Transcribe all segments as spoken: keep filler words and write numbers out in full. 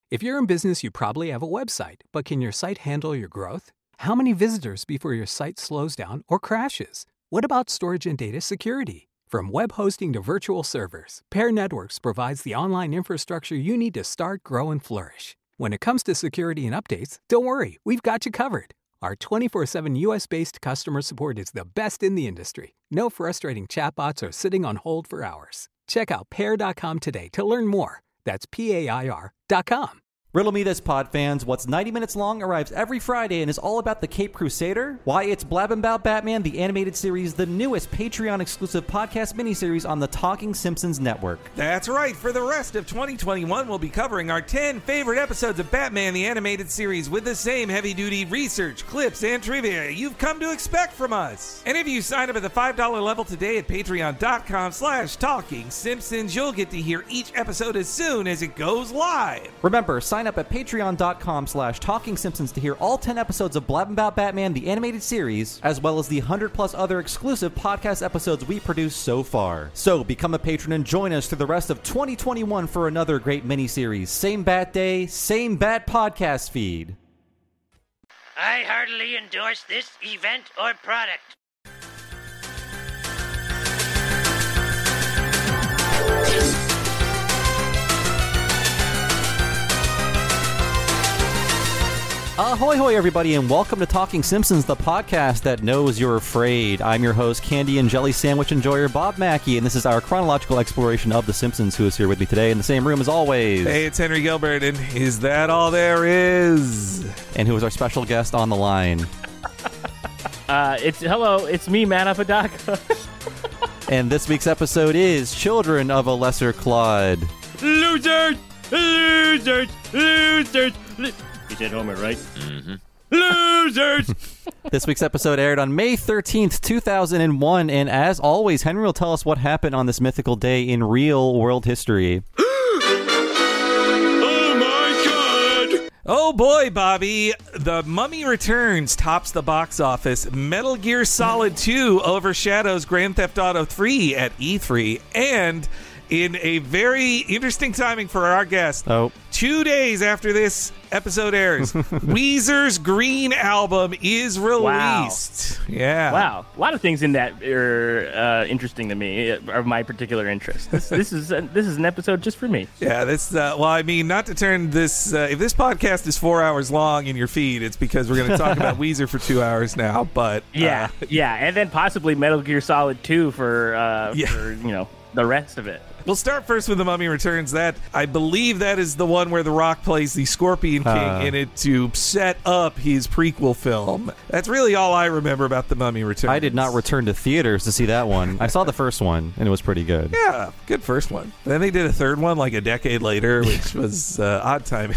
If you're in business, you probably have a website, but can your site handle your growth? How many visitors before your site slows down or crashes? What about storage and data security? From web hosting to virtual servers, Pair Networks provides the online infrastructure you need to start, grow, and flourish. When it comes to security and updates, don't worry, we've got you covered. Our twenty-four seven U S-based customer support is the best in the industry. No frustrating chatbots or sitting on hold for hours. Check out pair dot com today to learn more. That's P A I R dot com. Riddle me this, pod fans. What's ninety minutes long arrives every Friday and is all about the Cape Crusader? Why, it's Blabbin' 'Bout Batman, the animated series, the newest Patreon-exclusive podcast miniseries on the Talking Simpsons network. That's right. For the rest of twenty twenty-one, we'll be covering our ten favorite episodes of Batman, the animated series, with the same heavy-duty research, clips, and trivia you've come to expect from us. And if you sign up at the five dollar level today at patreon.com slash Talking Simpsons, you'll get to hear each episode as soon as it goes live. Remember, sign up at patreon.com slash Talking Simpsons to hear all ten episodes of Blabbin' 'Bout Batman, the animated series, as well as the one hundred plus other exclusive podcast episodes we produced so far. So become a patron and join us through the rest of twenty twenty-one for another great miniseries. Same Bat Day, same Bat podcast feed. I heartily endorse this event or product. Ahoy hoy everybody, and welcome to Talking Simpsons, the podcast that knows you're afraid. I'm your host, Candy and Jelly Sandwich Enjoyer Bob Mackey, and this is our chronological exploration of The Simpsons, who is here with me today in the same room as always. Hey, it's Henry Gilbert, and is that all there is? And who is our special guest on the line? uh, it's hello, it's me, Matt Apodaca. And this week's episode is Children of a Lesser Clod. Losers! Losers! Losers! Lo- You said Homer, right? Mm-hmm. Losers! This week's episode aired on May thirteenth, two thousand one, and as always, Henry will tell us what happened on this mythical day in real world history. Oh my god! Oh boy, Bobby. The Mummy Returns tops the box office. Metal Gear Solid two overshadows Grand Theft Auto three at E three, and in a very interesting timing for our guest, oh. two days after this episode airs, Weezer's Green album is released. Wow. Yeah. Wow. A lot of things in that are uh, interesting to me, of my particular interest. This, this is uh, this is an episode just for me. Yeah, this, uh, well, I mean, not to turn this, uh, if this podcast is four hours long in your feed, it's because we're going to talk about Weezer for two hours now, but. Yeah, uh, yeah, and then possibly Metal Gear Solid two for, uh, yeah. for, you know, the rest of it. We'll start first with The Mummy Returns. That, I believe that is the one where The Rock plays the Scorpion King uh. in it to set up his prequel film. That's really all I remember about The Mummy Returns. I did not return to theaters to see that one. I saw the first one, and it was pretty good. Yeah, good first one. Then they did a third one like a decade later, which was uh, odd timing.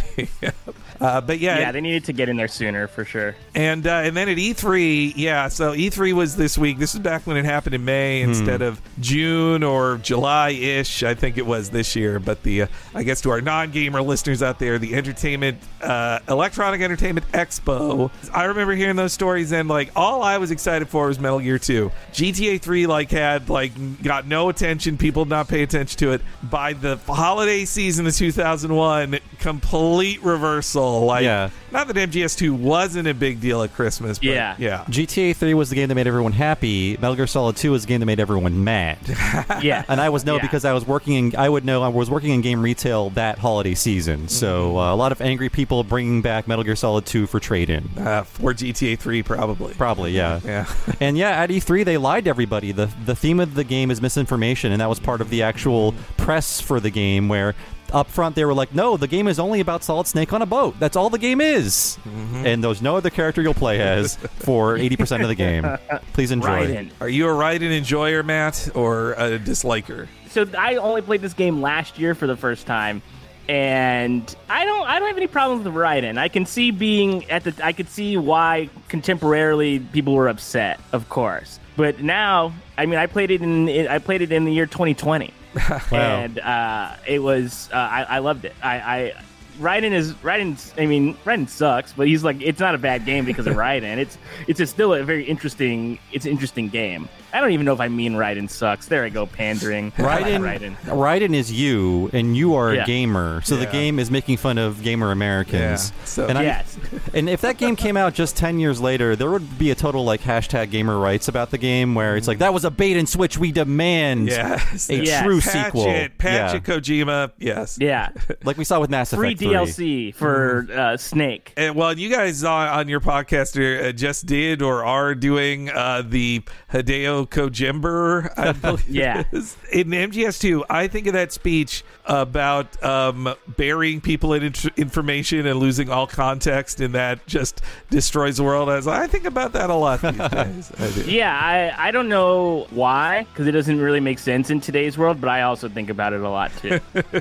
Uh, but yeah, yeah, they needed to get in there sooner for sure. And uh, and then at E three, yeah, so E three was this week. This is back when it happened in May instead hmm. of June or July-ish. I think it was this year. But the uh, I guess to our non-gamer listeners out there, the entertainment, uh, Electronic Entertainment Expo. I remember hearing those stories, and like all I was excited for was Metal Gear two. G T A three like had like got no attention. People did not pay attention to it. By the holiday season of two thousand one, complete reversal. Like, yeah. Not that M G S two wasn't a big deal at Christmas, but yeah. yeah. G T A three was the game that made everyone happy. Metal Gear Solid two was the game that made everyone mad. Yeah. And I was know yeah. because I was working in, I would know I was working in game retail that holiday season. So uh, a lot of angry people bringing back Metal Gear Solid two for trade-in. Uh, for G T A three, probably. Probably, yeah. Yeah. And yeah, at E three, they lied to everybody. The, the theme of the game is misinformation, and that was part of the actual press for the game, where up front they were like, no, the game is only about Solid Snake on a boat. That's all the game is. Mm-hmm. And there's no other character you'll play as for eighty percent of the game. Please enjoy. Raiden. Are you a Raiden enjoyer, Matt, or a disliker? So I only played this game last year for the first time, and I don't I don't have any problems with Raiden. I can see being at the I could see why contemporarily people were upset, of course. But now, I mean, I played it in I played it in the year twenty twenty. Wow. And uh, it was uh, I, I loved it. I, I Raiden is Raiden. I mean, Raiden sucks, but he's like, it's not a bad game because of Raiden. It's it's a, still a very interesting. It's an interesting game. I don't even know if I mean Raiden sucks. There I go, pandering. Raiden, like Raiden. Raiden is you, and you are Yeah. a gamer. So Yeah. the game is making fun of gamer Americans. Yeah. So- and I- Yes. And if that game came out just ten years later, there would be a total like hashtag gamer rights about the game where it's like, that was a bait and switch, we demand Yes. a Yes. true Patch sequel. it. Patch yeah. it, Kojima. Yes. Yeah. Like we saw with Mass Free Effect D L three. C for uh, Snake. And, well, you guys on, on your podcast uh, just did or are doing uh, the Hideo Kojimber, I believe Yeah. it is. In M G S two, I think of that speech about um, burying people in int- information and losing all context, and that just destroys the world. I, was, I think about that a lot these days. I do. Yeah, I, I don't know why, because it doesn't really make sense in today's world, but I also think about it a lot, too.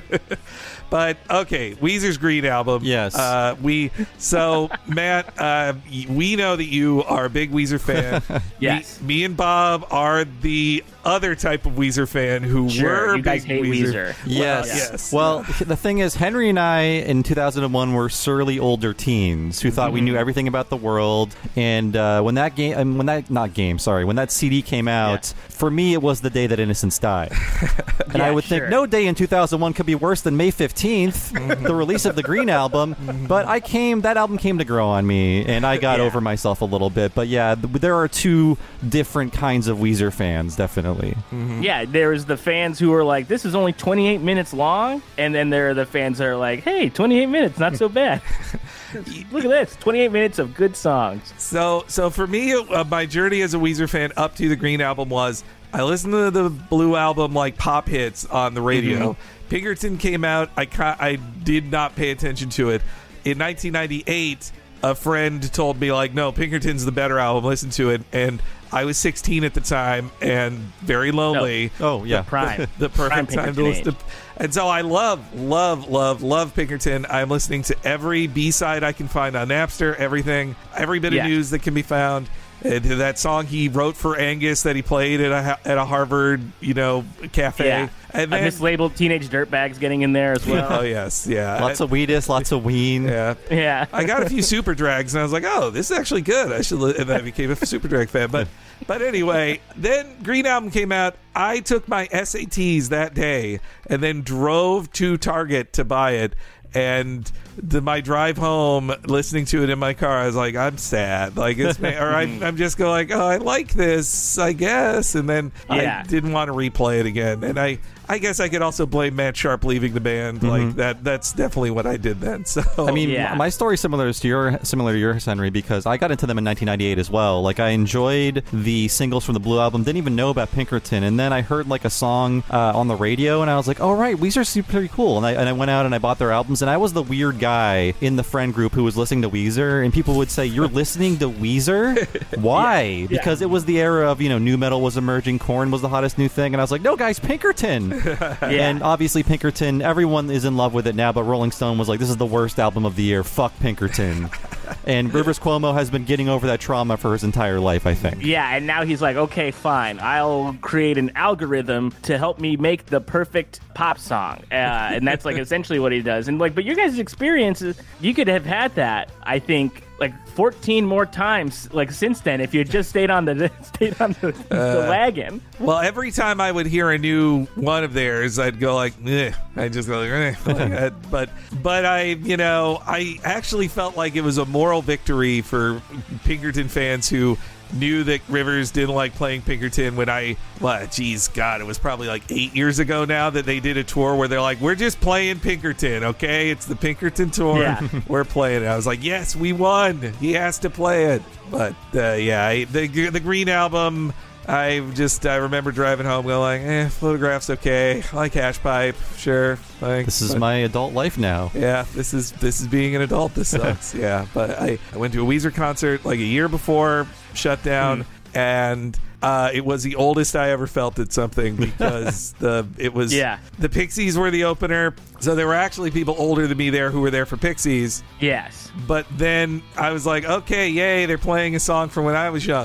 But okay, Weezer's Green Album. Yes. Uh, we so Matt, uh, y- we know that you are a big Weezer fan. Yes. Me, me and Bob are the other type of Weezer fan who Sure, were you guys big hate Weezer. Yes. Well, yes. Well, the thing is, Henry and I in two thousand one were surly older teens who thought Mm-hmm. we knew everything about the world. And uh, when that game, um, when that not game, sorry, when that C D came out, for me it was the day that Innocence died. And Yeah, I would sure. think no day in two thousand one could be worse than May fifteenth, Mm-hmm. the release of the Green Album. But I came, that album came to grow on me, and I got Yeah. over myself a little bit. But yeah, th- there are two different kinds of Weezer fans, definitely. Yeah, there's the fans who are like, this is only twenty-eight minutes long, and then there are the fans that are like, hey, twenty-eight minutes, not so bad. Look at this, twenty-eight minutes of good songs. So, so for me, uh, my journey as a Weezer fan up to the Green Album was I listened to the Blue Album like pop hits on the radio. Pinkerton came out. I ca- I did not pay attention to it. In nineteen ninety-eight, a friend told me like, no, Pinkerton's the better album. Listen to it. And I was sixteen at the time and very lonely. Oh, yeah. Prime. The Prime perfect time to Pinkerton listen to. And so I love, love, love, love Pinkerton. I'm listening to every B-side I can find on Napster, everything, every bit of Yeah. news that can be found. Uh, to that song he wrote for Angus that he played at a at a Harvard, you know, cafe. Yeah. And A then, mislabeled Teenage Dirtbags getting in there as well. oh yes, yeah, Lots of Weedus, lots of Ween. yeah. Yeah. I got a few Super Drags, and I was like, "Oh, this is actually good." I should, li-, and then I became a Super Drag fan. But, but anyway, then Green Album came out. I took my S A Ts that day, and then drove to Target to buy it. And the, my drive home, listening to it in my car, I was like, "I'm sad." Like it's, or I, I'm just going like, "Oh, I like this, I guess." And then Yeah. I didn't want to replay it again. And I, I guess I could also blame Matt Sharp leaving the band. Like that. That's definitely what I did then. So I mean, Yeah. my story similar to your similar to yours, Henry, because I got into them in nineteen ninety-eight as well. Like I enjoyed the singles from the Blue Album, didn't even know about Pinkerton, and then I heard like a song uh, on the radio, and I was like, "Oh right, Weezer are pretty cool." And I and I went out and I bought their albums, and I was the weird guy in the friend group who was listening to Weezer, and people would say, "You're listening to Weezer? Why?" Because it was the era of, you know, new metal was emerging, Korn was the hottest new thing, and I was like, "No, guys, Pinkerton." And obviously Pinkerton, everyone is in love with it now, but Rolling Stone was like, this is the worst album of the year. Fuck Pinkerton. And Rivers Cuomo has been getting over that trauma for his entire life, I think. Yeah, and now he's like, okay, fine. I'll create an algorithm to help me make the perfect pop song. Uh, and that's like essentially what he does. And like, but your guys' experiences, you could have had that, I think, like fourteen more times, like since then, if you just stayed on the stayed on the, the wagon. Well, every time I would hear a new one of theirs, I'd go like, eh. I'd just go like, eh, like that. But, but I, you know, I actually felt like it was a moral victory for Pinkerton fans who knew that Rivers didn't like playing Pinkerton when I, well, geez, God, it was probably like eight years ago now that they did a tour where they're like, we're just playing Pinkerton, okay? It's the Pinkerton tour. Yeah. We're playing it. I was like, yes, we won. He has to play it. But, uh, yeah, I, the, the Green Album, I just, I remember driving home going like, eh, Photograph's okay. I like Hash Pipe, sure. Like, This is but- my adult life now. yeah, this is this is being an adult. This sucks. Yeah, but I, I went to a Weezer concert like a year before shut down, and uh, it was the oldest I ever felt at something because the it was Yeah. the Pixies were the opener, so there were actually people older than me there who were there for Pixies. Yes. But then I was like, okay, yay, they're playing a song from when I was young.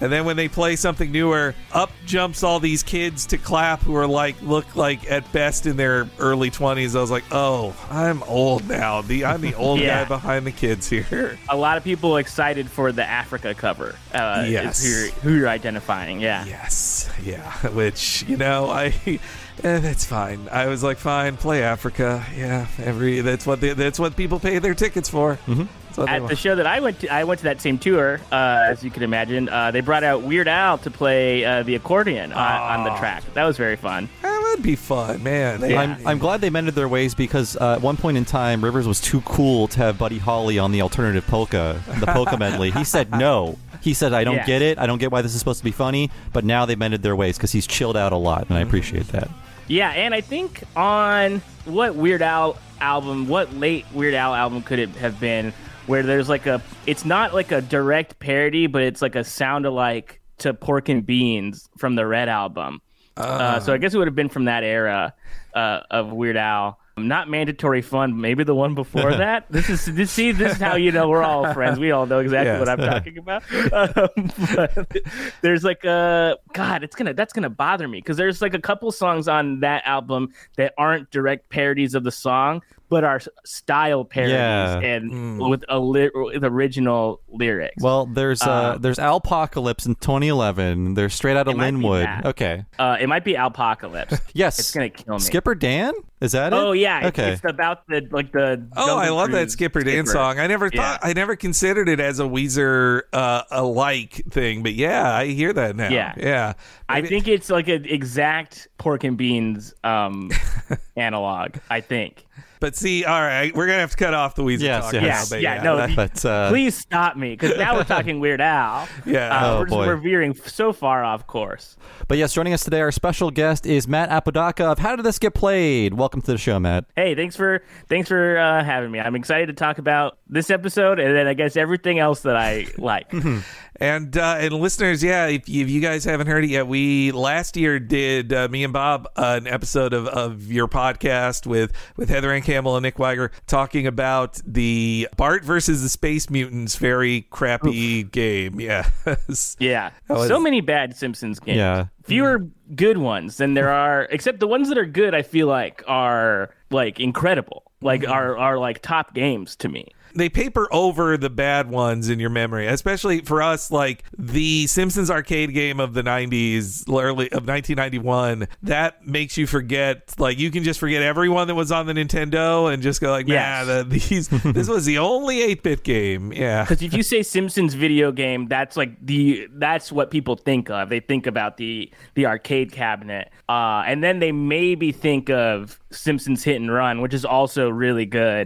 And then when they play something newer, up jumps all these kids to clap who are like, look like at best in their early twenties. I was like, oh, I'm old now. The I'm the old Yeah. guy behind the kids here. A lot of people excited for the Africa cover. Uh, Yes. is who you're, who you're identifying. Yeah. Yes, yeah. Which, you know, I, eh, that's fine. I was like, fine, play Africa. Yeah, every that's what they, that's what people pay their tickets for. Mm-hmm. At the show that I went to, I went to that same tour, uh, as you can imagine. Uh, they brought out Weird Al to play uh, the accordion on, on the track. That was very fun. That would be fun, man. They- Yeah. I'm, I'm glad they mended their ways because uh, at one point in time, Rivers was too cool to have Buddy Holly on the alternative polka, the polka medley. He said no. He said, I don't Yeah. get it. I don't get why this is supposed to be funny. But now they mended their ways because he's chilled out a lot, and I appreciate that. Yeah, and I think on what Weird Al album, what late Weird Al album could it have been, where there's like a, it's not like a direct parody, but it's like a sound-alike to Pork and Beans from the Red album. Uh, uh, so I guess it would have been from that era uh, of Weird Al. Not Mandatory Fun, maybe the one before that. This is this, see, this is how you know we're all friends. We all know exactly Yes. what I'm talking about. Um, but there's like a God, it's gonna that's gonna bother me because there's like a couple songs on that album that aren't direct parodies of the song, but are style parodies Yeah. and with a li- with original lyrics. Well, there's uh, Um, there's Alpocalypse in twenty eleven. There's Straight Outta It might be Linwood. that. Okay. uh, it might be Alpocalypse. Yes. It's gonna kill me. Skipper Dan? Is that it? Oh yeah, it's, Okay. it's about the like the. Oh, Jungle I love that Cruise Skipper Dan song. I never thought, Yeah. I never considered it as a Weezer uh, alike thing, but yeah, I hear that now. Yeah. yeah. I Maybe- think it's like an exact Pork and Beans um, analog. I think. But see, all right, we're gonna have to cut off the Weezer Yes, talk yes. now. Yes, but yeah, yeah, no, that- you- But, uh, Please stop me because now we're talking Weird Al. Yeah. uh, Oh, we're, just, boy. we're veering so far off course. But yes, joining us today, our special guest is Matt Apodaca of How Did This Get Played? Welcome to the show, Matt. Hey, thanks for thanks for uh, having me. I'm excited to talk about this episode and then I guess everything else that I like. And uh, and listeners, yeah, if, if you guys haven't heard it yet, we last year did uh, me and Bob uh, an episode of, of your podcast with with Heather Ann Campbell and Nick Weiger talking about the Bart versus the Space Mutants very crappy game. Yes. Yeah, That was- so many bad Simpsons games. Yeah. Fewer good ones than there are, except the ones that are good. I feel like are like incredible, like are are like top games to me. They paper over the bad ones in your memory, especially for us, like the Simpsons arcade game of the nineties, early of nineteen ninety-one. That makes you forget, like you can just forget everyone that was on the Nintendo and just go like, nah, Yes. the, these this was the only eight-bit game. Yeah. Because if you say Simpsons video game, that's like the that's what people think of. They think about the the arcade cabinet, uh, and then they maybe think of Simpsons Hit and Run, which is also really good.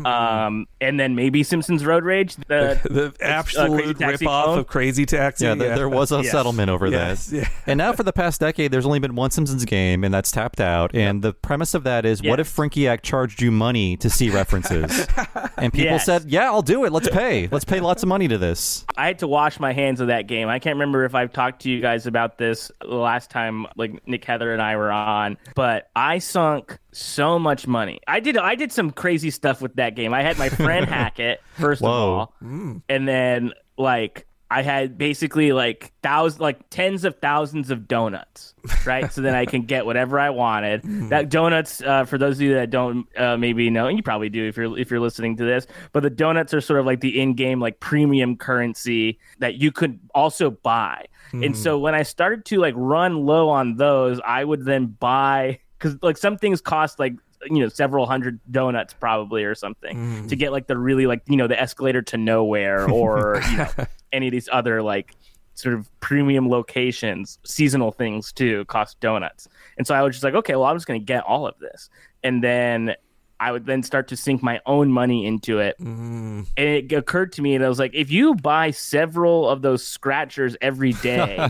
Um, and then maybe Simpsons Road Rage, the, The absolute Taxi rip-off clone. of Crazy Taxi. Yeah, there, there was a Yes. settlement over Yes, that. yeah. And now for the past decade, there's only been one Simpsons game, and that's tapped out. And the premise of that is, what if Yes. Frinkiac charged you money to see references? And people Yes. said, yeah, I'll do it. Let's pay. Let's pay lots of money to this. I had to wash my hands of that game. I can't remember if I've talked to you guys about this the last time, like Nick, Heather, and I were on, but I sunk so much money. I did. I did some crazy stuff with that game. I had my friend hack it first of Whoa. all, and then like I had basically like thousands, like tens of thousands of donuts, right? So then I can get whatever I wanted. That donuts, uh, for those of you that don't uh, maybe know, and you probably do if you're if you're listening to this, but the donuts are sort of like the in-game like premium currency that you could also buy. And so when I started to like run low on those, I would then buy, because like some things cost like, you know, several hundred donuts probably or something to get like the really like, you know, the escalator to nowhere or you know, any of these other like sort of premium locations. Seasonal things too cost donuts. And so I was just like, okay, well, I'm just going to get all of this. And then I would then start to sink my own money into it. And it occurred to me, and I was like, if you buy several of those scratchers every day,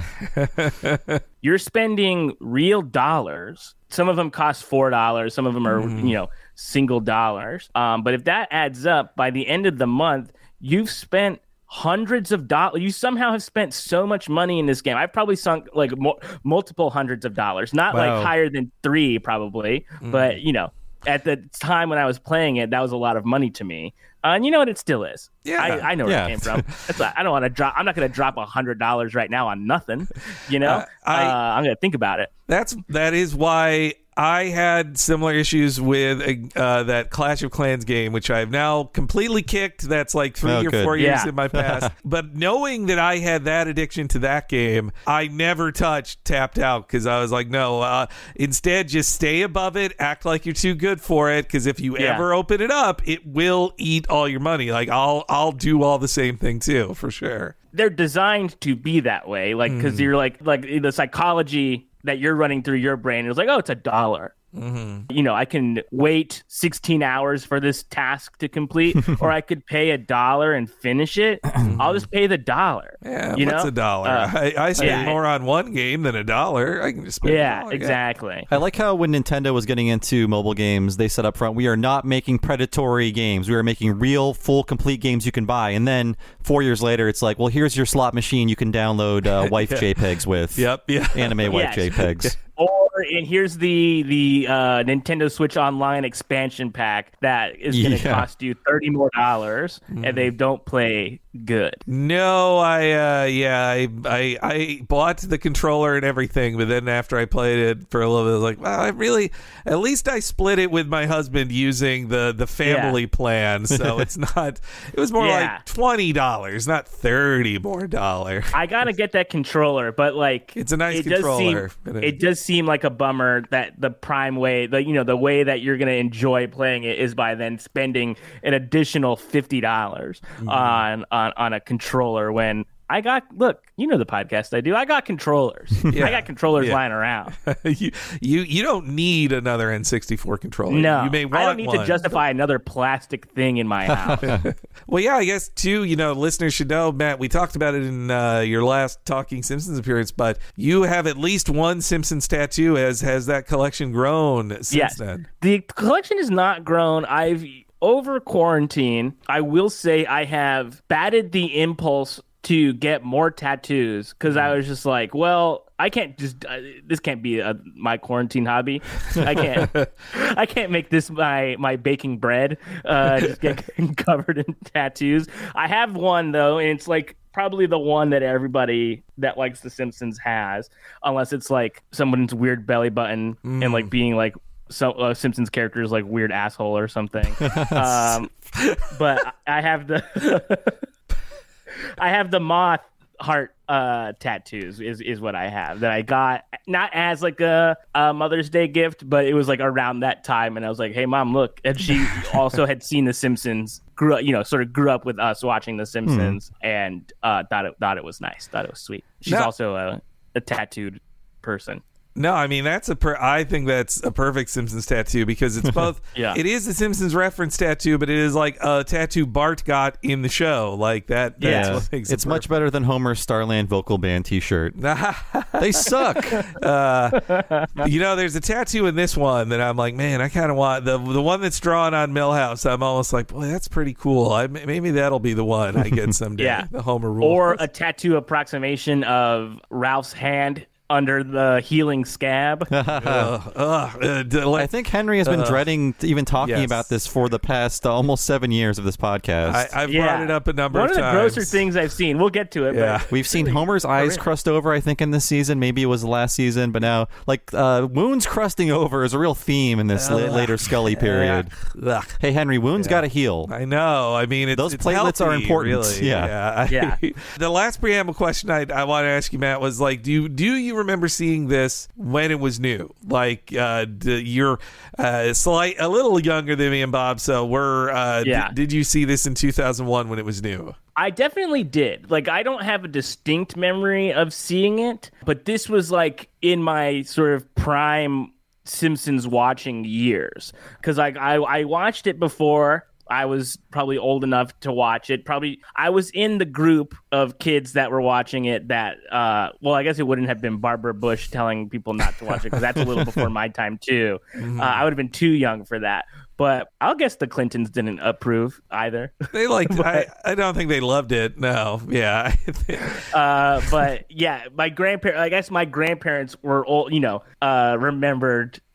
you're spending real dollars. Some of them cost four dollars. Some of them are, you know, single dollars. Um, but if that adds up, by the end of the month, you've spent hundreds of dollars. You somehow have spent so much money in this game. I've probably sunk like mo- multiple hundreds of dollars, not Wow. like higher than three probably, but you know, at the time when I was playing it, that was a lot of money to me. Uh, and you know what? It still is. Yeah, I, I know where yeah. it came from. That's why I don't want to drop. I'm not going to drop a hundred dollars right now on nothing. You know, Uh, I- uh, I'm going to think about it. That's that is why I had similar issues with uh, that Clash of Clans game, which I've now completely kicked. That's like three Oh, or good. four years Yeah. in my past. But knowing that I had that addiction to that game, I never touched Tapped Out because I was like, no. Uh, instead, just stay above it. Act like you're too good for it. Because if you Yeah. ever open it up, it will eat all your money. Like I'll I'll do all the same thing too, for sure. They're designed to be that way, like because you're like like the psychology that you're running through your brain is like, oh, it's a dollar. Mm-hmm. You know, I can wait sixteen hours for this task to complete, or I could pay a dollar and finish it. I'll just pay the dollar. Yeah, you what's know? a dollar? Uh, I, I spend yeah. more on one game than a dollar. I can just spend a Yeah, dollar. exactly. I like how when Nintendo was getting into mobile games, they said up front, we are not making predatory games. We are making real, full, complete games you can buy. And then four years later, it's like, well, here's your slot machine you can download uh, wife JPEGs with. Yep, yeah. Anime wife Yes. JPEGs. Or and here's the the uh, Nintendo Switch Online expansion pack that is going to Yeah. cost you thirty more dollars, and they don't play good. No, I uh yeah, I, I I bought the controller and everything, but then after I played it for a little bit, I was like, well, I really at least I split it with my husband using the the family Yeah. plan, so it's not it was more Yeah. like twenty dollars, not thirty more dollar. I gotta get that controller, but like It's a nice it does controller, seem, but it- it does seem like a bummer that the prime way, the you know, the way that you're gonna enjoy playing it is by then spending an additional fifty dollars Mm-hmm. on, on on a controller when I got look, you know the podcast I do. I got controllers. Yeah. I got controllers Yeah. lying around. you you you don't need another N sixty-four controller. No, you may want I don't need one. to justify another plastic thing in my house. Well, yeah, I guess too, you know, listeners should know, Matt, we talked about it in uh, your last Talking Simpsons appearance, but you have at least one Simpsons tattoo. Has has that collection grown since Yes. then? The collection has not grown. I've over quarantine, I will say I have batted the impulse to get more tattoos because I was just like, well, I can't just uh, this can't be a, my quarantine hobby. I can't I can't make this my my baking bread. Uh, just get covered in tattoos. I have one though, and it's like probably the one that everybody that likes The Simpsons has, unless it's like someone's weird belly button and like being like so uh, Simpsons characters like weird asshole or something. um, but I have the I have the moth heart uh, tattoos is is what I have that I got not as like a, a Mother's Day gift, but it was like around that time, and I was like, "Hey, Mom, look!" And she also had seen The Simpsons, grew up, you know, sort of grew up with us watching The Simpsons, and uh, thought it thought it was nice, thought it was sweet. She's Now- also a, a tattooed person. No, I mean that's a per- I think that's a perfect Simpsons tattoo because it's both. Yeah. It is a Simpsons reference tattoo, but it is like a tattoo Bart got in the show, like that. That's Yeah. what makes It's it much better than Homer's Starland vocal band T-shirt. perfect. They suck. You know, there's a tattoo in this one that I'm like, man, I kind of want the the one that's drawn on Millhouse. I'm almost like, boy, that's pretty cool. I maybe that'll be the one I get someday. Yeah. The Homer rule. Or a tattoo approximation of Ralph's hand under the healing scab. Ugh, ugh, uh, d- I like, think Henry has been Uh, dreading even talking yes. about this for the past uh, almost seven years of this podcast. I, I've brought it up a number One of of the times. grosser things I've seen. We'll get to it. Yeah. But We've seen Homer's eyes crust over, I think, in this season. Maybe it was the last season, but now, like, uh, wounds crusting over is a real theme in this la- later Scully period. Ugh. Hey, Henry, wounds got to heal. I know. I mean, it's, Those it's platelets are healthy, important. Really. Yeah. Yeah. Yeah. The last preamble question I, I want to ask you, Matt, was like, do you do you remember seeing this when it was new? Like, uh, d- you're uh, slight a little younger than me and Bob, so we're. Uh, Yeah. d- did you see this in two thousand one when it was new? I definitely did. Like, I don't have a distinct memory of seeing it, but this was like in my sort of prime Simpsons watching years because like I, I watched it before. I was probably old enough to watch it. Probably I was in the group of kids that were watching it that, uh, well, I guess it wouldn't have been Barbara Bush telling people not to watch it because that's a little before my time too. Mm-hmm. Uh, I would have been too young for that. But I'll guess the Clintons didn't approve either. They liked. I, I don't think they loved it. No. Yeah. uh, but yeah, my grandparents, I guess my grandparents were old, you know, uh, remembered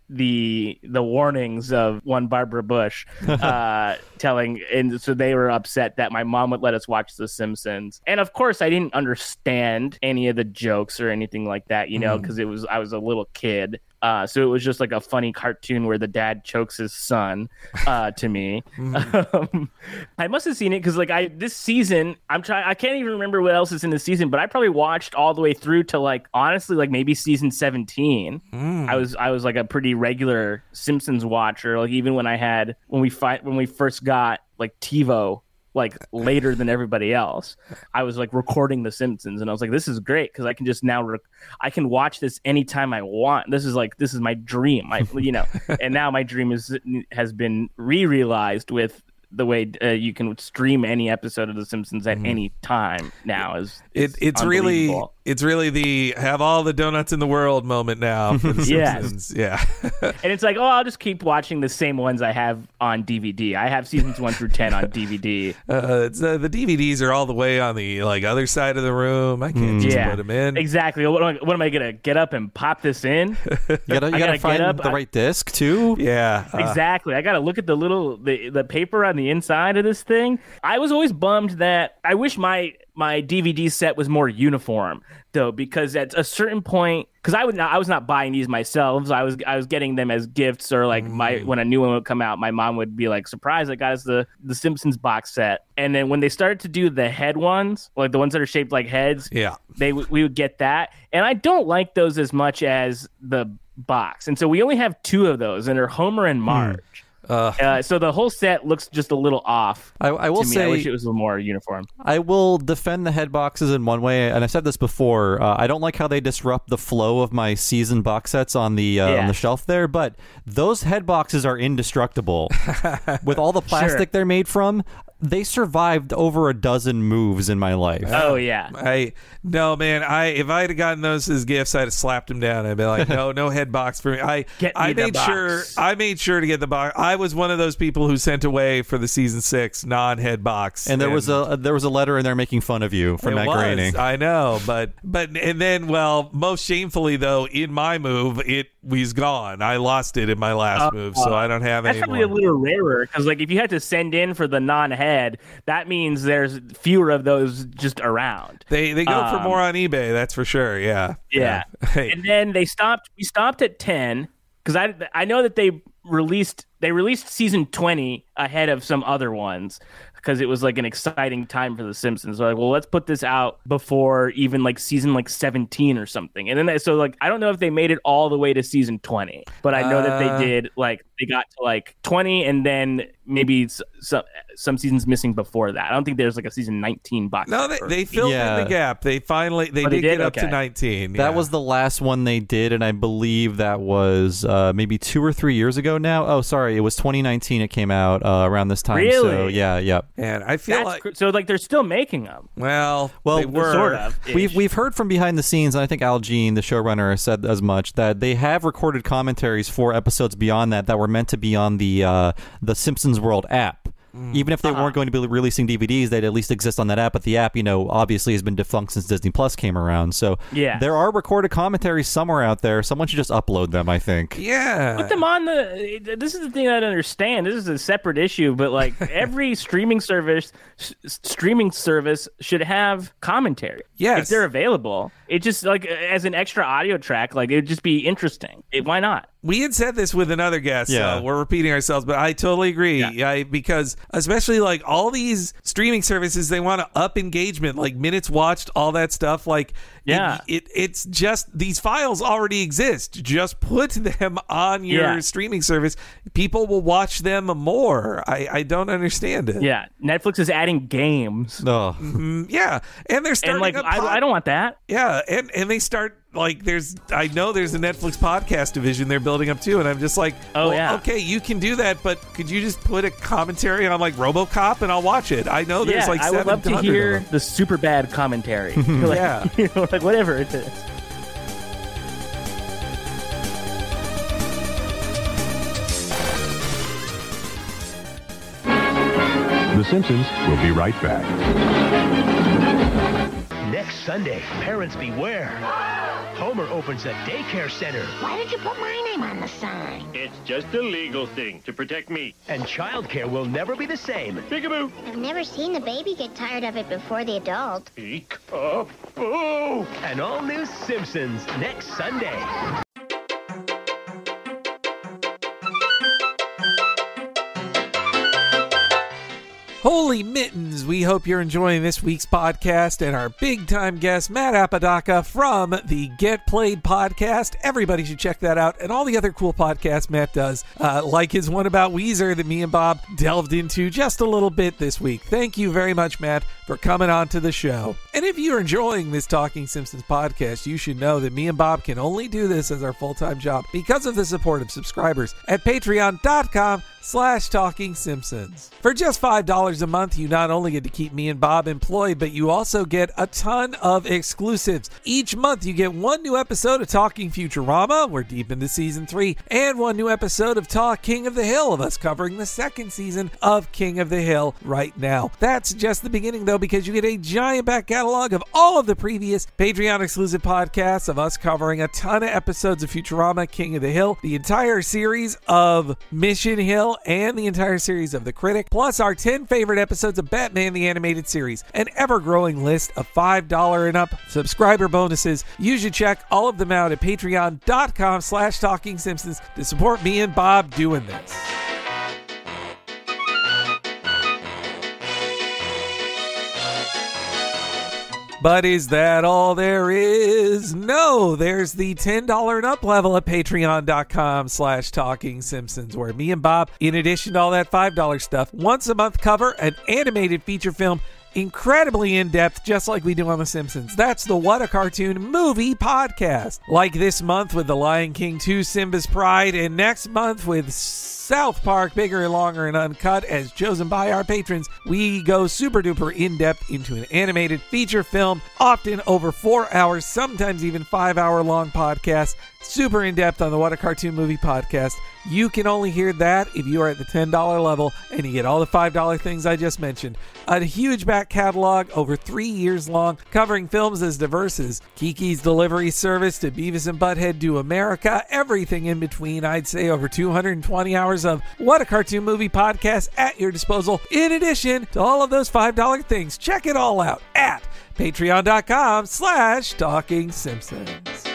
the the warnings of one Barbara Bush uh, telling, and so they were upset that my mom would let us watch The Simpsons. And of course, I didn't understand any of the jokes or anything like that, you know, because mm. it was I was a little kid. Uh, so it was just like a funny cartoon where the dad chokes his son uh, to me. Mm. Um, I must have seen it because like I this season, I'm trying. I can't even remember what else is in the season, but I probably watched all the way through to like honestly like maybe season seventeen. Mm. I was I was like a pretty regular Simpsons watcher. Like even when I had when we fight when we first got like TiVo. Like later than everybody else, I was like recording The Simpsons, and I was like, "This is great because I can just now, rec- I can watch this anytime I want. This is like this is my dream, I, you know." And now my dream is has been re-realized with the way uh, you can stream any episode of The Simpsons at mm. any time now. Is, is it, it's really it's really the have all the donuts in the world moment now for The Simpsons. Yes. Yeah. And it's like, oh, I'll just keep watching the same ones I have on D V D. I have seasons one through ten on D V D. Uh, it's, uh, the D V Ds are all the way on the like other side of the room. I can't mm. just yeah, put them in. Exactly. What am I, what am I gonna get up and pop this in? you gotta, you gotta find up, the I, right disc too. Yeah. Uh, exactly. I gotta look at the little the the paper on the inside of this thing. I was always bummed that I wish my my D V D set was more uniform though, because at a certain point, because I would not I was not buying these myself. I was I was getting them as gifts, or like my when a new one would come out, my mom would be like, "Surprise! I got us the the Simpsons box set." And then when they started to do the head ones, like the ones that are shaped like heads, yeah, they we would get that, and I don't like those as much as the box, and so we only have two of those, and they're Homer and Marge. Hmm. Uh, uh, so the whole set looks just a little off. I, I will to me. say, I wish it was a little more uniform. I will defend the head boxes in one way, and I said this before. Uh, I don't like how they disrupt the flow of my season box sets on the uh, yeah. on the shelf there, but those head boxes are indestructible. With all the plastic sure. they're made from, they survived over a dozen moves in my life. Oh yeah. I no man. I if I had gotten those as gifts, I'd have slapped them down. I'd be like, no, no head box for me. I get me I the made box. sure I made sure to get the box. I was one of those people who sent away for the season six non-head box. And there and was a there was a letter in there making fun of you for it not was, graining. I know, but but and then well, most shamefully though, in my move, it was gone. I lost it in my last uh, move, so I don't have that's any. That's probably more. a little rarer because like if you had to send in for the non-head, that means there's fewer of those just around. They they go um, for more on eBay, that's for sure. Yeah, yeah. yeah. Hey. And then they stopped. We stopped at ten because I I know that they released they released season twenty ahead of some other ones because it was like an exciting time for The Simpsons. So like, well, let's put this out before even like season like seventeen or something. And then they, so like I don't know if they made it all the way to season twenty, but I know uh, that they did. Like they got to like twenty, and then maybe some some seasons missing before that. I don't think there's like a season nineteen box. No, they, they filled yeah. in the gap. They finally they, oh, did, they did get up okay. to nineteen. That yeah. was the last one they did, and I believe that was uh, maybe two or three years ago now. Oh, sorry, it was twenty nineteen. It came out uh, around this time. Really? So yeah, yeah. And I feel That's like cr- so like they're still making them. Well, well, they were sort of. We've we've heard from behind the scenes, and I think Al Jean, the showrunner, said as much that they have recorded commentaries for episodes beyond that that were meant to be on the uh, the Simpsons World app. Mm. Even if they uh-huh. weren't going to be releasing D V Ds, they'd at least exist on that app. But the app, you know, obviously has been defunct since Disney Plus came around. So yeah. there are recorded commentaries somewhere out there. Someone should just upload them, I think. Yeah. Put them on the... This is the thing I don't understand. This is a separate issue, but like every streaming service s- streaming service should have commentary. Yes. If they're available. It just like as an extra audio track, like it would just be interesting. It, why not? We had said this with another guest. Yeah. So we're repeating ourselves, but I totally agree. Yeah. I, because especially like all these streaming services, they want to up engagement, like minutes watched, all that stuff. Like, yeah, it, it it's just these files already exist. Just put them on your yeah. streaming service. People will watch them more. I, I don't understand it. Yeah, Netflix is adding games. Oh. Mm, yeah, and they're starting. And like, a I, pod- I don't want that. Yeah, and and they start. Like there's, I know there's a Netflix podcast division they're building up too, and I'm just like, oh well, yeah, okay, you can do that, but could you just put a commentary on like RoboCop and I'll watch it? I know there's yeah, like I would love to hear the the super bad commentary. like, yeah, you know, like whatever it is. The Simpsons will be right back. Next Sunday, parents beware. Homer opens a daycare center. Why did you put my name on the sign? It's just a legal thing to protect me. And childcare will never be the same. Peekaboo. I've never seen the baby get tired of it before the adult. Peek-a-boo. An all-new Simpsons next Sunday. Holy mittens, we hope you're enjoying this week's podcast and our big-time guest, Matt Apodaca from the Get Played podcast. Everybody should check that out and all the other cool podcasts Matt does, uh, like his one about Weezer that me and Bob delved into just a little bit this week. Thank you very much, Matt, for coming on to the show. And if you're enjoying this Talking Simpsons podcast, you should know that me and Bob can only do this as our full-time job because of the support of subscribers at patreon.com slash Talking Simpsons. For just five dollars a month, you not only get to keep me and Bob employed, but you also get a ton of exclusives. Each month, you get one new episode of Talking Futurama, we're deep into season three, and one new episode of Talk King of the Hill, of us covering the second season of King of the Hill right now. That's just the beginning, though, because you get a giant back catalog of all of the previous Patreon-exclusive podcasts of us covering a ton of episodes of Futurama, King of the Hill, the entire series of Mission Hill, and the entire series of The Critic, plus our ten favorite episodes of Batman the Animated Series, an ever-growing list of five dollars and up subscriber bonuses. You should check all of them out at patreon.com slash Talking Simpsons to support me and Bob doing this. But is that all there is? No, there's the ten dollars and up level at patreon.com slash Talking Simpsons, where me and Bob, in addition to all that five dollars stuff, once a month cover an animated feature film incredibly in-depth, just like we do on The Simpsons. That's the What a Cartoon Movie podcast. Like this month with The Lion King two, Simba's Pride, and next month with South Park, Bigger and Longer and Uncut, as chosen by our patrons, we go super duper in-depth into an animated feature film, often over four hours, sometimes even five hour long podcasts, super in-depth on the What a Cartoon Movie podcast. You can only hear that if you are at the ten dollars level, and you get all the five dollars things I just mentioned. A huge back catalog over three years long, covering films as diverse as Kiki's Delivery Service to Beavis and Butthead Do America, everything in between. I'd say over two hundred twenty hours of What a Cartoon Movie podcast at your disposal, in addition to all of those five dollars things. Check it all out at patreon.com slash Talking Simpsons.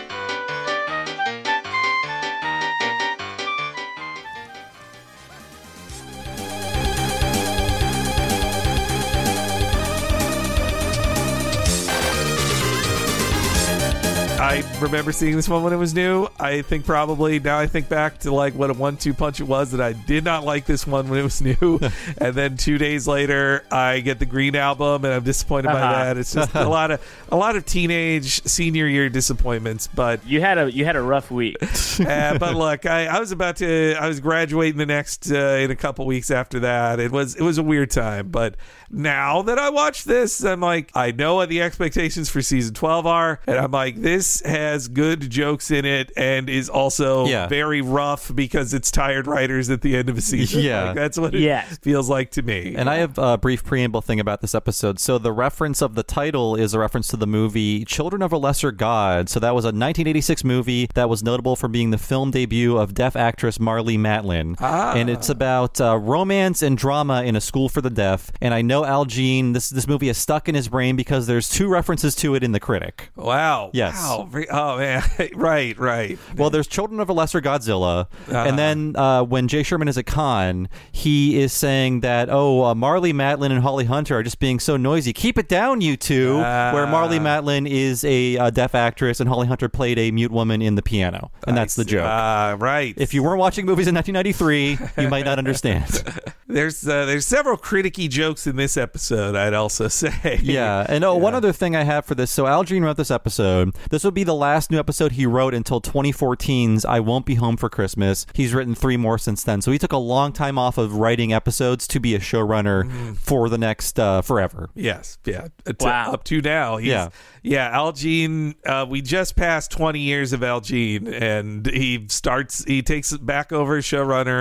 I remember seeing this one when it was new. I think probably now I think back to like what a one two punch it was that I did not like this one when it was new. And then two days later I get the Green Album and I'm disappointed uh-huh. by that. It's just a lot of a lot of teenage senior year disappointments. But you had a you had a rough week. uh, but look, I, I was about to I was graduating the next uh, in a couple weeks after that. It was it was a weird time, but now that I watch this, I'm like, I know what the expectations for season twelve are, and I'm like, this has good jokes in it and is also yeah. very rough because it's tired writers at the end of a season. Yeah. Like, that's what it yes. feels like to me. And I have a brief preamble thing about this episode. So the reference of the title is a reference to the movie Children of a Lesser God. So that was a nineteen eighty-six movie that was notable for being the film debut of deaf actress Marlee Matlin. Ah. And it's about uh, romance and drama in a school for the deaf. And I know Al Jean, this this movie is stuck in his brain because there's two references to it in The Critic. Wow. Yes. Wow. Oh, man. right, right. Well, there's Children of a Lesser Godzilla. Uh-huh. And then uh, when Jay Sherman is at con, he is saying that, oh, uh, Marlee Matlin and Holly Hunter are just being so noisy. Keep it down, you two. Uh, where Marlee Matlin is a, a deaf actress and Holly Hunter played a mute woman in The Piano. And that's the joke. Uh, right. If you weren't watching movies in nineteen ninety-three, you might not understand. There's uh, there's several criticky jokes in this episode, I'd also say. Yeah. And oh, yeah. one other thing I have for this. So Al Jean wrote this episode. This will be the last new episode he wrote until twenty fourteen's I Won't Be Home for Christmas. He's written three more since then. So he took a long time off of writing episodes to be a showrunner mm. for the next uh, forever. Yes. Yeah. To, wow. Up to now. He's, yeah. Yeah. Al Jean, uh, we just passed twenty years of Al Jean, and he starts, he takes it back over as showrunner,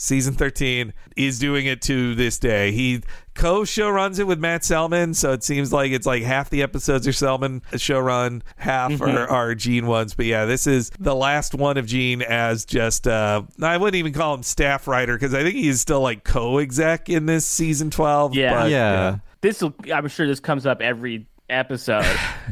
season thirteen, is doing it to this day. He co-show runs it with Matt Selman, so it seems like it's like half the episodes are Selman show run, half mm-hmm. are, are Gene ones. But yeah, this is the last one of Gene as just uh I wouldn't even call him staff writer, because I think he's still like co-exec in this season twelve. Yeah, but, yeah. yeah. This will, I'm sure this comes up every episode.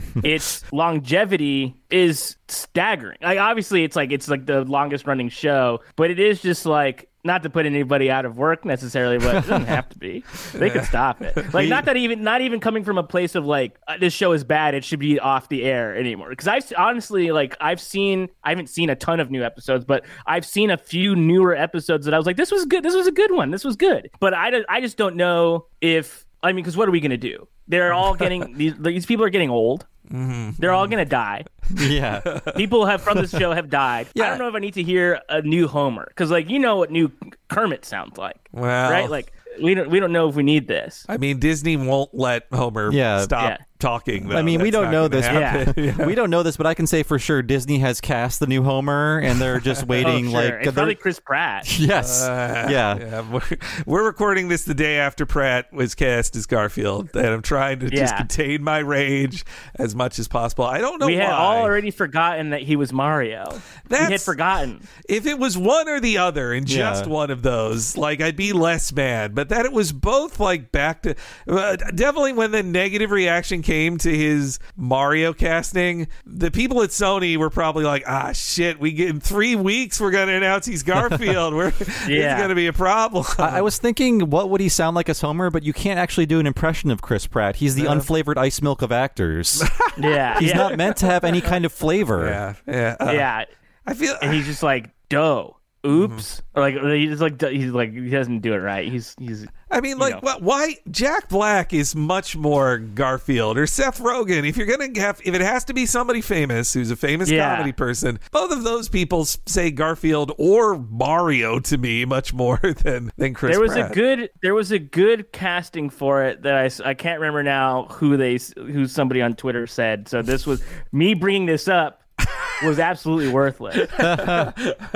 Its longevity is staggering. Like, obviously it's like it's like the longest running show, but it is just like, not to put anybody out of work necessarily, but it doesn't have to be. They could stop it. Like, not that even not even coming from a place of like, uh, this show is bad, it should be off the air anymore. Because I've honestly, like, I've seen, I haven't seen a ton of new episodes, but I've seen a few newer episodes that I was like, this was good. This was a good one. This was good. But I, I just don't know if, I mean, because what are we going to do? They're all getting, these, these people are getting old. Mm-hmm. They're all going to die. Yeah. People have from this show have died. Yeah. I don't know if I need to hear a new Homer, because, like, you know what new Kermit sounds like. Well, right? Like, we don't we don't know if we need this. I mean, Disney won't let Homer yeah. stop yeah. talking, though. I mean, we That's don't know this. Yeah. yeah. We don't know this, but I can say for sure Disney has cast the new Homer, and they're just waiting. oh, sure. Like, it's probably Chris Pratt. Yes. Uh, yeah. yeah. We're, we're recording this the day after Pratt was cast as Garfield, and I'm trying to just Yeah. contain my rage as much as possible. I don't know We why. had already forgotten that he was Mario. That's, we had forgotten. If it was one or the other, and just Yeah. one of those, like, I'd be less mad. But that it was both, like, back to uh, definitely when the negative reaction came to his Mario casting, the people at Sony were probably like, ah, shit, we get in three weeks we're going to announce he's Garfield. We're, Yeah. It's going to be a problem. I, I was thinking, what would he sound like as Homer? But you can't actually do an impression of Chris Pratt. He's the Uh, unflavored ice milk of actors. Yeah. He's yeah. not meant to have any kind of flavor. Yeah, yeah, uh, yeah. I feel, And he's just like, dough. Oops. Or like he just like he's like he doesn't do it right. He's he's I mean, like, know. what? Why Jack Black is much more Garfield, or Seth Rogen. If you're gonna have, if it has to be somebody famous who's a famous Yeah. comedy person, both of those people say Garfield or Mario to me much more than than Chris. There was Pratt. a good there was a good casting for it that I, s- I can't remember now who they s- who somebody on Twitter said. So this was me bringing this up was absolutely worthless. uh,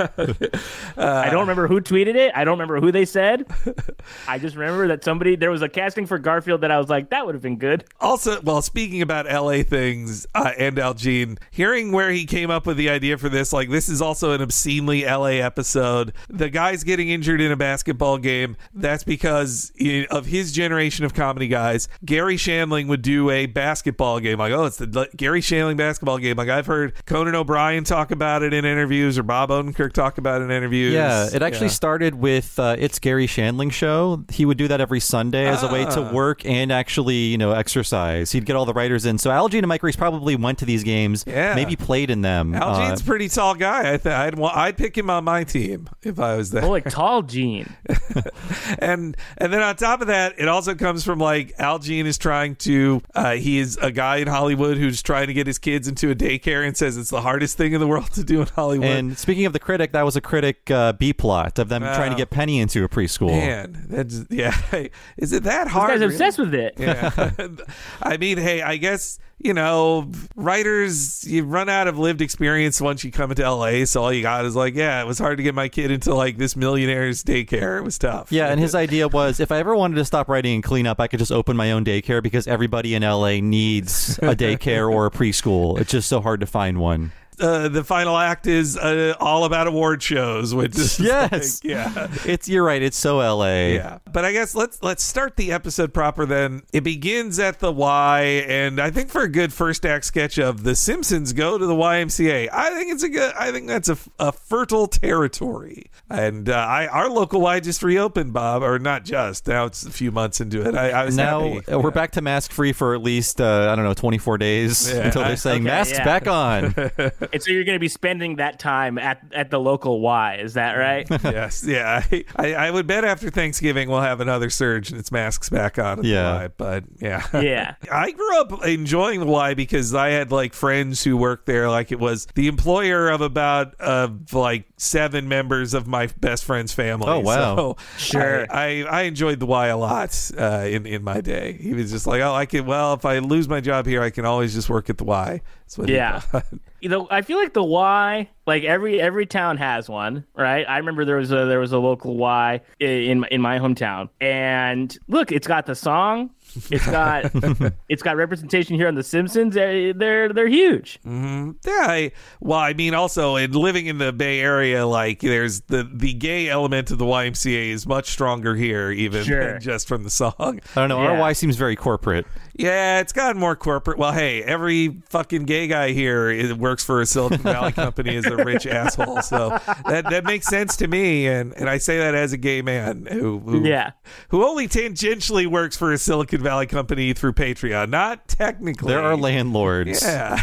I don't remember who tweeted it. I don't remember who they said. I just remember that somebody there was a casting for Garfield that I was like, that would have been good. Also, well, speaking about L A things uh, and Al Jean, hearing where he came up with the idea for this, like, this is also an obscenely L A episode. The guy's getting injured in a basketball game. That's because he- of his generation of comedy guys. Gary Shandling would do a basketball game. Like, oh, it's the Le- Gary Shandling basketball game. Like, I've heard Conan O'Brien talk about it in interviews, or Bob Odenkirk talk about it in interviews. Yeah, it actually Yeah. started with uh, It's Gary Shandling Show. He would do that every Sunday as a way to Ah. work and actually, you know, exercise. He'd get all the writers in. So Al Jean and Mike Reese probably went to these games, Yeah. maybe played in them. Al Uh, Jean's a pretty tall guy. I th- I'd wa- I'd pick him on my team if I was there. Oh, like tall Gene. and and then on top of that, it also comes from, like, Al Jean is trying to uh, he is a guy in Hollywood who's trying to get his kids into a daycare and says it's the hardest thing in the world to do in Hollywood. And speaking of the critic, that was a critic uh, B plot of them Wow. trying to get Penny into a preschool. Man, that's, yeah. Is it that This hard? guy's really? obsessed with it. Yeah. I mean, hey, I guess, you know, writers, you run out of lived experience once you come into L A, so all you got is like, yeah, it was hard to get my kid into, like, this millionaire's daycare. It was tough. Yeah, and his idea was, if I ever wanted to stop writing and clean up, I could just open my own daycare, because everybody in L A needs a daycare or a preschool. It's just so hard to find one. Uh, the final act is uh, all about award shows, which is Yes. like, yeah. It's you're right. It's so L A. Yeah, but I guess let's let's start the episode proper. Then it begins at the Y, and I think for a good first act sketch of the Simpsons go to the Y M C A, I think it's a good. I think that's a, a fertile territory. And uh, I our local Y just reopened, Bob, or not just. Now it's a few months into it. I, I was Now happy. uh, we're back to mask free for at least uh, I don't know twenty-four days Yeah. until they're saying Okay, masks yeah. back on. And so you're going to be spending that time at, at the local Y. Is that right? Yes, yeah. I, I, I would bet after Thanksgiving we'll have another surge and it's masks back on at Yeah. the Y. But yeah, Yeah. I grew up enjoying the Y because I had, like, friends who worked there. Like, it was the employer of about uh, like seven members of my best friend's family. Oh, wow. So Sure. I, I, I enjoyed the Y a lot uh, in in my day. He was just like, oh, I could. Well, if I lose my job here, I can always just work at the Y. That's what he Yeah. thought. You know, I feel like the Y Like every every town has one, right? I remember there was a there was a local Y in in my hometown, and look, it's got the song, it's got it's got representation here on The Simpsons. They're they're, they're huge. Mm-hmm. Yeah, I, well, I mean, also in living in the Bay Area, like there's the the gay element of the Y M C A is much stronger here, even Sure. than just from the song. I don't know. Yeah. Our Y seems very corporate. Yeah, it's gotten more corporate. Well, hey, every fucking gay guy here is, works for a Silicon Valley company as a rich asshole. So that that makes sense to me, and, and I say that as a gay man who, who Yeah. who only tangentially works for a Silicon Valley company through Patreon, not technically. There are landlords. Yeah,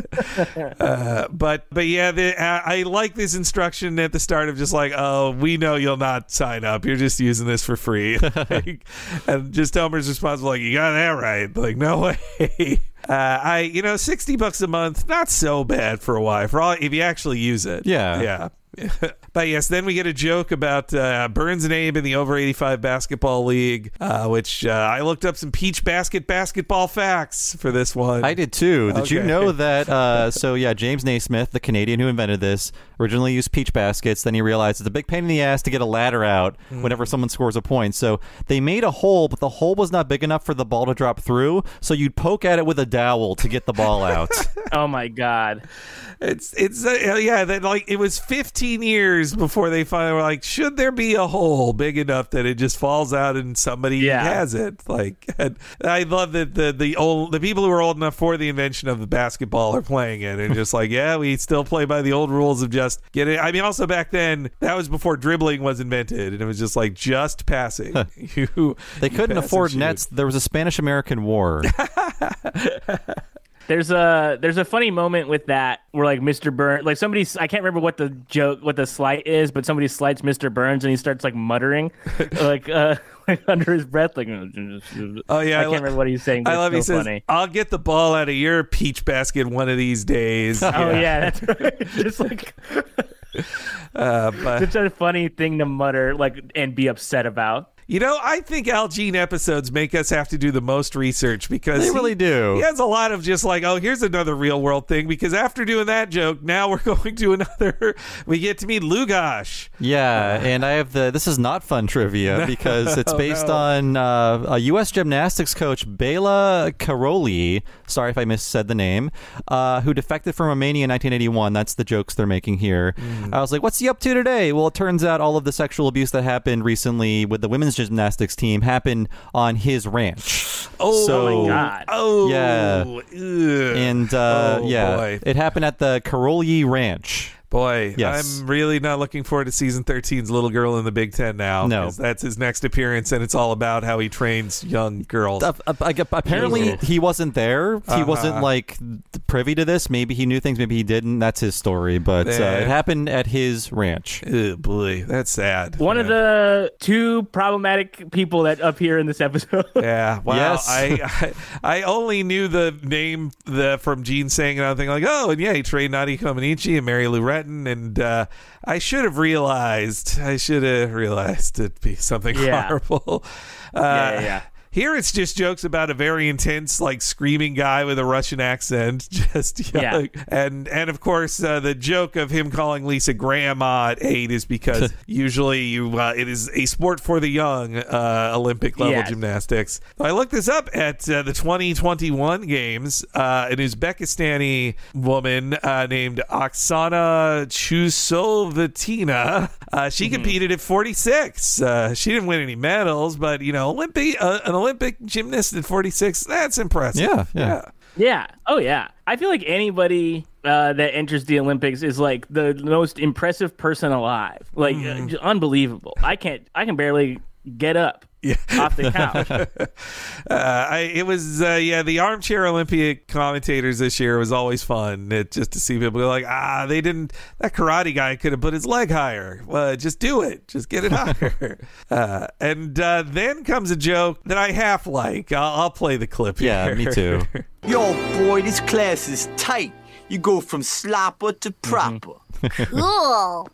uh, but but yeah, the, uh, I like this instruction at the start of just like, oh, we know you'll not sign up. You're just using this for free, like, and just Homer's response was like, you got that right. Like, no way. Uh, I, you know, sixty bucks a month, not so bad for a Y, for all if you actually use it. Yeah. Yeah. But yes, then we get a joke about uh, Burns and Abe in the over eighty-five basketball league, uh, which uh, I looked up some Peach Basket basketball facts for this one. I did too. Did Okay. you know that? Uh, so yeah, James Naismith, the Canadian who invented this, originally used peach baskets. Then he realized it's a big pain in the ass to get a ladder out Mm. whenever someone scores a point. So they made a hole, but the hole was not big enough for the ball to drop through. So you'd poke at it with a dowel to get the ball out. Oh my God. It's it's uh, yeah, that like it was fifteen years before they finally were like, should there be a hole big enough that it just falls out and somebody Yeah. has it? Like, and I love that the the old the people who are old enough for the invention of the basketball are playing it and just like, yeah, we still play by the old rules of just get it. I mean, also back then that was before dribbling was invented, and it was just like just passing. you They you couldn't pass afford and shoot. nets. There was a Spanish-American War. There's a there's a funny moment with that where like Mister Burns, like somebody, I can't remember what the joke, what the slight is, but somebody slights Mister Burns and he starts like muttering, like uh, like under his breath, like. Oh yeah, I can't remember what he's saying. But I love. it's He so says, funny. "I'll get the ball out of your peach basket one of these days." Oh yeah, that's right. Just like uh, but it's a funny thing to mutter, like, and be upset about. you know, I think Al Jean episodes make us have to do the most research because They he- really do. He has a lot of just like, oh, here's another real world thing. Because after doing that joke, now we're going to another. We get to meet Lugosh. Yeah, and I have the. This is not fun trivia because it's based no. on uh, a U S gymnastics coach, Bela Karolyi. Sorry if I missaid the name. Uh, who defected from Romania in nineteen eighty-one. That's the jokes they're making here. Mm. I was like, what's he up to today? Well, it turns out all of the sexual abuse that happened recently with the women's gymnastics team happened on his ranch. Oh, So- Oh my God. Oh, Yeah. Ugh. And uh, Oh, yeah, boy. it happened at the Karolyi Ranch. Boy, Yes. I'm really not looking forward to season thirteen's Little Girl in the Big Ten now. No. 'cause that's his next appearance, and it's all about how he trains young girls. Uh, uh, I get- apparently, Jesus. he wasn't there. He Uh-huh. wasn't like privy to this. Maybe he knew things. Maybe he didn't. That's his story. But uh, Yeah. it happened at his ranch. Oh, boy, that's sad. One yeah. of the two problematic people that appear in this episode. Yeah, wow. Yes. I, I I only knew the name the from Gene saying another thing like, oh, and yeah, he trained Nadia Comaneci and Mary Lou Retton, and uh, I should have realized. I should have realized it'd be something Yeah. horrible. Uh, Yeah, yeah, yeah. Here it's just jokes about a very intense, like screaming guy with a Russian accent. Just Yeah. yeah. and and of course uh, the joke of him calling Lisa grandma at eight is because usually you uh, it is a sport for the young, uh, Olympic level Yes. gymnastics. I looked this up at uh, the twenty twenty-one games. Uh, an Uzbekistani woman uh, named Oksana Chusovitina. Uh, she competed at forty-six. Uh, she didn't win any medals, but you know, Olympic uh, an Olympic gymnast at forty-six. That's impressive. Yeah, yeah. Yeah. Oh, yeah. I feel like anybody uh, that enters the Olympics is like the most impressive person alive. Like, uh, just unbelievable. I can't. I can barely get up off the couch. Uh, I, it was, uh, yeah, the armchair Olympic commentators this year was always fun. It, just to see people go like, ah, they didn't, that karate guy could have put his leg higher. Well, just do it. Just get it higher. uh, and uh, then comes a joke that I half like. I'll, I'll play the clip Yeah, here. me too. Yo, boy, this class is tight. You go from slopper to proper. Cool.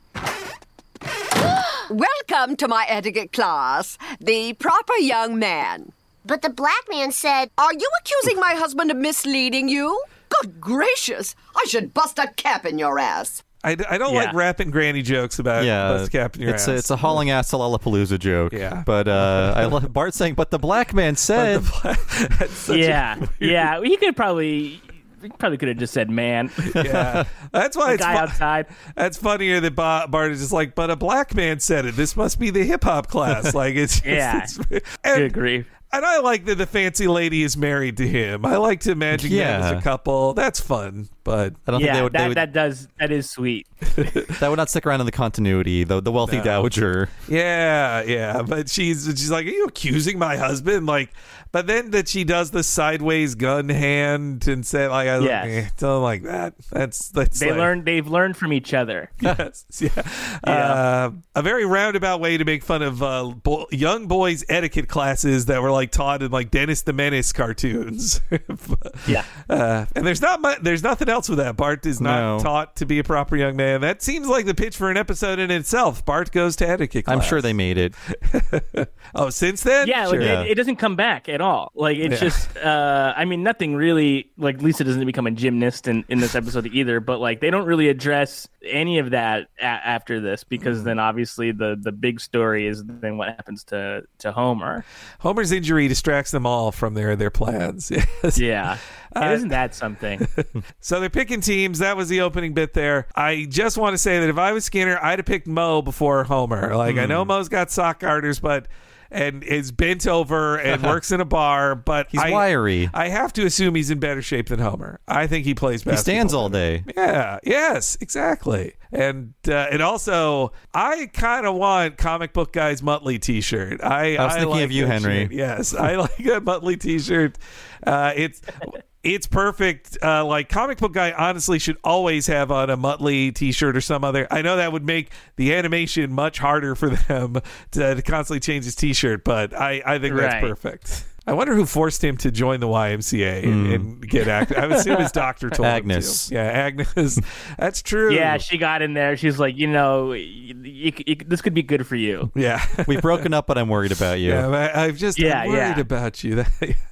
Welcome to my etiquette class, the proper young man. But the black man said, Are you accusing my husband of misleading you? Good gracious, I should bust a cap in your ass. I, I don't Yeah. like rapping granny jokes about Yeah, bust cap in your it's ass. a, it's a hauling ass to Lollapalooza joke. Yeah. But uh, I love Bart saying, but the black man said. That's such Yeah, a weird- yeah. He could probably, he probably could have just said "man." Yeah, that's why The it's guy fu- outside. That's funnier that Ba- Bart is just like, but a black man said it. This must be the hip hop class. Like it's just, Yeah. it's, Good and, grief. and I like that the fancy lady is married to him. I like to imagine them Yeah. as a couple. That's fun, but I don't Yeah, think they would, that they would that does that is sweet. that would not stick around in the continuity. The the wealthy No. dowager. yeah, yeah. But she's she's like, are you accusing my husband? Like, but then that she does the sideways gun hand and say like, I Yes. eh, don't like that. That's that's They like, learned they've learned from each other. Yes, yeah. Uh, a very roundabout way to make fun of uh, bo- young boys' etiquette classes that were like taught in like Dennis the Menace cartoons. Yeah. Uh, and there's not mu- there's nothing else with that. Bart is not No. taught to be a proper young man. That seems like the pitch for an episode in itself. Bart goes to etiquette class. I'm sure they made it. Oh, since then? Yeah, like, Sure. Yeah. It, it doesn't come back at all. Like it's Yeah. just, uh, I mean, nothing really. Like Lisa doesn't become a gymnast in, in this episode either. But like they don't really address any of that a- after this because Mm. then obviously the the big story is then what happens to to Homer. Homer's injury distracts them all from their their plans. Yes. Yeah, and Uh, isn't that something? So they're picking teams. That was the opening bit there. I just want to say that if I was Skinner, I'd have picked Mo before Homer. Like, I know Mo's got sock garters, but and is bent over and works in a bar, but He's I, wiry. I have to assume he's in better shape than Homer. I think he plays He basketball. stands all day. Yeah. Yes. Exactly. And uh, and also, I kind of want Comic Book Guy's Muttley T-shirt. I, I was thinking like of you, that Henry. shirt. Yes, I like a Muttley T-shirt. Uh, it's. It's perfect. Uh, like Comic Book Guy honestly should always have on a Muttley T-shirt or some other. I know that would make the animation much harder for them to, to constantly change his T-shirt, but I, I think that's Right. perfect. I wonder who forced him to join the Y M C A and, Mm. and get active. I would assume his doctor told Agnes. him to. Yeah, Agnes. That's true. Yeah, she got in there. She's like, you know, you, you, you, this could be good for you. Yeah. We've broken up, but I'm worried about you. Yeah, I, I'm just Yeah, I'm worried yeah. about you.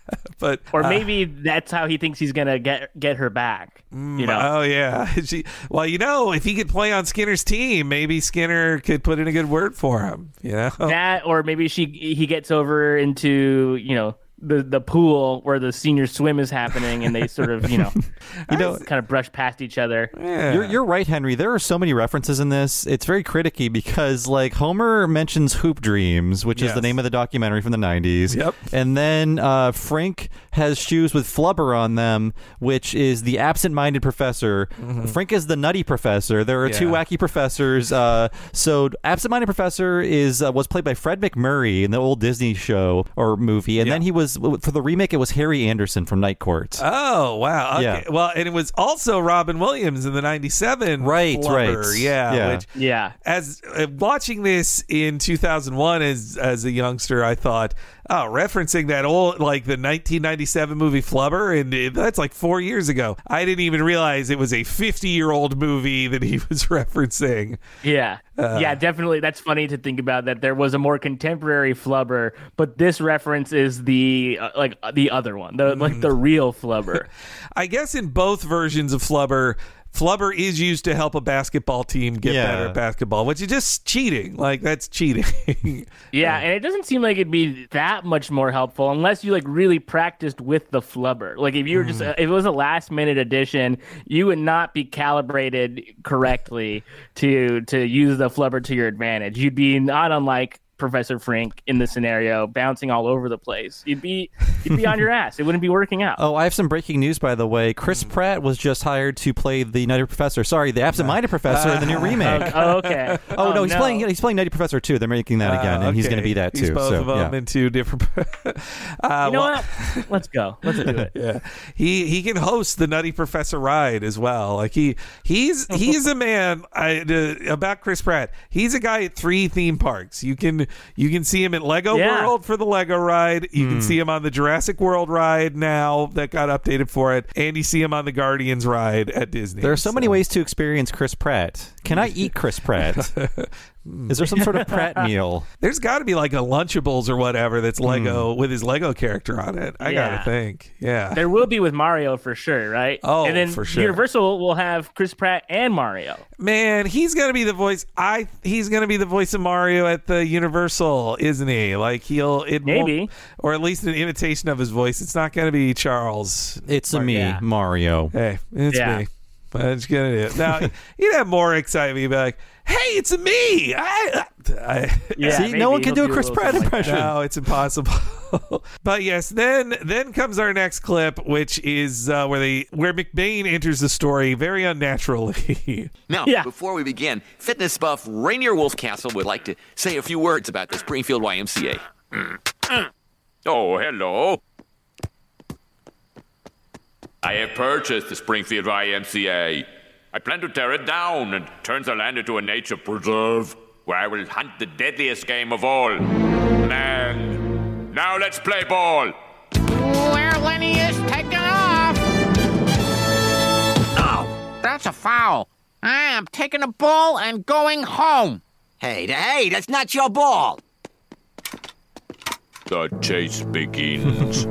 But Or uh, maybe that's how he thinks he's gonna get get her back. You know, Oh yeah. She, well, you know, if he could play on Skinner's team, maybe Skinner could put in a good word for him. You know. that, or maybe she he gets over into you know the the pool where the senior swim is happening, and they sort of you know You know, kind of brush past each other. Yeah. You're, you're right, Henry. There are so many references in this. It's very criticky because, like, Homer mentions Hoop Dreams, which is Yes. the name of the documentary from the nineties. Yep. And then uh, Frank has shoes with flubber on them, which is the absent-minded professor. Frank is the nutty professor. There are two Yeah. wacky professors. Uh, so absent-minded professor is uh, was played by Fred McMurray in the old Disney show or movie, and Yeah. then he was for the remake. It was Harry Anderson from Night Court. Oh wow! Okay. Yeah. Well, and it was also Robin Williams in the ninety-seven. Right, Flubber. right. Yeah. Yeah. Which, Yeah, as uh, watching this in two thousand one as as a youngster, I thought, oh, referencing that old like the nineteen ninety-seven movie Flubber, and it, that's like four years ago. I didn't even realize it was a fifty-year-old movie that he was referencing. yeah, Uh. yeah. Definitely, that's funny to think about. That there was a more contemporary Flubber, but this reference is the uh, like uh, the other one, the like the real Flubber. I guess in both versions of Flubber, Flubber is used to help a basketball team get Yeah. better at basketball, which is just cheating. Like, that's cheating. Yeah, and it doesn't seem like it'd be that much more helpful unless you like really practiced with the flubber. Like if you were just if it was a last minute addition, you would not be calibrated correctly to to use the flubber to your advantage. You'd be not unlike Professor Frink in this scenario, bouncing all over the place. You'd be you'd be on your ass. It wouldn't be working out. Oh, I have some breaking news, by the way. Chris Pratt was just hired to play the Nutty Professor. Sorry, the absent-minded professor in the new remake. Oh, okay. Oh, no, he's playing. He's playing Nutty Professor too. They're making that again, Uh, and he's okay. going to be that too. He's both so, of them yeah. in two different. uh, You know well- what? Let's go. Let's do it. Yeah, he he can host the Nutty Professor ride as well. Like he he's he's a man. I, uh, about Chris Pratt, he's a guy at three theme parks. You can you can see him at Lego Yeah. World for the Lego ride. You can see him on the Jurassic World ride now that got updated for it, and you see him on the Guardians ride at Disney. There are so, many ways to experience Chris Pratt. Can I eat Chris Pratt? Is there some sort of Pratt meal? There's got to be like a Lunchables or whatever that's Lego mm. with his Lego character on it. I yeah. gotta think. Yeah, there will be with Mario for sure, right? Oh, and then for sure. Universal will have Chris Pratt and Mario. Man, he's gonna be the voice. I he's gonna be the voice of Mario at the Universal, isn't he? Like he'll it maybe, or at least an imitation of his voice. It's not gonna be Charles. It's a me, yeah. Mario. Hey, it's yeah. me. That's gonna do. Now you'd have more excitement. You'd be like, "Hey, it's a me!" I, I, yeah, See, maybe. no one can He'll do a Chris Pratt like impression. No, it's impossible. But yes, then then comes our next clip, which is uh, where they where McBain enters the story very unnaturally. Now, yeah. before we begin, fitness buff Rainier Wolfcastle would like to say a few words about the Springfield Y M C A. Oh, hello. I have purchased the Springfield Y M C A. I plan to tear it down and turn the land into a nature preserve, where I will hunt the deadliest game of all. Man, now let's play ball. Where Lenny is taking off. Oh, that's a foul. I am taking a ball and going home. Hey, hey, that's not your ball. The chase begins.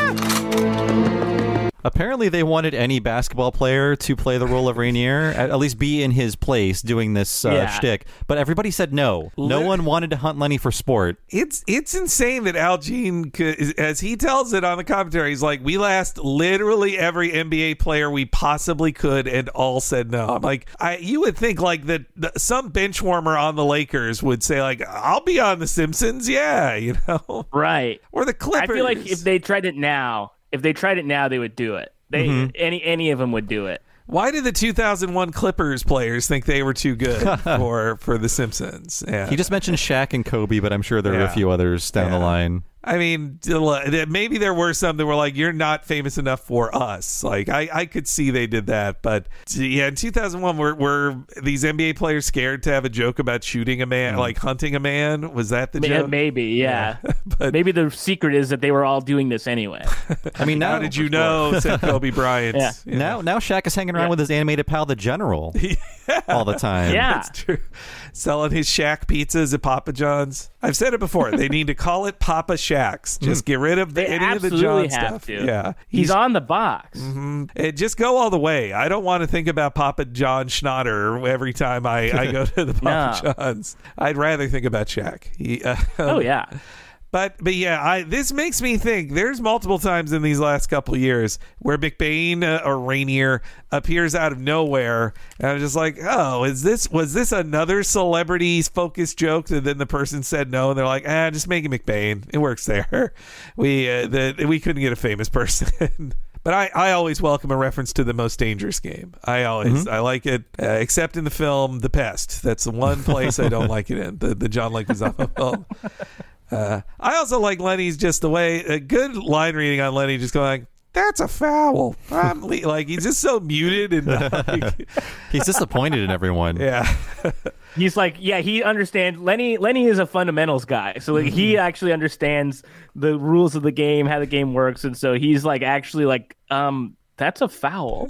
Apparently, they wanted any basketball player to play the role of Rainier, at, at least be in his place doing this uh, yeah. shtick. But everybody said no. No Lit- one wanted to hunt Lenny for sport. It's it's insane that Al Jean, could, as he tells it on the commentary, he's like, we asked literally every N B A player we possibly could, and all said no. I'm like, I you would think like that some bench warmer on the Lakers would say like, I'll be on the Simpsons, yeah, you know, right? Or the Clippers. I feel like if they tried it now. If they tried it now, they would do it. They mm-hmm. any any of them would do it. Why did the two thousand one Clippers players think they were too good for for the Simpsons? Yeah. He just mentioned Shaq and Kobe, but I'm sure there yeah. are a few others down yeah. the line. I mean, maybe there were some that were like, you're not famous enough for us. Like, I, I could see they did that. But, yeah, in two thousand one, were, were these N B A players scared to have a joke about shooting a man, mm. like hunting a man? Was that the joke? Maybe, yeah. yeah. But maybe the secret is that they were all doing this anyway. I mean, now, how did you know, said Kobe Bryant. yeah. You now, know. now Shaq is hanging around yeah. with his animated pal, the General, yeah. all the time. Yeah. That's true. Selling his Shack pizzas at Papa John's. I've said it before. They need to call it Papa Shacks. Just get rid of the, any of the John stuff. To. Yeah, he's, he's on the box. Mm-hmm. It, just go all the way. I don't want to think about Papa John Schnatter every time I, I go to the Papa no. John's. I'd rather think about Shaq. He, uh, oh yeah. But but yeah, I this makes me think there's multiple times in these last couple of years where McBain uh, or Rainier appears out of nowhere, and I'm just like, oh, is this was this another celebrity focused joke? And then the person said no, and they're like, ah, just make it McBain. It works there. We uh, the we couldn't get a famous person. But I, I always welcome a reference to the Most Dangerous Game. I always mm-hmm. I like it, uh, except in the film The Pest. That's the one place I don't like it in, the the John Leguizamo film. Uh, I also like Lenny's just the way a good line reading on Lenny, just going like, "That's a foul." I'm le-. Like he's just so muted and like, he's disappointed in everyone. Yeah, he's like, yeah, he understands. Lenny Lenny is a fundamentals guy, so like, mm-hmm. he actually understands the rules of the game, how the game works, and so he's like actually like, um. That's a foul.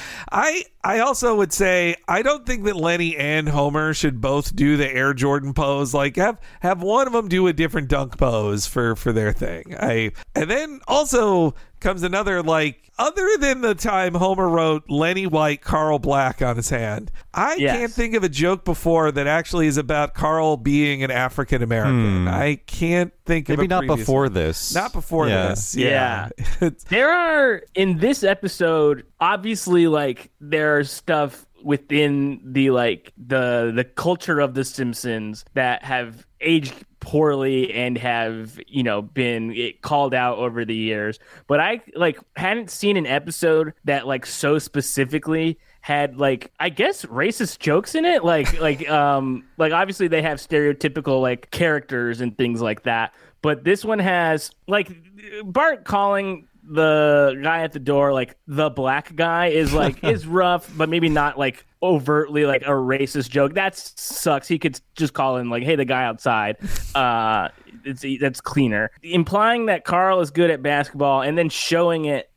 I I also would say I don't think that Lenny and Homer should both do the Air Jordan pose. Like have have one of them do a different dunk pose for for their thing. I and then also comes another, like, other than the time Homer wrote Lenny White, Carl Black on his hand, I yes. can't think of a joke before that actually is about Carl being an African American. Hmm. I can't think Maybe of a not before one. this. Not before yeah. this. Yeah. yeah. There are, in this episode, obviously, like, there's stuff within the, like, the the culture of The Simpsons that have aged poorly and have, you know, been it called out over the years. But I, like, hadn't seen an episode that, like, so specifically had, like, I guess racist jokes in it. Like, like, um, like, obviously they have stereotypical, like, characters and things like that. But this one has, like, Bart calling the guy at the door, like, the black guy is, like, is rough, but maybe not, like, overtly, like, a racist joke. That sucks. He could just call him, like, hey, the guy outside. Uh, it's that's cleaner. Implying that Carl is good at basketball and then showing it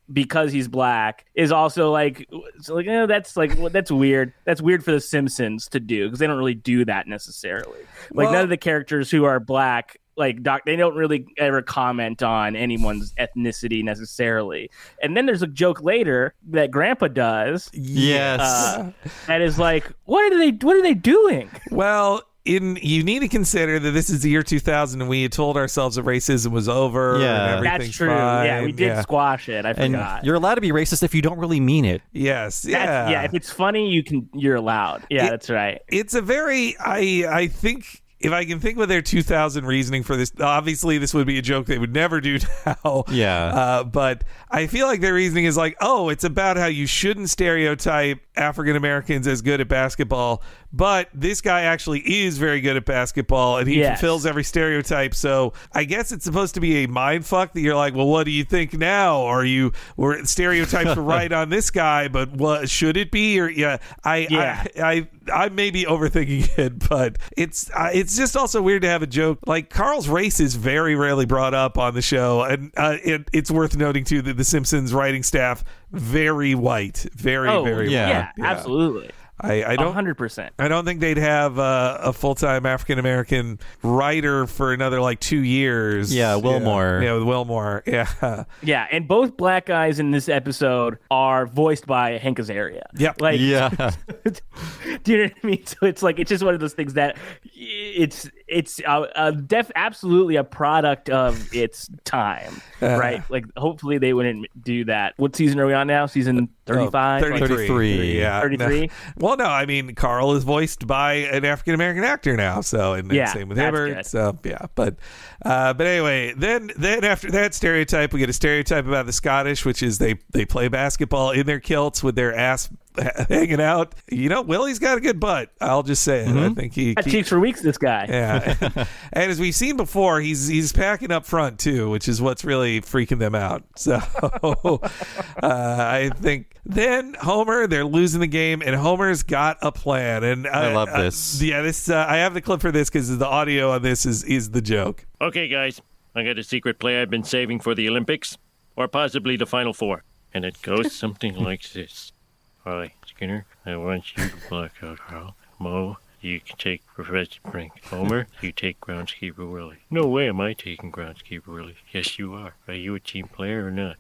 because he's black is also like, it's like eh, that's like well, that's weird. That's weird for the Simpsons to do because they don't really do that necessarily. Like Well- none of the characters who are black, like doc, they don't really ever comment on anyone's ethnicity necessarily. And then there's a joke later that Grandpa does. Yes. Uh, that is like, what are they? What are they doing? Well, in you need to consider that this is the year two thousand, and we had told ourselves that racism was over. Yeah. and That's everything's true. fine. Yeah, we did Yeah. squash it. I And forgot. you're allowed to be racist if you don't really mean it. Yes, That's- yeah, yeah. If it's funny, you can. You're allowed. Yeah, It- that's right. It's a very I I think. If I can think with their two thousand reasoning for this, obviously this would be a joke they would never do now. Yeah. Uh, but I feel like their reasoning is like, oh, it's about how you shouldn't stereotype African Americans as good at basketball, but this guy actually is very good at basketball and he Yes. fulfills every stereotype. So I guess it's supposed to be a mind fuck that you're like, well, what do you think now? Are you were stereotypes were right on this guy, but what should it be? Or yeah, I Yeah. I, I I may be overthinking it, but it's uh, it's just also weird to have a joke like Carl's race is very rarely brought up on the show, and uh, it, it's worth noting too that the Simpsons writing staff very white, very Oh, very yeah, white. absolutely. I, I don't. one hundred percent. I don't think they'd have uh, a full time African American writer for another like two years. Yeah, Wilmore. Yeah, yeah, with Wilmore. Yeah. Yeah, and both black guys in this episode are voiced by Hank Azaria. Yep. Like, Yeah. do you know what I mean? So it's like it's just one of those things that it's it's a, a def absolutely a product of its time, Uh, right? Like, hopefully they wouldn't do that. What season are we on now? Season thirty-five, Oh, thirty-three. Yeah. thirty-three. No. Well, no, I mean, Carl is voiced by an African American actor now, so and, and Yeah, same with that's Hibbert. good. So yeah, but uh, but anyway, then then after that stereotype, we get a stereotype about the Scottish, which is they they play basketball in their kilts with their ass hanging out. You know, Willie's got a good butt. I'll just say it. I think he. Got he- cheeks for weeks. This guy. Yeah, and as we've seen before, he's he's packing up front too, which is what's really freaking them out. So uh, I think then Homer, they're losing the game, and Homer's got a plan. And uh, I love uh, this. yeah, this uh, I have the clip for this because the audio on this is is the joke. Okay, guys, I got a secret play I've been saving for the Olympics, or possibly the Final Four. And it goes something like this. All right, Skinner, I want you to block out Carl. Mo, you can take Professor Brink. Homer, you take Groundskeeper Willie. No way am I taking Groundskeeper Willie. Yes, you are. Are you a team player or not?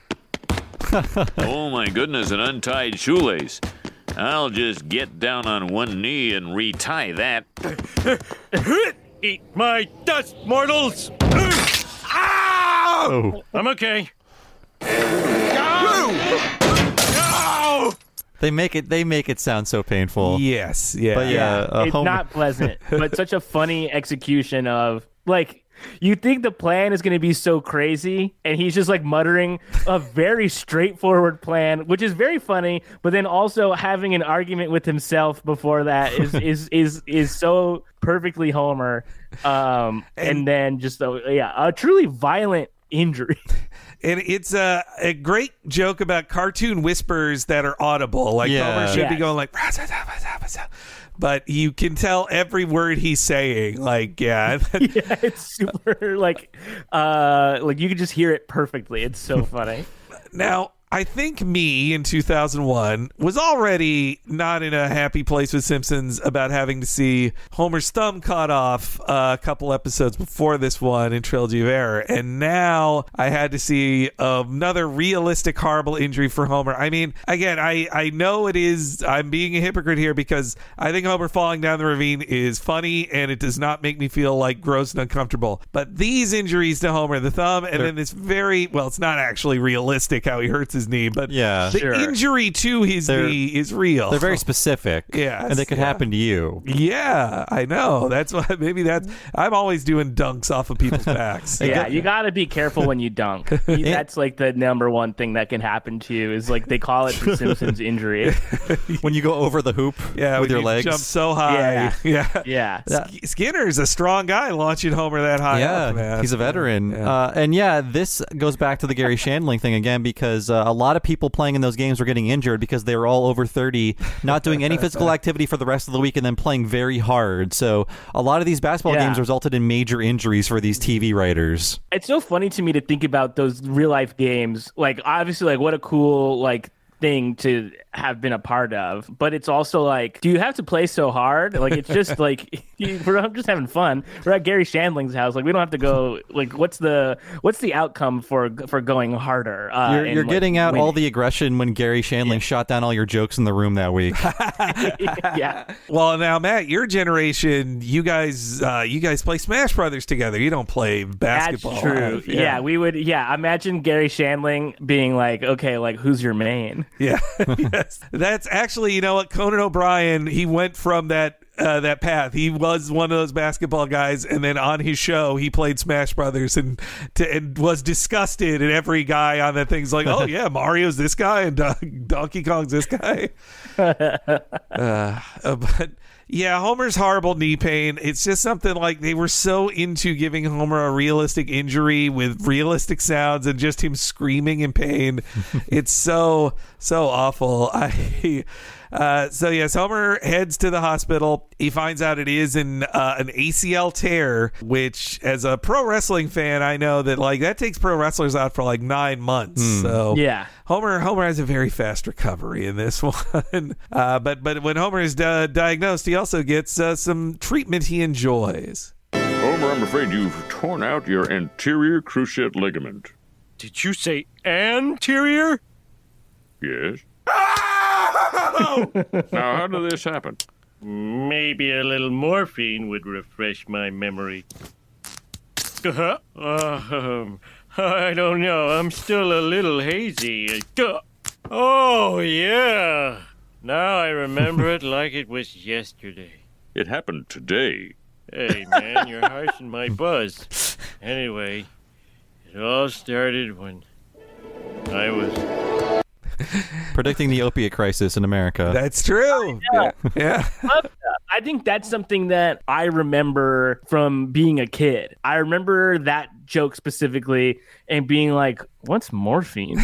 Oh my goodness, an untied shoelace. I'll just get down on one knee and retie that. Eat my dust, mortals! Oh. I'm okay. They make it. They make it sound so painful. Yes, yeah, But yeah, uh, it's Homer- not pleasant, but such a funny execution of like. You think the plan is going to be so crazy, and he's just like muttering a very straightforward plan, which is very funny. But then also having an argument with himself before that is is is is so perfectly Homer. Um, and, and then just a, yeah, a truly violent injury. And it's a, a great joke about cartoon whispers that are audible. Like Yeah. Homer should be Yes. going like, but you can tell every word he's saying. Like, yeah. Yeah, it's super like uh like you can just hear it perfectly. It's so funny. Now, I think me in two thousand one was already not in a happy place with Simpsons about having to see Homer's thumb cut off uh, a couple episodes before this one in Trilogy of Error. And now I had to see another realistic, horrible injury for Homer. I mean, again, I, I know it is, I'm being a hypocrite here because I think Homer falling down the ravine is funny and it does not make me feel like gross and uncomfortable. But these injuries to Homer, the thumb, and They're- then this very, well, it's not actually realistic how he hurts his knee, but Yeah. the Sure. injury to his They're- knee is real. They're very specific. Yes, and they could yeah. happen to you. Yeah, I know. That's why maybe that's. I'm always doing dunks off of people's backs. Yeah, you got to be careful when you dunk. You- That's like the number one thing that can happen to you is like they call it the Simpsons injury. When you go over the hoop Yeah, with when your you legs. jump so high. Yeah. Yeah, Yeah. Sk- Skinner's a strong guy launching Homer that high Yeah, up, man. he's a veteran. Yeah. Uh, and yeah, this goes back to the Gary Shandling thing again because uh, a lot of people playing in those games were getting injured because they were all over thirty, not doing any physical activity for the rest of the week, and then playing very hard. So a lot of these basketball Yeah. games resulted in major injuries for these T V writers. It's so funny to me to think about those real life games. Like, obviously, like what a cool like thing to have been a part of, but it's also like, do you have to play so hard? Like, it's just like you, we're just having fun. We're at Gary Shandling's house. Like, we don't have to go. Like, what's the what's the outcome for for going harder? Uh, You're, and, you're like, getting out winning? all the aggression when Gary Shandling Yeah. shot down all your jokes in the room that week. Yeah. Well, now Matt, your generation, you guys, uh, you guys play Smash Brothers together. You don't play basketball. That's true. Yeah. Yeah. we would. Yeah, imagine Gary Shandling being like, okay, like who's your main? Yeah. Yes. That's actually, you know what, Conan O'Brien, he went from that uh, that path. He was one of those basketball guys, and then on his show, he played Smash Brothers and to, and was disgusted. And every guy on that thing's like, "Oh yeah, Mario's this guy, and Don- Donkey Kong's this guy." uh, uh, but. Yeah, Homer's horrible knee pain. It's just something like they were so into giving Homer a realistic injury with realistic sounds and just him screaming in pain. It's so, so awful. I uh, so yes, Homer heads to the hospital. He finds out it is an uh, an A C L tear, which as a pro wrestling fan, I know that like that takes pro wrestlers out for like nine months. Mm. So Yeah. Homer Homer has a very fast recovery in this one. Uh, but but when Homer is uh, diagnosed, he also gets uh, some treatment he enjoys. Homer, I'm afraid you've torn out your anterior cruciate ligament. Did you say anterior? Yes. Now, how did this happen? Maybe a little morphine would refresh my memory. Uh-huh. Um, I don't know. I'm still a little hazy. Uh, Oh, yeah. Now I remember it like it was yesterday. It happened today. Hey, man, you're harshing my buzz. Anyway, it all started when I was... Predicting the opiate crisis in America. That's true. Yeah. Yeah. I think that's something that I remember from being a kid. I remember that joke specifically and being like, what's morphine?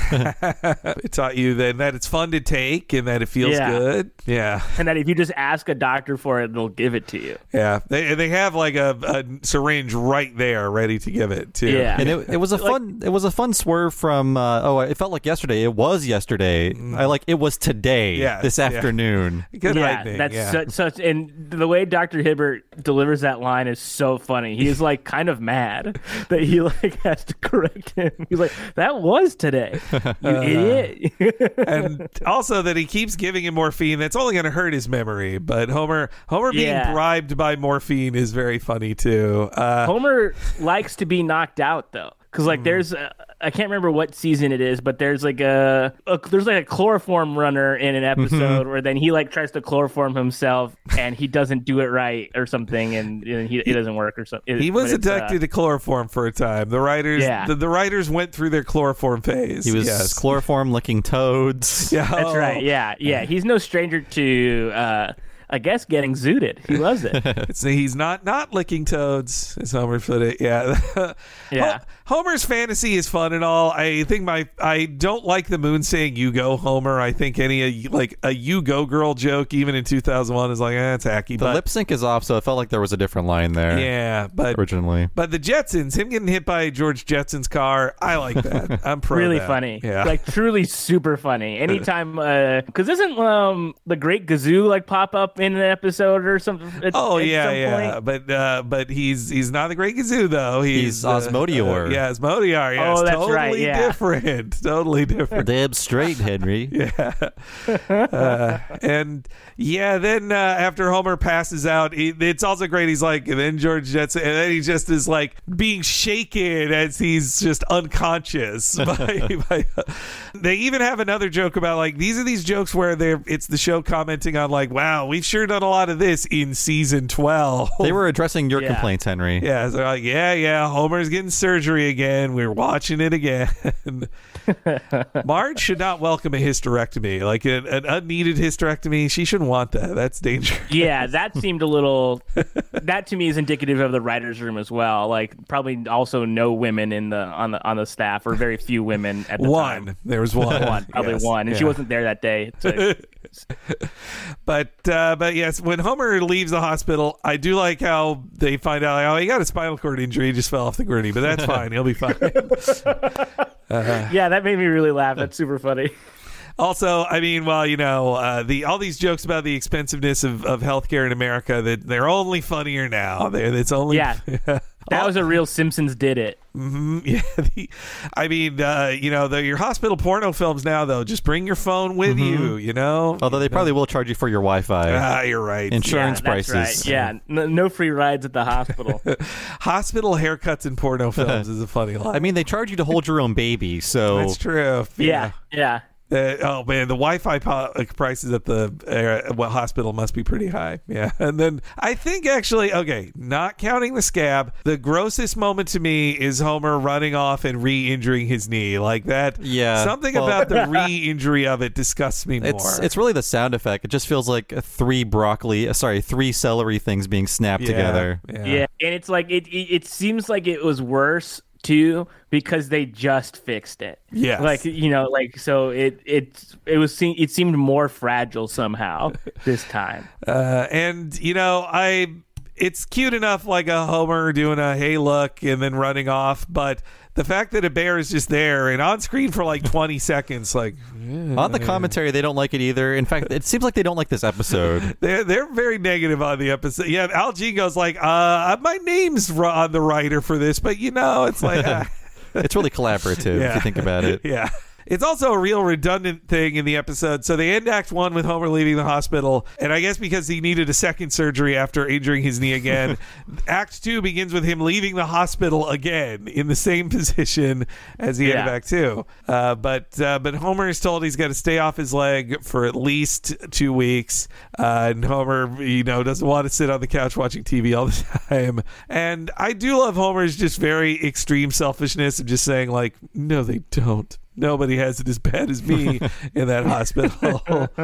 It taught you then that it's fun to take and that it feels Yeah. good. Yeah. And that if you just ask a doctor for it, they'll give it to you. Yeah. They they have like a, a syringe right there ready to give it too. Yeah. And it, it was a fun it was a fun swerve from uh, oh it felt like yesterday. It was yesterday. I like it was today. Yes, this yeah. afternoon. Good yeah, lightning. that's yeah. such, such, and the way Doctor Hibbert delivers that line is so funny. He's like kind of mad that he like has to correct him. He's like, "That was today, you Uh, idiot." And also that he keeps giving him morphine. That's only going to hurt his memory. But Homer, Homer being Yeah. bribed by morphine is very funny too. Uh, Homer likes to be knocked out though, because like there's a, I can't remember what season it is, but there's like a, a there's like a chloroform runner in an episode where then he like tries to chloroform himself and he doesn't do it right or something, and, and he, it doesn't work or something. he was But it's, uh, addicted to chloroform for a time. The writers, Yeah. the, the writers went through their chloroform phase. He was yes. chloroform licking toads. Yeah, That's oh. right. Yeah, yeah. He's no stranger to, uh, I guess, getting zooted. He loves it. So he's not not licking toads, as Homer put it. Yeah, Yeah. Ho- Homer's fantasy is fun and all. I think my I don't like the moon saying "you go, Homer." I think any like a "you go, girl" joke, even in two thousand one, is like eh, it's hacky. The but lip sync is off, so it felt like there was a different line there. yeah, but originally. but the Jetsons, him getting hit by George Jetson's car, I like that. I'm pro. Really that. funny. Yeah, Like truly super funny. Anytime, uh, because isn't um the Great Gazoo like pop up in an episode or something? At, oh at yeah, some yeah. point? But uh, but he's he's not the Great Gazoo though. He's, He's uh, Osmodior. uh, yeah, Osmodior. Yes, Oh, that's totally right, yeah. different. Totally different. Damn straight, Henry. Yeah. Uh, and yeah, then uh, after Homer passes out, he, it's also great. He's like, and then George Jetson, and then he just is like being shaken as he's just unconscious. by, by, they even have another joke about like these are these jokes where they're it's the show commenting on like, wow, we've they've sure done a lot of this in season twelve. They were addressing your Yeah. complaints, Henry. Yeah, so like, yeah, yeah, Homer's getting surgery again. We're watching it again. Marge should not welcome a hysterectomy, like an, an unneeded hysterectomy. She shouldn't want that. That's dangerous. Yeah, that seemed a little. That to me is indicative of the writers' room as well. Like probably also no women in the on the on the staff, or very few women at the One. time. There was one. One, probably Yes. one, and Yeah. she wasn't there that day. So, But uh, but yes, when Homer leaves the hospital, I do like how they find out, like, oh, he got a spinal cord injury, he just fell off the gurney, but that's fine, he'll be fine. Uh, yeah, that made me really laugh. That's super funny. Also, I mean, well, you know, uh, the all these jokes about the expensiveness of, of healthcare in America, that they're only funnier now. They're, it's only Yeah. That was a real Simpsons did it. Mm-hmm. Yeah, the, I mean, uh, you know, the, your hospital porno films now, though, just bring your phone with Mhm. you, you know? Although they probably will charge you for your Wi-Fi. Ah, you're right. Insurance Yeah, that's prices. right. Yeah, no, no free rides at the hospital. Hospital haircuts in porno films is a funny line. I mean, they charge you to hold your own baby, so That's true. yeah, yeah. Uh, oh man, the Wi-Fi po- prices at the uh, well, hospital must be pretty high. Yeah, and then I think actually, okay, not counting the scab, the grossest moment to me is Homer running off and re-injuring his knee like that. Yeah, something well- about the re-injury of it disgusts me more. it's it's really the sound effect. It just feels like three broccoli, uh, sorry, three celery things being snapped Yeah, together. Yeah. Yeah, and it's like it, it. It seems like it was worse too because they just fixed it. Yes. like you know, like so it it it was se- it seemed more fragile somehow this time. Uh, and you know, I it's cute enough, like a Homer doing a hey look and then running off, but the fact that a bear is just there and on screen for like twenty seconds, like On the commentary, they don't like it either. In fact, it seems like they don't like this episode. they're they're very negative on the episode. Yeah, Al Jean goes like, uh, my name's on the writer for this, but you know, it's like uh, It's really collaborative if you think about it. Yeah. It's also a real redundant thing in the episode. So they end Act One with Homer leaving the hospital, and I guess because he needed a second surgery after injuring his knee again, Act Two begins with him leaving the hospital again in the same position as the end of Yeah. Act Two. Uh, but uh, but Homer is told he's got to stay off his leg for at least two weeks, uh, and Homer, you know, doesn't want to sit on the couch watching T V all the time. And I do love Homer's just very extreme selfishness of just saying like, no, they don't. Nobody has it as bad as me in that hospital.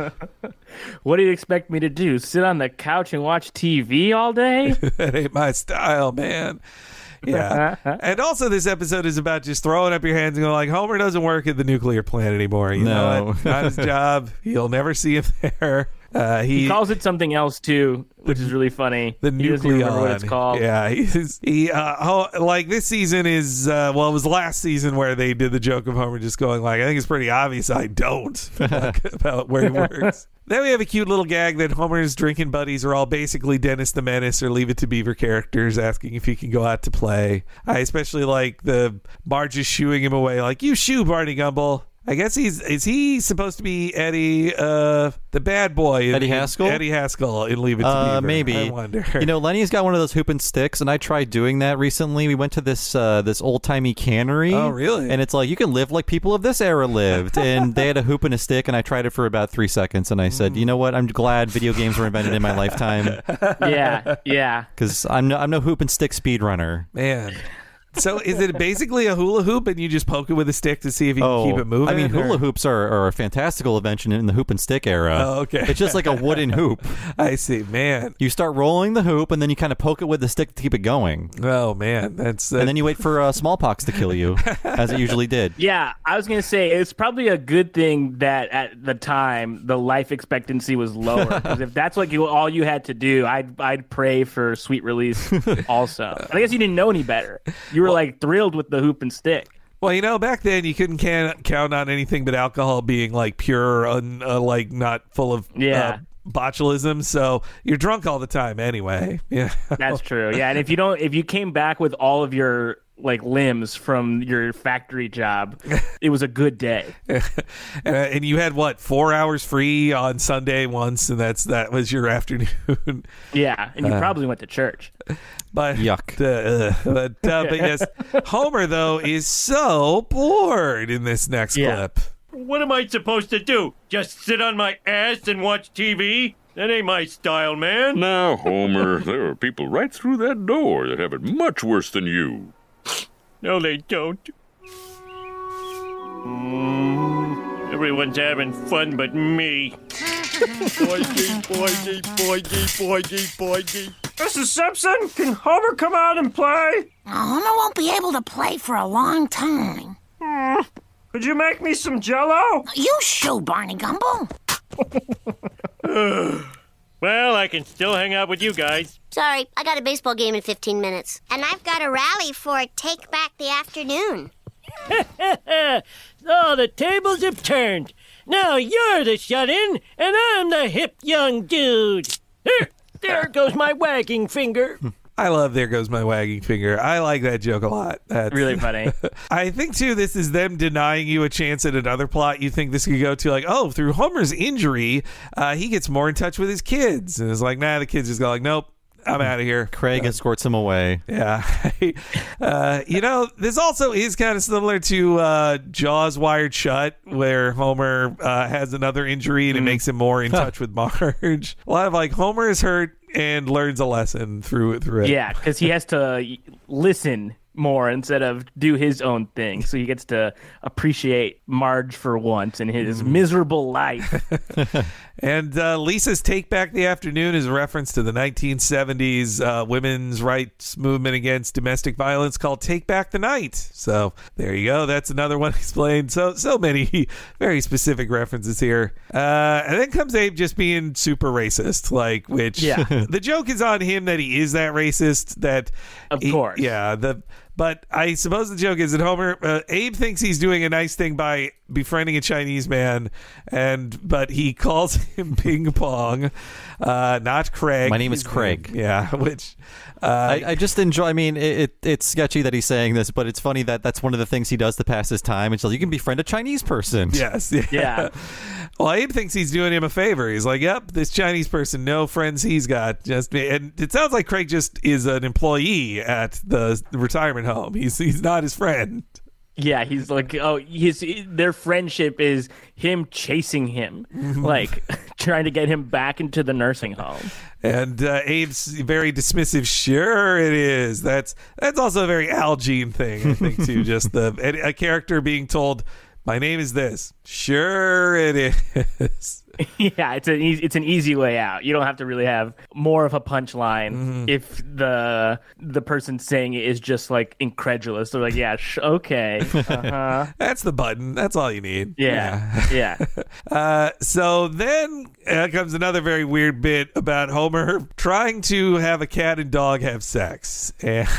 What do you expect me to do? Sit on the couch and watch T V all day? That ain't my style, man. Yeah. And also this episode is about just throwing up your hands and going like, Homer doesn't work at the nuclear plant anymore. You know No. what? Not his job. You'll never see him there. Uh, he, He calls it something else too, which is really funny. the He doesn't even remember what it's nucleon. called. Yeah, he's, he uh, ho- like this season is uh, well, it was last season where they did the joke of Homer just going like, I think it's pretty obvious I don't about where he works. Then we have a cute little gag that Homer's drinking buddies are all basically Dennis the Menace or Leave It to Beaver characters, asking if he can go out to play. I especially like the Marge is shooing him away, like, you shoo, Barney Gumble. I guess he's is he supposed to be Eddie, uh, the bad boy? In, Eddie Haskell? In, Eddie Haskell in Leave It to Uh, Beaver. maybe. I wonder. You know, Lenny's got one of those hoop and sticks, and I tried doing that recently. We went to this uh, this old timey cannery. Oh, really? And it's like you can live like people of this era lived. And they had a hoop and a stick, and I tried it for about three seconds, and I said, you know what? I'm glad video games were invented in my lifetime Yeah, yeah. because I'm no I'm no hoop and stick speedrunner. Man. So is it basically a hula hoop and you just poke it with a stick to see if you Oh, can keep it moving? I mean, or- hula hoops are, are a fantastical invention in the hoop and stick era. Oh, okay. It's just like a wooden hoop. I see, man. You start rolling the hoop, and then you kind of poke it with the stick to keep it going. Oh, man. That's uh, And then you wait for uh, smallpox to kill you, as it usually did. Yeah, I was gonna say it's probably a good thing that at the time the life expectancy was lower. Because if that's like you, all you had to do, I'd I'd pray for sweet release. Also, I guess you didn't know any better. You were like thrilled with the hoop and stick. Well, you know, back then you couldn't can- count on anything but alcohol being like pure, un- uh, like not full of Yeah. uh, botulism. So you're drunk all the time anyway. Yeah, That's true. Yeah, and if you don't, if you came back with all of your like limbs from your factory job, it was a good day. uh, and you had what four hours free on Sunday once, and that's that was your afternoon. Yeah, and you Uh, probably went to church. But Yuck. uh, but uh, but yes, Homer though is so bored in this next Yeah. clip. What am I supposed to do? Just sit on my ass and watch T V? That ain't my style, man. Now, Homer, there are people right through that door that have it much worse than you. No, they don't. Mm, everyone's having fun but me. Boygy, boygy, boygy, boygy, boygy. Missus Simpson, can Homer come out and play? Homer won't be able to play for a long time. Hmm. Could you make me some Jell-O? You shoo, Barney Gumble. Well, I can still hang out with you guys. Sorry, I got a baseball game in fifteen minutes. And I've got a rally for Take Back the Afternoon. Oh, the tables have turned. Now you're the shut-in, and I'm the hip young dude. There, there goes my wagging finger. I love There Goes My Wagging Finger. I like that joke a lot. That's really funny. I think, too, this is them denying you a chance at another plot. You think this could go to, like, oh, through Homer's injury, uh, he gets more in touch with his kids. And it's like, nah, the kids just go like, nope, I'm out of here. Craig uh, escorts him away. Yeah. uh, you know, this also is kind of similar to uh, Jaws Wired Shut, where Homer uh, has another injury and it mm. makes him more in touch with Marge. A lot of, like, Homer is hurt and learns a lesson through through it. Yeah, because he has to listen more instead of do his own thing. So he gets to appreciate Marge for once in his mm. miserable life. And uh, Lisa's Take Back the Afternoon is a reference to the nineteen seventies uh, women's rights movement against domestic violence called Take Back the Night. So there you go. That's another one explained. So so many very specific references here. Uh, and then comes Abe just being super racist, like, which yeah. The joke is on him that he is that racist. That of he, course, yeah. The But I suppose the joke is that Homer, uh, Abe thinks he's doing a nice thing by befriending a Chinese man, and but he calls him Ping Pong, uh, not Craig. My name is Craig. Name. Yeah, which uh, I, I just enjoy. I mean, it, it, it's sketchy that he's saying this, but it's funny that that's one of the things he does to pass his time. It's like, you can befriend a Chinese person. Yes. Yeah. yeah. Well, Abe thinks he's doing him a favor. He's like, yep, this Chinese person, no friends he's got. Just me. And it sounds like Craig just is an employee at the retirement home. He's he's not his friend. Yeah, he's like, oh, his their friendship is him chasing him, like trying to get him back into the nursing home. And uh, Abe's very dismissive. Sure, it is. That's that's also a very Al Jean thing, I think, too. Just the a character being told, my name is this. Sure, it is. Yeah, it's an easy, it's an easy way out. You don't have to really have more of a punchline mm-hmm. if the the person saying it is just like incredulous. They're like, yeah, sh- okay, uh-huh. That's the button. That's all you need. Yeah, yeah. yeah. uh, so then uh, comes another very weird bit about Homer trying to have a cat and dog have sex,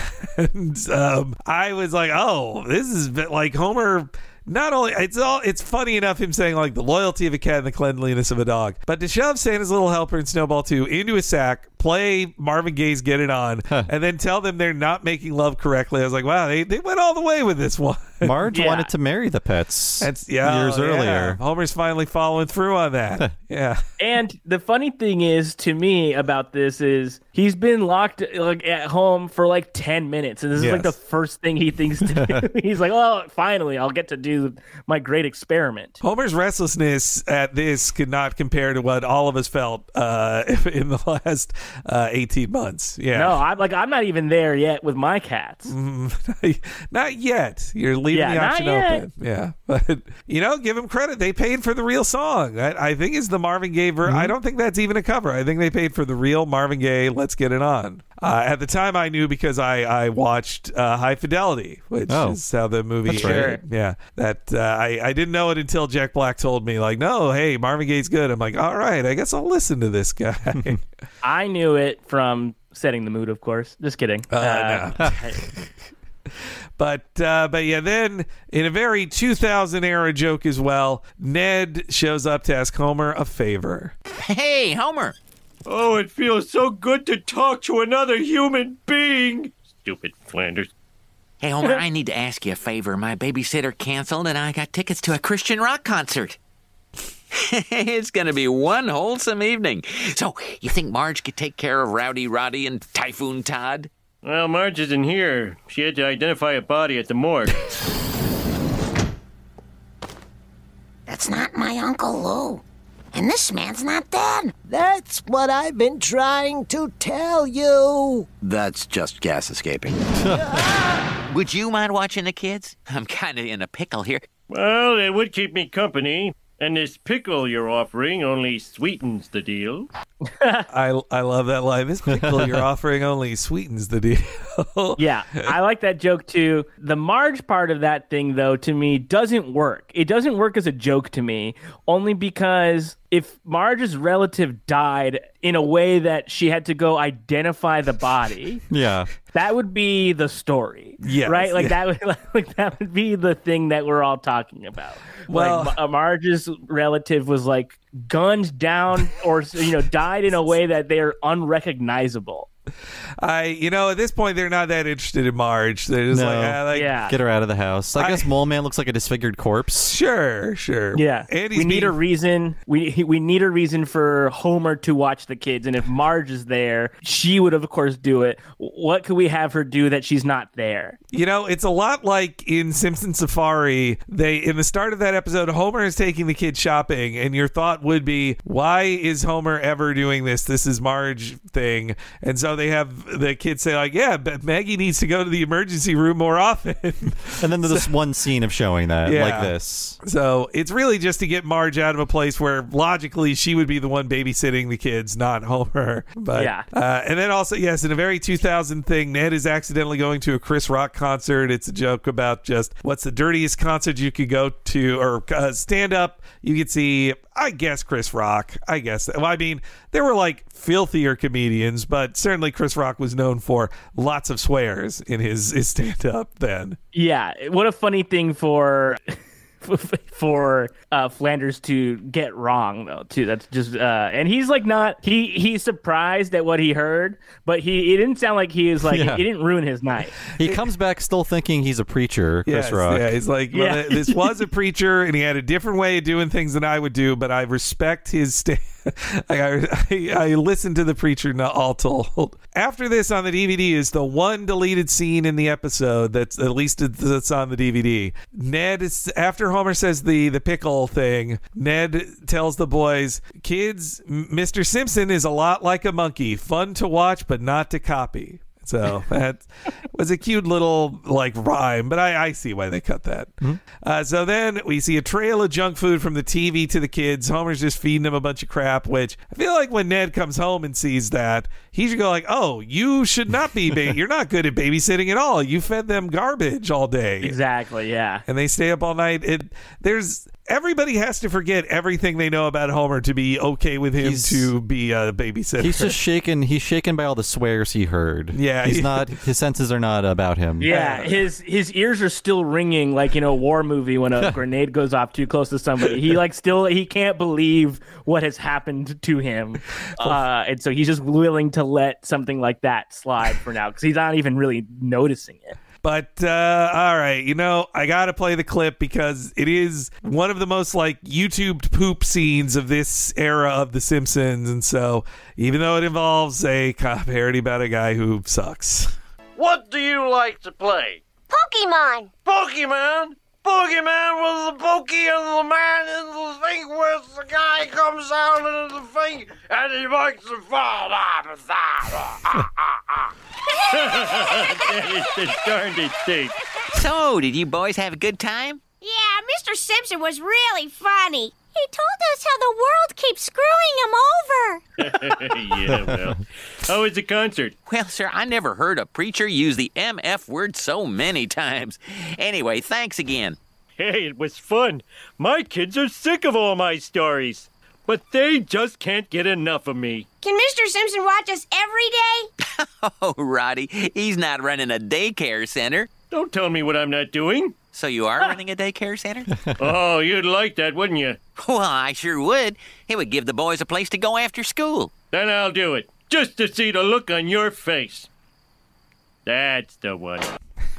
and um, I was like, oh, this is like Homer. Not only it's all it's funny enough him saying like the loyalty of a cat and the cleanliness of a dog, but to shove Santa's Little Helper and Snowball two into a sack, play Marvin Gaye's Get It On, huh. and then tell them they're not making love correctly. I was like, wow, they, they went all the way with this one. Marge yeah. wanted to marry the pets That's, yeah, years yeah. earlier. Homer's finally following through on that. Yeah. And the funny thing is, to me, about this is he's been locked like at home for like ten minutes, and this yes. is like the first thing he thinks to do. He's like, oh, finally, I'll get to do my great experiment. Homer's restlessness at this could not compare to what all of us felt uh, in the last uh, eighteen months. Yeah. No, I'm like, I'm not even there yet with my cats. Mm, not yet. You're leaving yeah, the option not yet. open. Yeah. But, you know, give them credit. They paid for the real song. I, I think it's the Marvin Gaye version. Mm-hmm. I don't think that's even a cover. I think they paid for the real Marvin Gaye, Let's Get It On. Uh, at the time, I knew because I, I watched uh, High Fidelity, which oh, is how the movie that's right. Yeah. That uh, I, I didn't know it until Jack Black told me, like, no, hey, Marvin Gaye's good. I'm like, all right, I guess I'll listen to this guy. I knew it from Setting the Mood, of course. Just kidding. Uh, uh, no. But uh, but yeah, then in a very two thousand era joke as well, Ned shows up to ask Homer a favor. Hey, Homer. Oh, it feels so good to talk to another human being. Stupid Flanders. Hey, Homer, I need to ask you a favor. My babysitter canceled, and I got tickets to a Christian rock concert. It's going to be one wholesome evening. So, you think Marge could take care of Rowdy Roddy and Typhoon Todd? Well, Marge isn't here. She had to identify a body at the morgue. That's not my Uncle Lou. and this man's not dead. That's what I've been trying to tell you. That's just gas escaping. Would you mind watching the kids? I'm kind of in a pickle here. Well, it would keep me company. And this pickle you're offering only sweetens the deal. I, I love that line. This pickle you're offering only sweetens the deal. Yeah, I like that joke too. The Marge part of that thing, though, to me, doesn't work. It doesn't work as a joke to me, only because if Marge's relative died in a way that she had to go identify the body, yeah, that would be the story. Yes, right? Like yeah. that would like that would be the thing that we're all talking about. Well, like, Marge's relative was like gunned down or you know died in a way that they're unrecognizable. I, you know, at this point, they're not that interested in Marge. They're just No. like, ah, like, Yeah. Get her out of the house. I, I- guess Mole Man looks like a disfigured corpse. sure, sure. Yeah, And we he's need being- a reason. We we need a reason for Homer to watch the kids, and if Marge is there, she would of course do it. What could we have her do that she's not there? You know, it's a lot like in Simpson Safari. They in the start of that episode, Homer is taking the kids shopping, and your thought would be, why is Homer ever doing this? This is Marge thing. And so they have the kids say, like, yeah, but Maggie needs to go to the emergency room more often. And then there's one scene of showing that, Yeah. like this. So it's really just to get Marge out of a place where logically she would be the one babysitting the kids, not Homer. But Yeah. uh, and then also, yes, in a very two thousand thing, Ned is accidentally going to a Chris Rock concert. It's a joke about just what's the dirtiest concert you could go to or uh, stand up. You could see, I guess, Chris Rock. I guess. Well, I mean, there were like filthier comedians, but certainly Chris Rock was known for lots of swears in his, his stand up then. Yeah, what a funny thing for for uh, Flanders to get wrong though too. That's just uh, and he's like not he he's surprised at what he heard, but he it didn't sound like he is like Yeah. it didn't ruin his night. He comes back still thinking he's a preacher, Chris Yes, Rock. Yeah, he's like, well, Yeah. this was a preacher, and he had a different way of doing things than I would do, but I respect his stand. I, I, I listened to the preacher not all told. After this on the D V D is the one deleted scene in the episode that's at least that's on the D V D. Ned is after Homer says the the pickle thing. Ned tells the boys, "Kids, Mister Simpson is a lot like a monkey, fun to watch but not to copy." So that was a cute little like rhyme, but I, I see why they cut that. Mm-hmm. Uh, so then we see a trail of junk food from the T V to the kids. Homer's just feeding them a bunch of crap, which I feel like when Ned comes home and sees that, he should go like, "Oh, you should not be, ba- you're not good at babysitting at all. You fed them garbage all day." Exactly, yeah. And they stay up all night. It there's everybody has to forget everything they know about Homer to be okay with him He's- to be a babysitter. He's just shaken. He's shaken by all the swears he heard. Yeah, he's he- not. His senses are not about him. Yeah, his his ears are still ringing like in a war movie when a grenade goes off too close to somebody. He like still he can't believe what has happened to him, uh, and so he's just willing to let something like that slide for now because he's not even really noticing it. But, uh, all right, you know, I got to play the clip because it is one of the most, like, YouTubed poop scenes of this era of The Simpsons. And so, even though it involves a parody about a guy who sucks. What do you like to play? Pokemon. Pokemon? Pokemon with the pokey and the man in the thing where the guy comes out into the thing and he makes the fall off and that. That is the darndest thing. So, did you boys have a good time? Yeah, Mister Simpson was really funny. He told us how the world keeps screwing him over. Yeah, well. How was the concert? Well, sir, I never heard a preacher use the M F word so many times. Anyway, thanks again. Hey, it was fun. My kids are sick of all my stories, but they just can't get enough of me. Can Mister Simpson watch us every day? Oh, Roddy, he's not running a daycare center. Don't tell me what I'm not doing. So you are running a daycare center? Oh, you'd like that, wouldn't you? Well, I sure would. It would give the boys a place to go after school. Then I'll do it, just to see the look on your face. That's the one.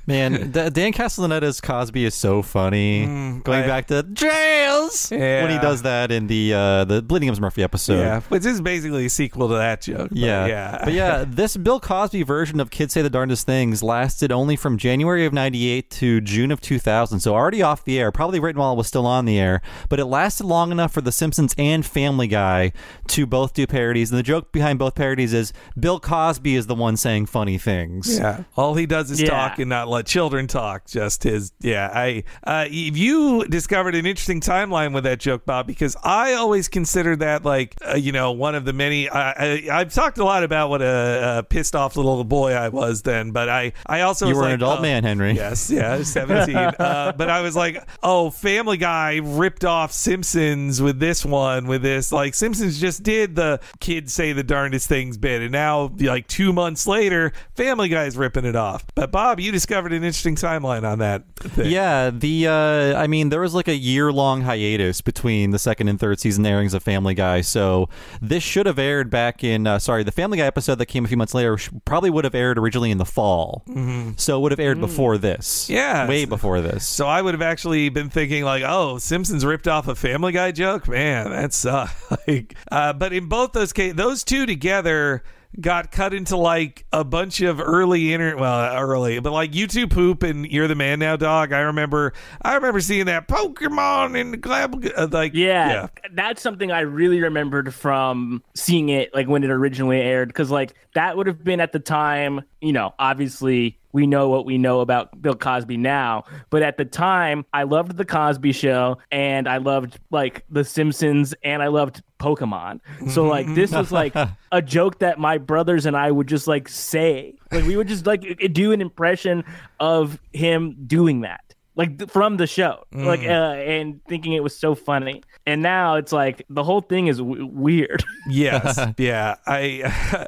Man, D- Dan Castellaneta's Cosby is so funny. Mm, Going I- back to jails Yeah. when he does that in the uh, the Bleeding Gums Murphy episode. Yeah, which is basically a sequel to that joke. But Yeah. yeah. But yeah, this Bill Cosby version of Kids Say the Darndest Things lasted only from January of ninety-eight to June of two thousand. So already off the air, probably written while it was still on the air. But it lasted long enough for The Simpsons and Family Guy to both do parodies. And the joke behind both parodies is Bill Cosby is the one saying funny things. Yeah, all he does is Yeah. talk and not let children talk. Just his, yeah. I, uh, you discovered an interesting timeline with that joke, Bob, because I always considered that like, uh, you know, one of the many. I, I, I've talked a lot about what a, a pissed off little boy I was then, but I, I also You was were like, an adult oh, man, Henry. Yes, yeah, I was seventeen. uh, but I was like, oh, Family Guy ripped off Simpsons with this one, with this. Like, Simpsons just did the Kids Say the Darndest Things bit, and now, like, two months later, Family Guy's ripping it off. But, Bob, you discovered an interesting timeline on that thing. Yeah, the uh, I mean, there was like a year-long hiatus between the second and third season airings of Family Guy, so this should have aired back in, uh, sorry, the Family Guy episode that came a few months later sh- probably would have aired originally in the fall. Mm-hmm. So it would have aired before this. Yeah. Way before this. So I would have actually been thinking like, oh, Simpsons ripped off a Family Guy joke? Man, that sucks. like, uh, but in both those cases, those two together got cut into like a bunch of early inter well early but like YouTube poop and You're the Man Now Dog. I remember I remember seeing that Pokemon in the club, uh, like Yeah, yeah. that's something I really remembered from seeing it, like when it originally aired, because like that would have been at the time, you know, obviously we know what we know about Bill Cosby now, but at the time I loved the Cosby Show and I loved like the Simpsons and I loved Pokemon. So like this was like a joke that my brothers and I would just like say, like we would just like do an impression of him doing that. Like th- from the show, Mm. like uh, and thinking it was so funny, and now it's like the whole thing is w- weird. Yes, yeah. I,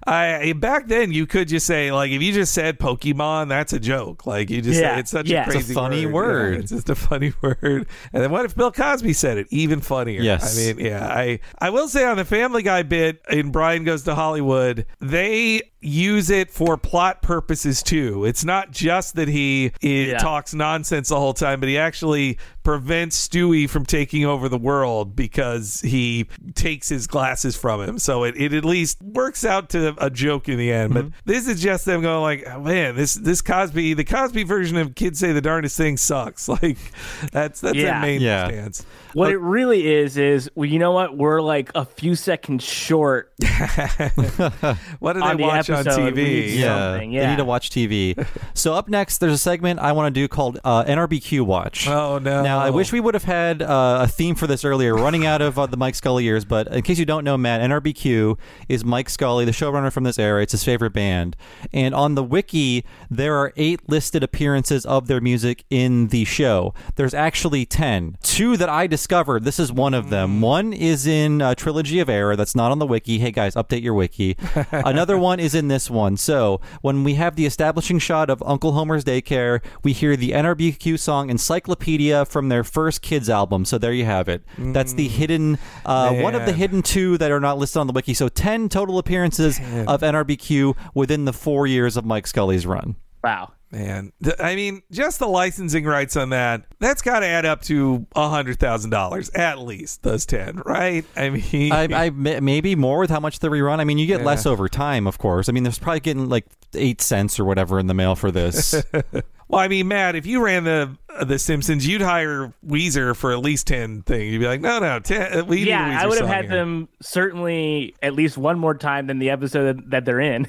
I back then you could just say like if you just said Pokemon, that's a joke. Like you just Yeah, say it's such yeah. a crazy It's a funny word. word. Yeah, it's just a funny word. And then what if Bill Cosby said it? Even funnier. Yes. I mean, yeah. I I will say on the Family Guy bit in Brian Goes to Hollywood, they use it for plot purposes too. It's not just that he it Yeah. talks nonsense the whole time, but he actually prevents Stewie from taking over the world because he takes his glasses from him. So it, it at least works out to a joke in the end. Mm-hmm. But this is just them going like, oh, man, this this Cosby, the Cosby version of Kids Say the Darndest Thing sucks. Like that's that's Yeah. their main Yeah. stance. What it really is is, well, you know what? We're like a few seconds short. What do on they the watch on episode, T we need V? Yeah, something, they yeah. need to watch T V. So up next, there's a segment I want to do called uh, N R B Q Watch. Oh no! Now, I wish we would have had uh, a theme for this earlier. We're running out of uh, the Mike Scully years, but in case you don't know, Matt, N R B Q is Mike Scully, the showrunner from this era. It's his favorite band. And on the wiki, there are eight listed appearances of their music in the show. There's actually ten. Two that I discovered. This is one of them. One is in uh, Trilogy of Error. That's not on the wiki. Hey, guys, update your wiki. Another one is in this one. So when we have the establishing shot of Uncle Homer's daycare, we hear the N R B Q song Encyclopedia from their first kids album. So there you have it. That's the hidden, uh, one of the Man. hidden two that are not listed on the wiki. So ten total appearances Man. of N R B Q within the four years of Mike Scully's run. Wow. Man, th- I mean, just the licensing rights on that, that's got to add up to one hundred thousand dollars at least, those ten, right? I mean... I, I maybe more with how much they rerun. I mean, you get Yeah. less over time, of course. I mean, there's probably getting like eight cents or whatever in the mail for this. Well, I mean, Matt, if you ran the the Simpsons, you'd hire Weezer for at least ten things. You'd be like, no, no, ten. We need a Yeah, Weezer I would have song had here. them certainly at least one more time than the episode that they're in.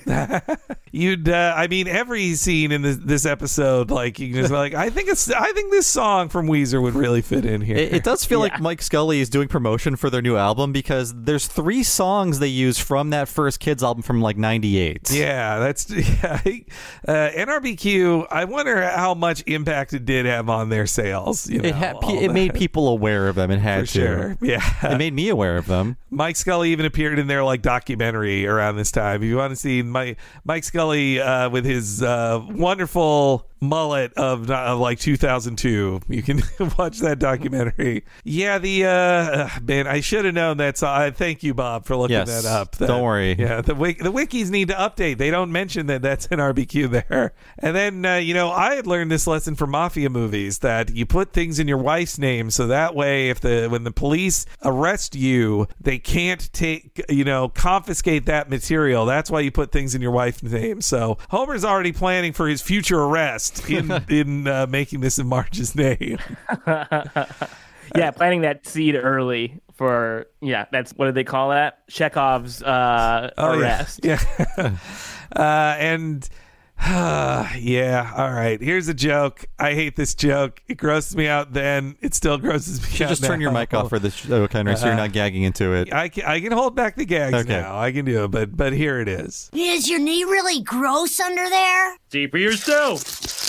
You'd, uh, I mean, every scene in this, this episode, like you can just be like, I think it's, I think this song from Weezer would really fit in here. It, it does feel like Mike Scully is doing promotion for their new album because there's three songs they use from that first kids album from like ninety-eight. Yeah, that's yeah. Uh, N R B Q. I wonder how much impact it did have on their sales. You know, It had, all it made that. people aware of them. It had For to. sure. Yeah, it made me aware of them. Mike Scully even appeared in their like documentary around this time. If you want to see Mike Mike Scully uh, with his uh, wonderful mullet of, of like two thousand two, you can watch that documentary. Yeah, the uh, man, I should have known that. So I thank you, Bob, for looking Yes, that up. That- don't worry. Yeah, the wiki, the wikis need to update. They don't mention that that's an R B Q there. And then uh, you know, I had learned this lesson from mafia movies, that you put things in your wife's name so that way if the when the police arrest you, they can't take, you know, confiscate that material. That's why you put things in your wife's name. So Homer's already planning for his future arrest in in uh, making this in Marge's name. Yeah, planting that seed early for, yeah, that's, what do they call that? Chekhov's uh, oh, arrest. Yeah. yeah. uh, and, uh, yeah, all right. Here's a joke. I hate this joke. It grosses me out then. It still grosses me you should out just now. turn your mic off for this show, Henry, so you're not gagging into it. I can, I can hold back the gags okay. now. I can do it, but, but here it is. Is your knee really gross under there? See for yourself.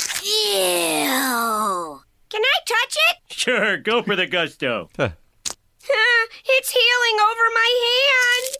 Ew. Can I touch it? Sure, go for the gusto. Uh, it's healing over my hand.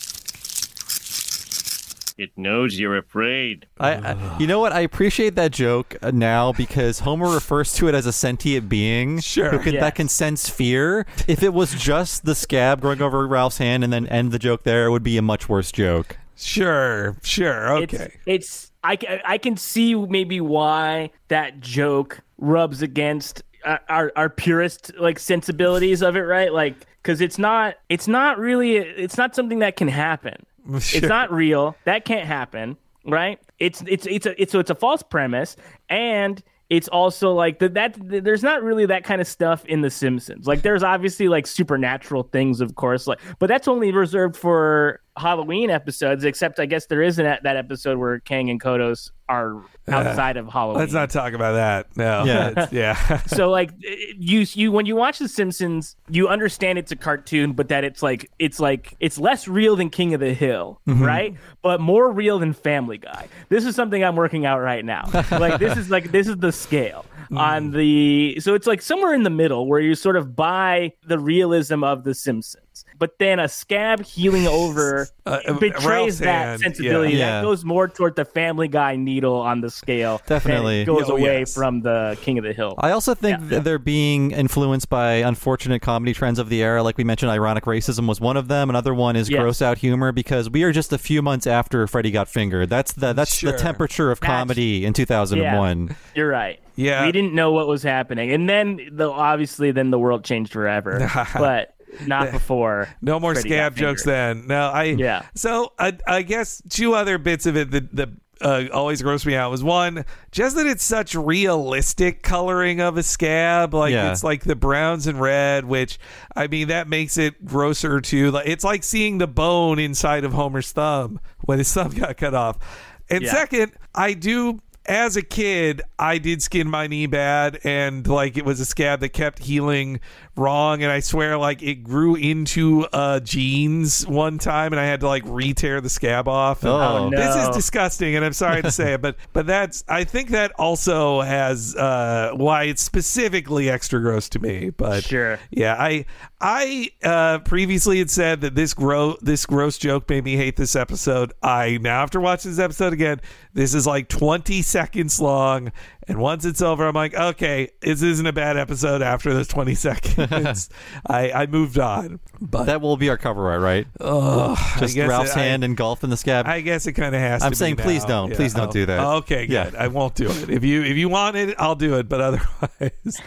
It knows you're afraid. I, I, you know what? I appreciate that joke now because Homer refers to it as a sentient being sure, who can, yes. that can sense fear. If it was just the scab growing over Ralph's hand and then end the joke there, it would be a much worse joke. Sure, sure, okay. It's, it's I, I can see maybe why that joke rubs against our our purist like sensibilities of it, right? Like, because it's not it's not really it's not something that can happen. Sure. It's not real. That can't happen, right? It's it's it's a it's so it's a false premise, and it's also like the, that there's not really that kind of stuff in The Simpsons. Like, there's obviously like supernatural things, of course, like, but that's only reserved for Halloween episodes. Except I guess there isn't that, that episode where Kang and Kodos are outside uh, of Halloween. Let's not talk about that. No. Yeah. yeah. So like you you when you watch The Simpsons, you understand it's a cartoon, but that it's like it's like it's less real than King of the Hill, mm-hmm. right? But more real than Family Guy. This is something I'm working out right now. Like this is like this is the scale mm. on the so it's like somewhere in the middle where you sort of buy the realism of The Simpsons. But then a scab healing over uh, betrays that hand, sensibility. Yeah. That Yeah. goes more toward the Family Guy needle on the scale. Definitely. It goes oh, away yes. from the King of the Hill. I also think yeah. that they're being influenced by unfortunate comedy trends of the era. Like we mentioned, ironic racism was one of them. Another one is yes. gross out humor, because we are just a few months after Freddy got fingered. That's the that's sure. the temperature of That's, comedy in two thousand one. Yeah, you're right. Yeah. We didn't know what was happening. And then, the, obviously, then the world changed forever. But... Not before. No more Freddy scab jokes then. No, I. Yeah. So I, I guess two other bits of it that, that uh, always grossed me out was one, just that it's such realistic coloring of a scab. Like yeah. it's like the browns and red, which I mean that makes it grosser too. Like it's like seeing the bone inside of Homer's thumb when his thumb got cut off. And yeah. second, I do. As a kid, I did skin my knee bad, and like it was a scab that kept healing wrong, and I swear like it grew into uh, jeans one time, and I had to like re-tear the scab off. And, oh, no. This is disgusting, and I'm sorry to say it, but but that's I think that also has uh, why it's specifically extra gross to me. But sure, yeah, I I uh, previously had said that this gro- this gross joke made me hate this episode. I now after watching this episode again, this is like twenty seconds long, and once it's over, I'm like, okay, this isn't a bad episode. After those twenty seconds, I, I moved on. But that will be our cover art, right? Oh, just Ralph's it, hand I, engulfed in the scab. I guess it kind of has. I'm to saying, be please now. don't, yeah. please don't oh. do that. Okay, good. Yeah. I won't do it. If you if you want it, I'll do it. But otherwise,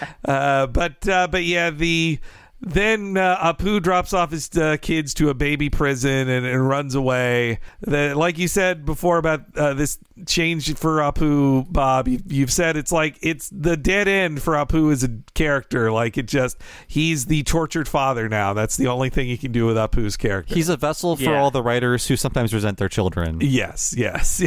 uh, but uh, but yeah, the. Then uh, Apu drops off his uh, kids to a baby prison and, and runs away. The, like you said before about uh, this change for Apu, Bob, you, you've said it's like it's the dead end for Apu as a character. Like it just he's the tortured father now. That's the only thing you can do with Apu's character. He's a vessel for yeah. all the writers who sometimes resent their children. Yes, yes.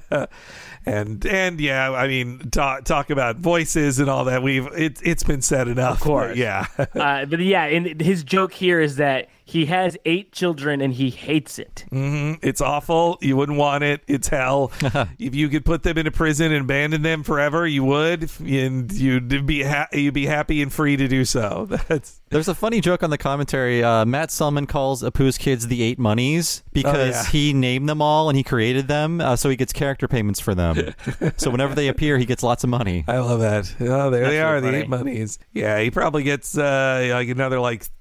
And and yeah, I mean, talk talk about voices and all that. We've it, it's been said enough. Of course, but yeah. uh, but yeah, and his joke here is that he has eight children and he hates it. Mm-hmm. It's awful. You wouldn't want it. It's hell. If you could put them in a prison and abandon them forever, you would, and you'd be ha- you'd be happy and free to do so. That's. There's a funny joke on the commentary. Uh, Matt Selman calls Apu's kids the Eight Monies because oh, yeah. he named them all and he created them, uh, so he gets character payments for them. So whenever they appear, he gets lots of money. I love that. Oh, there That's they are, really the Eight Monies. Yeah, he probably gets uh, like another like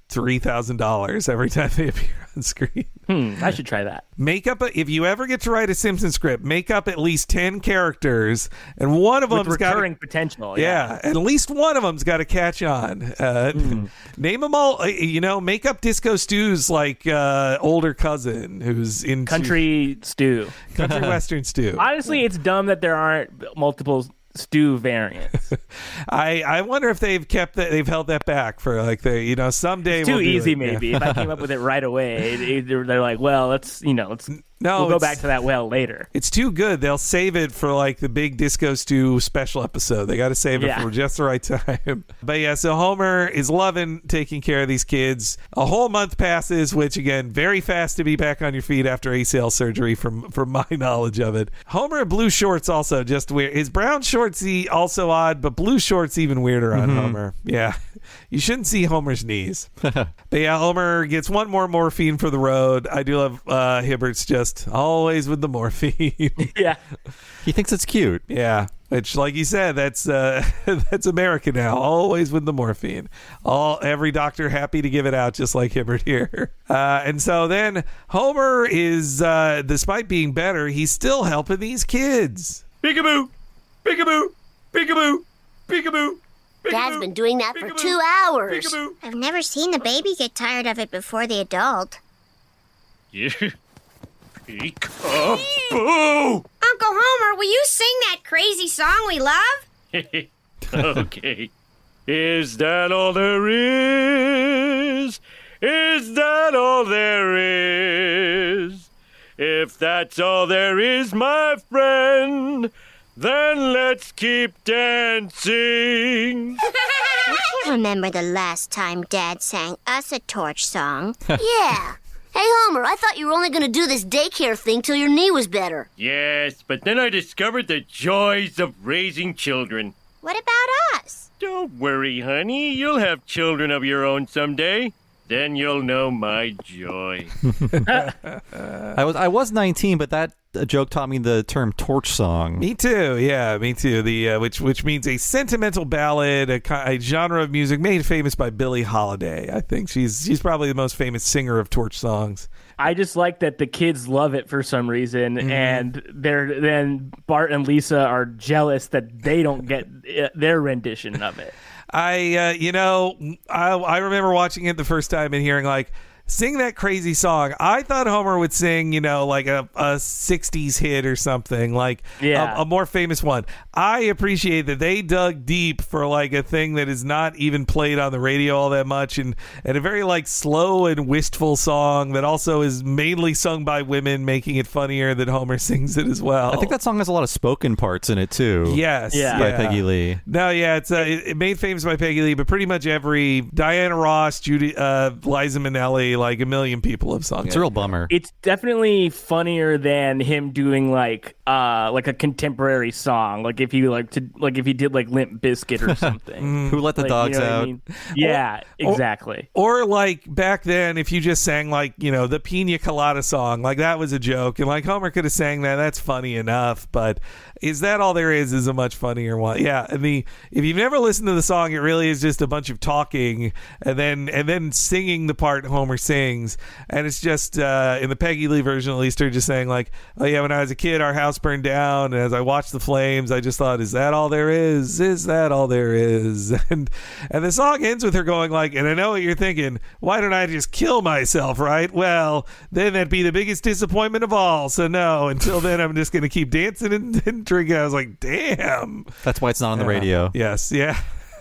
three thousand dollars every time they appear on screen. Hmm, I should try that. Make up a, if you ever get to write a Simpsons script, make up at least ten characters, and one of With them's got recurring potential. Yeah, Yeah. at least one of them's got to catch on. Uh, Mm. Name them all. uh, You know, make up Disco Stew's like uh, older cousin who's in Country stew. country western stew. Honestly, it's dumb that there aren't multiple stew variants. I I wonder if they've kept that, they've held that back for like the you know someday It's too we'll do easy, it. maybe. Yeah. If I came up with it right away, it, it, they're they're like, well, let's you know, let's No, we'll go it's- back to that well later. It's too good. They'll save it for like the big Disco Stew special episode. They got to save it Yeah. for just the right time. But yeah, so Homer is loving taking care of these kids. A whole month passes, which again, very fast to be back on your feet after A C L surgery from from my knowledge of it. Homer in blue shorts also just weird. His brown shorts he also odd, but blue shorts even weirder on Mhm. Homer. Yeah. You shouldn't see Homer's knees. But yeah, Homer gets one more morphine for the road. I do love uh, Hibbert's just always with the morphine. Yeah. He thinks it's cute. Yeah. Which, like you said, that's uh, that's America now. Always with the morphine. All every doctor happy to give it out, just like Hibbert here. Uh, and so then Homer is, uh, despite being better, he's still helping these kids. Peekaboo! Peekaboo! Peekaboo! Peekaboo! Dad's been doing that for two hours. I've never seen the baby get tired of it before the adult. Yeah. Peekaboo! Uncle Homer, will you sing that crazy song we love? Okay. Is that all there is? Is that all there is? If that's all there is, my friend, then let's keep dancing. Remember the last time Dad sang us a torch song? Yeah. Hey, Homer, I thought you were only going to do this daycare thing till your knee was better. Yes, but then I discovered the joys of raising children. What about us? Don't worry, honey. You'll have children of your own someday. Then you'll know my joy. I was I was nineteen, but that uh, joke taught me the term torch song. Me too. Yeah, me too. The uh, which which means a sentimental ballad, a, ki- a genre of music made famous by Billie Holiday. I think she's she's probably the most famous singer of torch songs. I just like that the kids love it for some reason, Mhm. and they're then Bart and Lisa are jealous that they don't get uh, their rendition of it. I, uh, you know, I, I remember watching it the first time and hearing like, sing that crazy song. I thought Homer would sing, you know, like a, a sixties hit or something, like Yeah. a, a more famous one. I appreciate that they dug deep for like a thing that is not even played on the radio all that much, and, and a very like slow and wistful song that also is mainly sung by women, making it funnier that Homer sings it as well. I think that song has a lot of spoken parts in it too. Yes, by yeah. Peggy Lee. No, yeah, it's uh, it it made famous by Peggy Lee, but pretty much every Diana Ross, Judy, uh, Liza Minnelli, like a million people have sung it. It's a real bummer. It's definitely funnier than him doing like uh like a contemporary song, like if he like to like if he did like Limp Bizkit or something. Who let the Like, dogs you know what I out? mean? Yeah, Or- exactly. Or like back then, if you just sang like, you know, the Pina Colada song, like that was a joke, and like Homer could have sang that. That's funny enough, but is that all there is? Is a much funnier one. Yeah, and the if you've never listened to the song, it really is just a bunch of talking and then and then singing the part Homer sings, and it's just uh, in the Peggy Lee version at least, they're just saying like, oh yeah, when I was a kid, our house burned down, and as I watched the flames, I just thought, is that all there is? Is that all there is? And and the song ends with her going like, and I know what you're thinking, why don't I just kill myself, right? Well, then that'd be the biggest disappointment of all. So no, until then, I'm just gonna keep dancing and, and drinking. I was like, damn. That's why it's not on the Yeah. radio. Yes, yeah.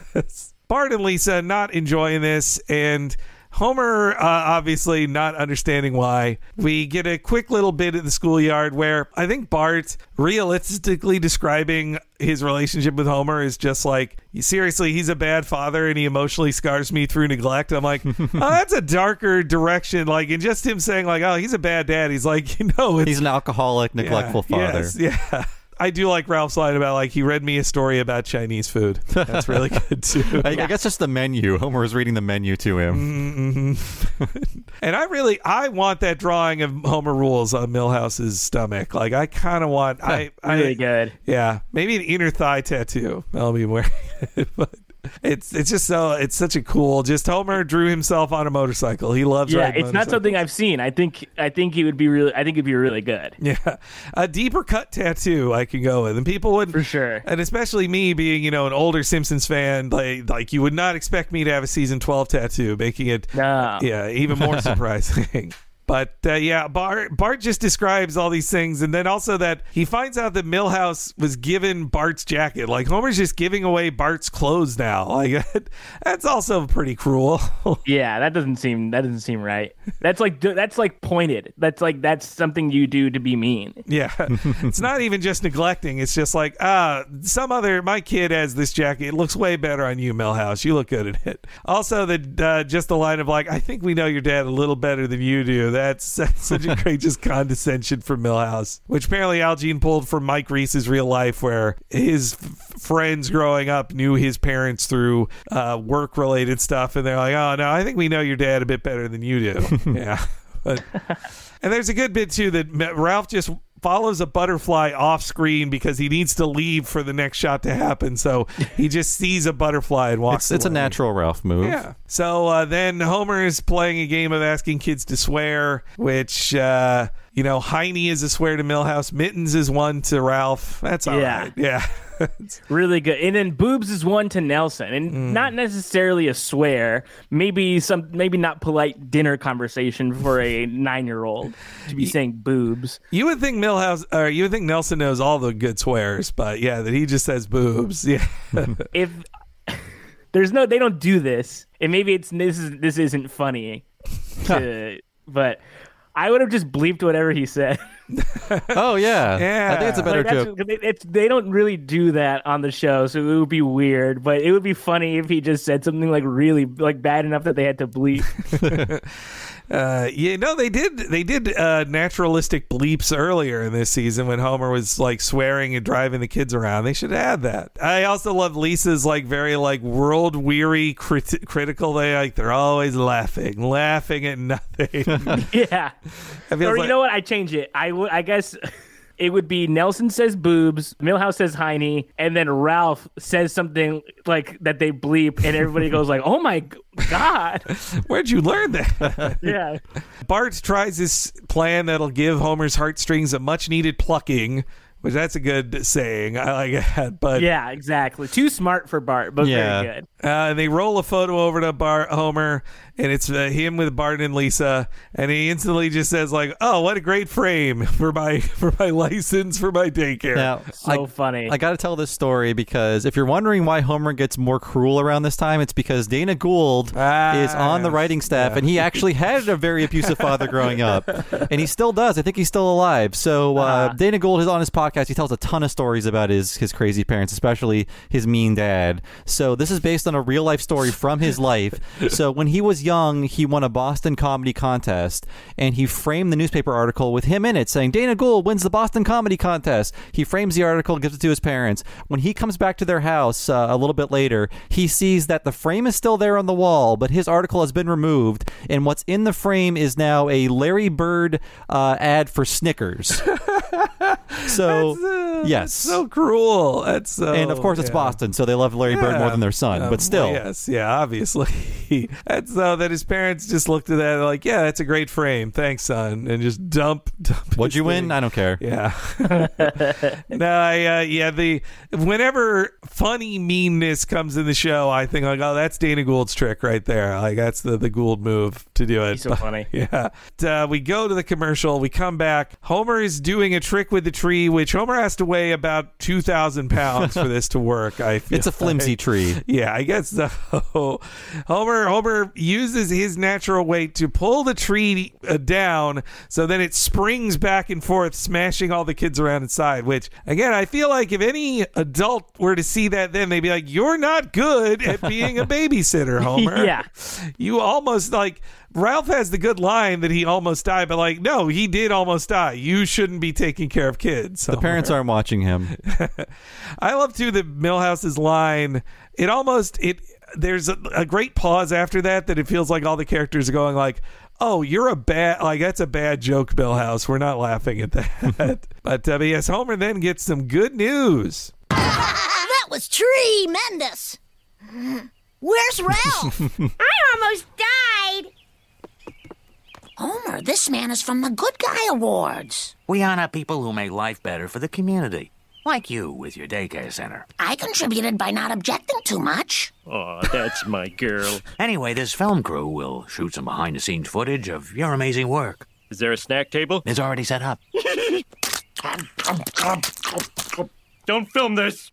Bart and Lisa not enjoying this, and Homer uh, obviously not understanding why. We get a quick little bit at the schoolyard where I think Bart realistically describing his relationship with Homer is just like, seriously, he's a bad father and he emotionally scars me through neglect. I'm like, oh, that's a darker direction. Like, and just him saying like, oh, he's a bad dad. He's like, you know, it's, He's an alcoholic, neglectful yeah, father. yes, yeah. I do like Ralph's line about like he read me a story about Chinese food. That's really good too. I, I guess just the menu. Homer was reading the menu to him. Mm-hmm. And I really, I want that drawing of Homer Rules on Milhouse's stomach. Like, I kind of want, I, Really I, good. yeah, maybe an inner thigh tattoo. I'll be wearing it, but It's it's just so it's such a cool. Just Homer drew himself on a motorcycle. He loves Yeah, riding it's not something I've seen. I think I think he would be really. I think it'd be really good. Yeah, a deeper cut tattoo I could go with, and people would for sure. And especially me being, you know, an older Simpsons fan, like like you would not expect me to have a season twelve tattoo, making it no. yeah even more surprising. But uh, yeah, Bart Bart just describes all these things, and then also that he finds out that Milhouse was given Bart's jacket. Like Homer's just giving away Bart's clothes now. Like that's also pretty cruel. Yeah, that doesn't seem that doesn't seem right. That's like that's like pointed. That's like that's something you do to be mean. Yeah, it's not even just neglecting. It's just like ah, some other my kid has this jacket. It looks way better on you, Milhouse. You look good in it. Also, the uh, just the line of like, I think we know your dad a little better than you do. That's, that's such a great just condescension from Milhouse, which apparently Al Jean pulled from Mike Reese's real life, where his f- friends growing up knew his parents through uh, work-related stuff, and they're like, oh, no, I think we know your dad a bit better than you do. Yeah. But, and there's a good bit, too, that Ralph just follows a butterfly off screen because he needs to leave for the next shot to happen. So he just sees a butterfly and walks It's, it's a natural Ralph move. Yeah. So uh, then Homer is playing a game of asking kids to swear, which, uh, you know, Heine is a swear to Milhouse. Mittens is one to Ralph. That's all Yeah. right. Yeah. Really good. And then Boobs is one to Nelson, and Mm. not necessarily a swear. Maybe some, maybe not polite dinner conversation for a nine-year-old to be saying boobs. You would think Milhouse, or you would think Nelson knows all the good swears, but yeah, that he just says boobs. Yeah. If there's no, they don't do this, and maybe it's this is this isn't funny, to, but I would have just bleeped whatever he said. Oh yeah, yeah. I think it's a better like, joke. It's, it's, they don't really do that on the show, so it would be weird. But it would be funny if he just said something like really like bad enough that they had to bleep. Uh, yeah, no, they did. They did uh, naturalistic bleeps earlier in this season when Homer was like swearing and driving the kids around. They should add that. I also love Lisa's like very like world weary, crit- critical. They like they're always laughing, laughing at nothing. Yeah. I feel Or like, you know what? I change it. I would. I guess. It would be Nelson says boobs, Milhouse says Heine, and then Ralph says something like that they bleep, and everybody goes like, "Oh my god, where'd you learn that?" Yeah. Bart tries this plan that'll give Homer's heartstrings a much-needed plucking, which that's a good saying. I like that. But yeah, exactly. Too smart for Bart, but yeah. very good. Uh, they roll a photo over to Bart Homer, and it's uh, him with Bart and Lisa, and he instantly just says like, "Oh, what a great frame for my for my license for my daycare." Now, so I, funny. I got to tell this story because if you're wondering why Homer gets more cruel around this time, it's because Dana Gould ah, is on the writing staff, yeah. and he actually had a very abusive father growing up, and he still does. I think he's still alive. So uh, uh-huh. Dana Gould is on his podcast. He tells a ton of stories about his his crazy parents, especially his mean dad. So this is based on a real life story from his life. So when he was young, he won a Boston comedy contest, and he framed the newspaper article with him in it saying Dana Gould wins the Boston comedy contest. He frames the article, gives it to his parents. When he comes back to their house uh, a little bit later, he sees that the frame is still there on the wall, but his article has been removed, and what's in the frame is now a Larry Bird uh, ad for Snickers. So That's, uh, yes, that's so cruel. That's so, and of course it's yeah. Boston, so they love Larry Yeah. Bird more than their son. Um, but still, well, yes, yeah, obviously. That's so that his parents just looked at that like, yeah, that's a great frame, thanks, son, and just dump. dump what'd his you thing. win? I don't care. Yeah. no, I, uh, yeah. The whenever funny meanness comes in the show, I think like, oh, that's Dana Gould's trick right there. Like that's the the Gould move to do it. He's so But, funny. Yeah. Uh, we go to the commercial. We come back. Homer is doing a trick with the tree, which Homer has to weigh about two thousand pounds for this to work. I feel It's a flimsy like. tree. Yeah, I guess so. Homer Homer uses his natural weight to pull the tree uh, down, so then it springs back and forth, smashing all the kids around inside. Which, again, I feel like if any adult were to see that, then they'd be like, "You're not good at being a babysitter, Homer." Yeah. You almost like. Ralph has the good line that he almost died, but like, no, he did almost die. You shouldn't be taking care of kids. The parents aren't watching him. I love too that Milhouse's line. It almost it. There's a, a great pause after that that it feels like all the characters are going like, "Oh, you're a bad like that's a bad joke, Milhouse. We're not laughing at that." but, uh, but yes, Homer then gets some good news. That was tremendous. Where's Ralph? I almost died. Homer, this man is from the Good Guy Awards. We honor people who make life better for the community. Like you with your daycare center. I contributed by not objecting too much. Oh, that's my girl. Anyway, this film crew will shoot some behind-the-scenes footage of your amazing work. Is there a snack table? It's already set up. Don't film this.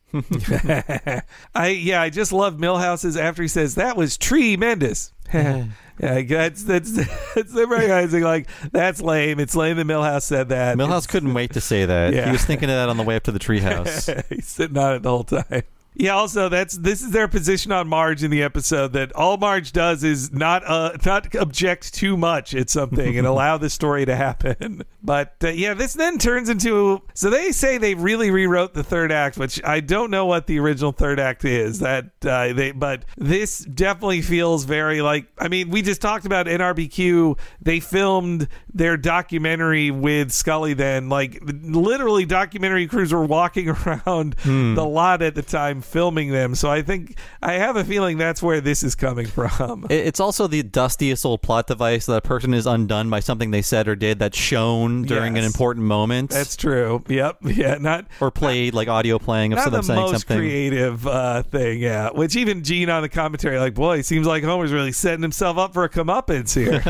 I yeah, I just love Milhouse's after he says that was tremendous. Yeah, that's that's that's them recognizing like that's lame. It's lame that Milhouse said that. Milhouse It's, couldn't wait to say that. Yeah. He was thinking of that on the way up to the treehouse. He's sitting on it the whole time. Yeah, also that's this is their position on Marge in the episode, that all Marge does is not uh not object too much at something and allow the story to happen. But uh, yeah, this then turns into, so they say they really rewrote the third act, which I don't know what the original third act is. That uh, they but this definitely feels very like, I mean, we just talked about N R B Q. They filmed their documentary with Scully then, like literally documentary crews were walking around Hmm. the lot at the time filming them. So I think I have a feeling that's where this is coming from. It- It's also the dustiest old plot device that a person is undone by something they said or did that's shown during Yes. an important moment. That's true. Yep. Yeah. Not or played like audio playing of not them the saying most something. creative uh, thing. Yeah. Which even Gene on the commentary, like, boy, it seems like Homer's really setting himself up for a comeuppance here.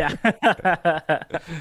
Yeah.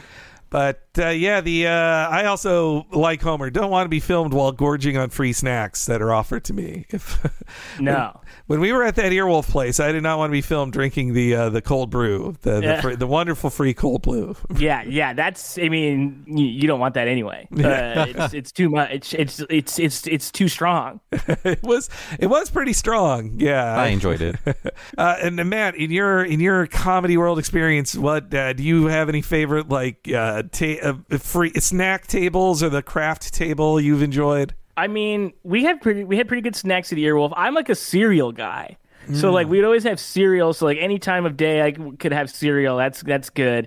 But uh, yeah, the uh, I also, like Homer, don't want to be filmed while gorging on free snacks that are offered to me. If, No. When we were at that Earwolf place, I did not want to be filmed drinking the uh, the cold brew, the the, Yeah. fr- the wonderful free cold brew. Yeah, yeah, that's. I mean, you, you don't want that anyway. Uh, it's, it's too much. It's, it's it's it's it's too strong. it was it was pretty strong. Yeah, I enjoyed it. uh, and uh, Matt, in your in your comedy world experience, what uh, do you have any favorite like uh, ta- uh, free snack tables or the craft table you've enjoyed? I mean, we had pretty we had pretty good snacks at Earwolf. I'm like a cereal guy. So like we'd always have cereal. So like any time of day I c- could have cereal. That's that's good,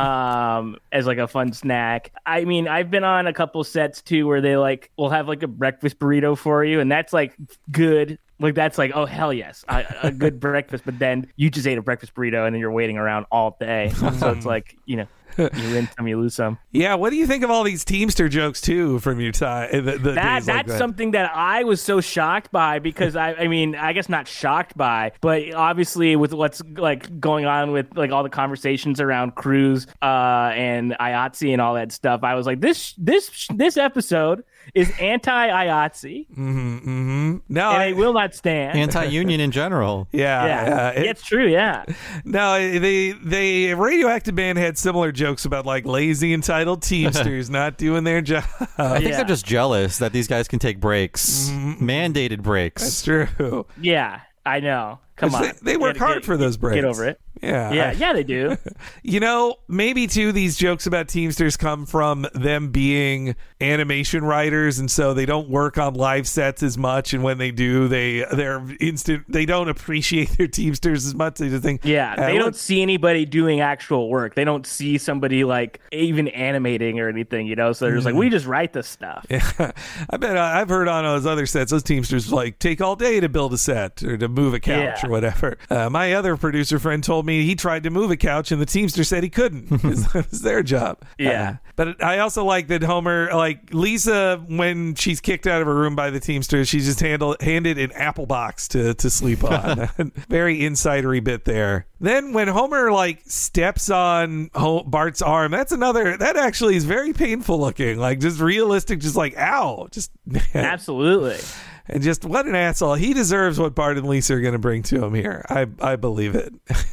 um, as like a fun snack. I mean, I've been on a couple sets too where they like will have like a breakfast burrito for you, and that's like good. Like that's like, oh hell yes, a, a good breakfast. But then you just ate a breakfast burrito and then you're waiting around all day. So it's like, you know, you win some, you lose some. Yeah, what do you think of all these Teamster jokes too from your time? The, the That days like that's that? something that I was so shocked by because I I mean I guess not shocked by, but obviously with what's like going on with like all the conversations around Cruz uh, and I A T S E and all that stuff, I was like this this this episode is anti-I A T S E. Mm-hmm, mm-hmm. No, and I, it will not stand. Anti-union in general. Yeah, yeah, yeah, it- it's true. Yeah. No, they they Radioactive Band had similar jokes about like lazy entitled Teamsters not doing their job. I think Yeah. they're just jealous that these guys can take breaks, mandated breaks. That's true. Yeah, I know. Come on, They, they work Get- hard get- for those breaks. Get over it. Yeah, Yeah, I- yeah, they do. You know, maybe too, these jokes about Teamsters come from them being animation writers, and so they don't work on live sets as much. And when they do, they they're instant. They don't appreciate their Teamsters as much. They just think, Yeah, "Ah, they look, don't see anybody doing actual work. They don't see somebody like even animating or anything, you know. So they're just like, we just write this stuff. Yeah, I bet I- I've heard on those other sets, those Teamsters like take all day to build a set or to move a couch Yeah. or whatever. Uh, my other producer friend told me he tried to move a couch and the Teamster said he couldn't. It was their job. Yeah. Uh, but I also like that Homer, like Lisa, when she's kicked out of her room by the Teamsters, she's just handle, handed an apple box to, to sleep on. Very insidery bit there. Then when Homer like steps on Ho- Bart's arm, that's another, that actually is very painful looking. Like just realistic, just like, ow. Just Absolutely. And just what an asshole. He deserves what Bart and Lisa are going to bring to him here. I I believe it.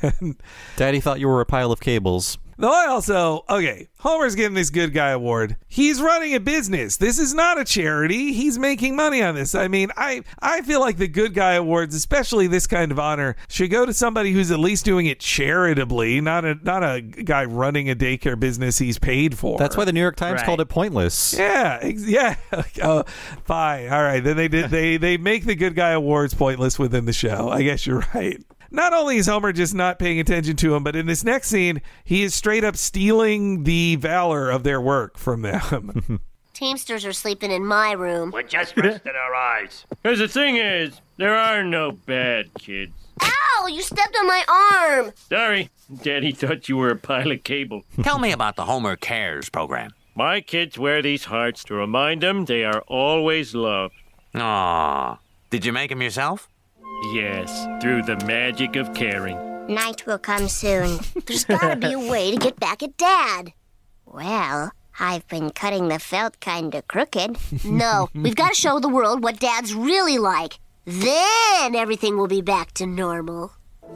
Daddy thought you were a pile of cables. Though I also, okay, Homer's getting this good guy award. He's running a business. This is not a charity. He's making money on this. I mean, I, I feel like the good guy awards, especially this kind of honor, should go to somebody who's at least doing it charitably, not a not a guy running a daycare business he's paid for. That's why the New York Times Right. called it pointless. Yeah, ex- yeah. Oh, fine. All right. Then they did. They they make the good guy awards pointless within the show. I guess you're right. Not only is Homer just not paying attention to him, but in this next scene, he is straight up stealing the valor of their work from them. Teamsters are sleeping in my room. We're just resting our eyes. Because the thing is, there are no bad kids. Ow! You stepped on my arm! Sorry, Daddy thought you were a pile of cable. Tell me about the Homer Cares program. My kids wear these hearts to remind them they are always loved. Aw. Did you make them yourself? Yes, through the magic of caring. Night will come soon. There's gotta be a way to get back at Dad. Well, I've been cutting the felt kinda crooked. No, we've got to show the world what Dad's really like. Then everything will be back to normal.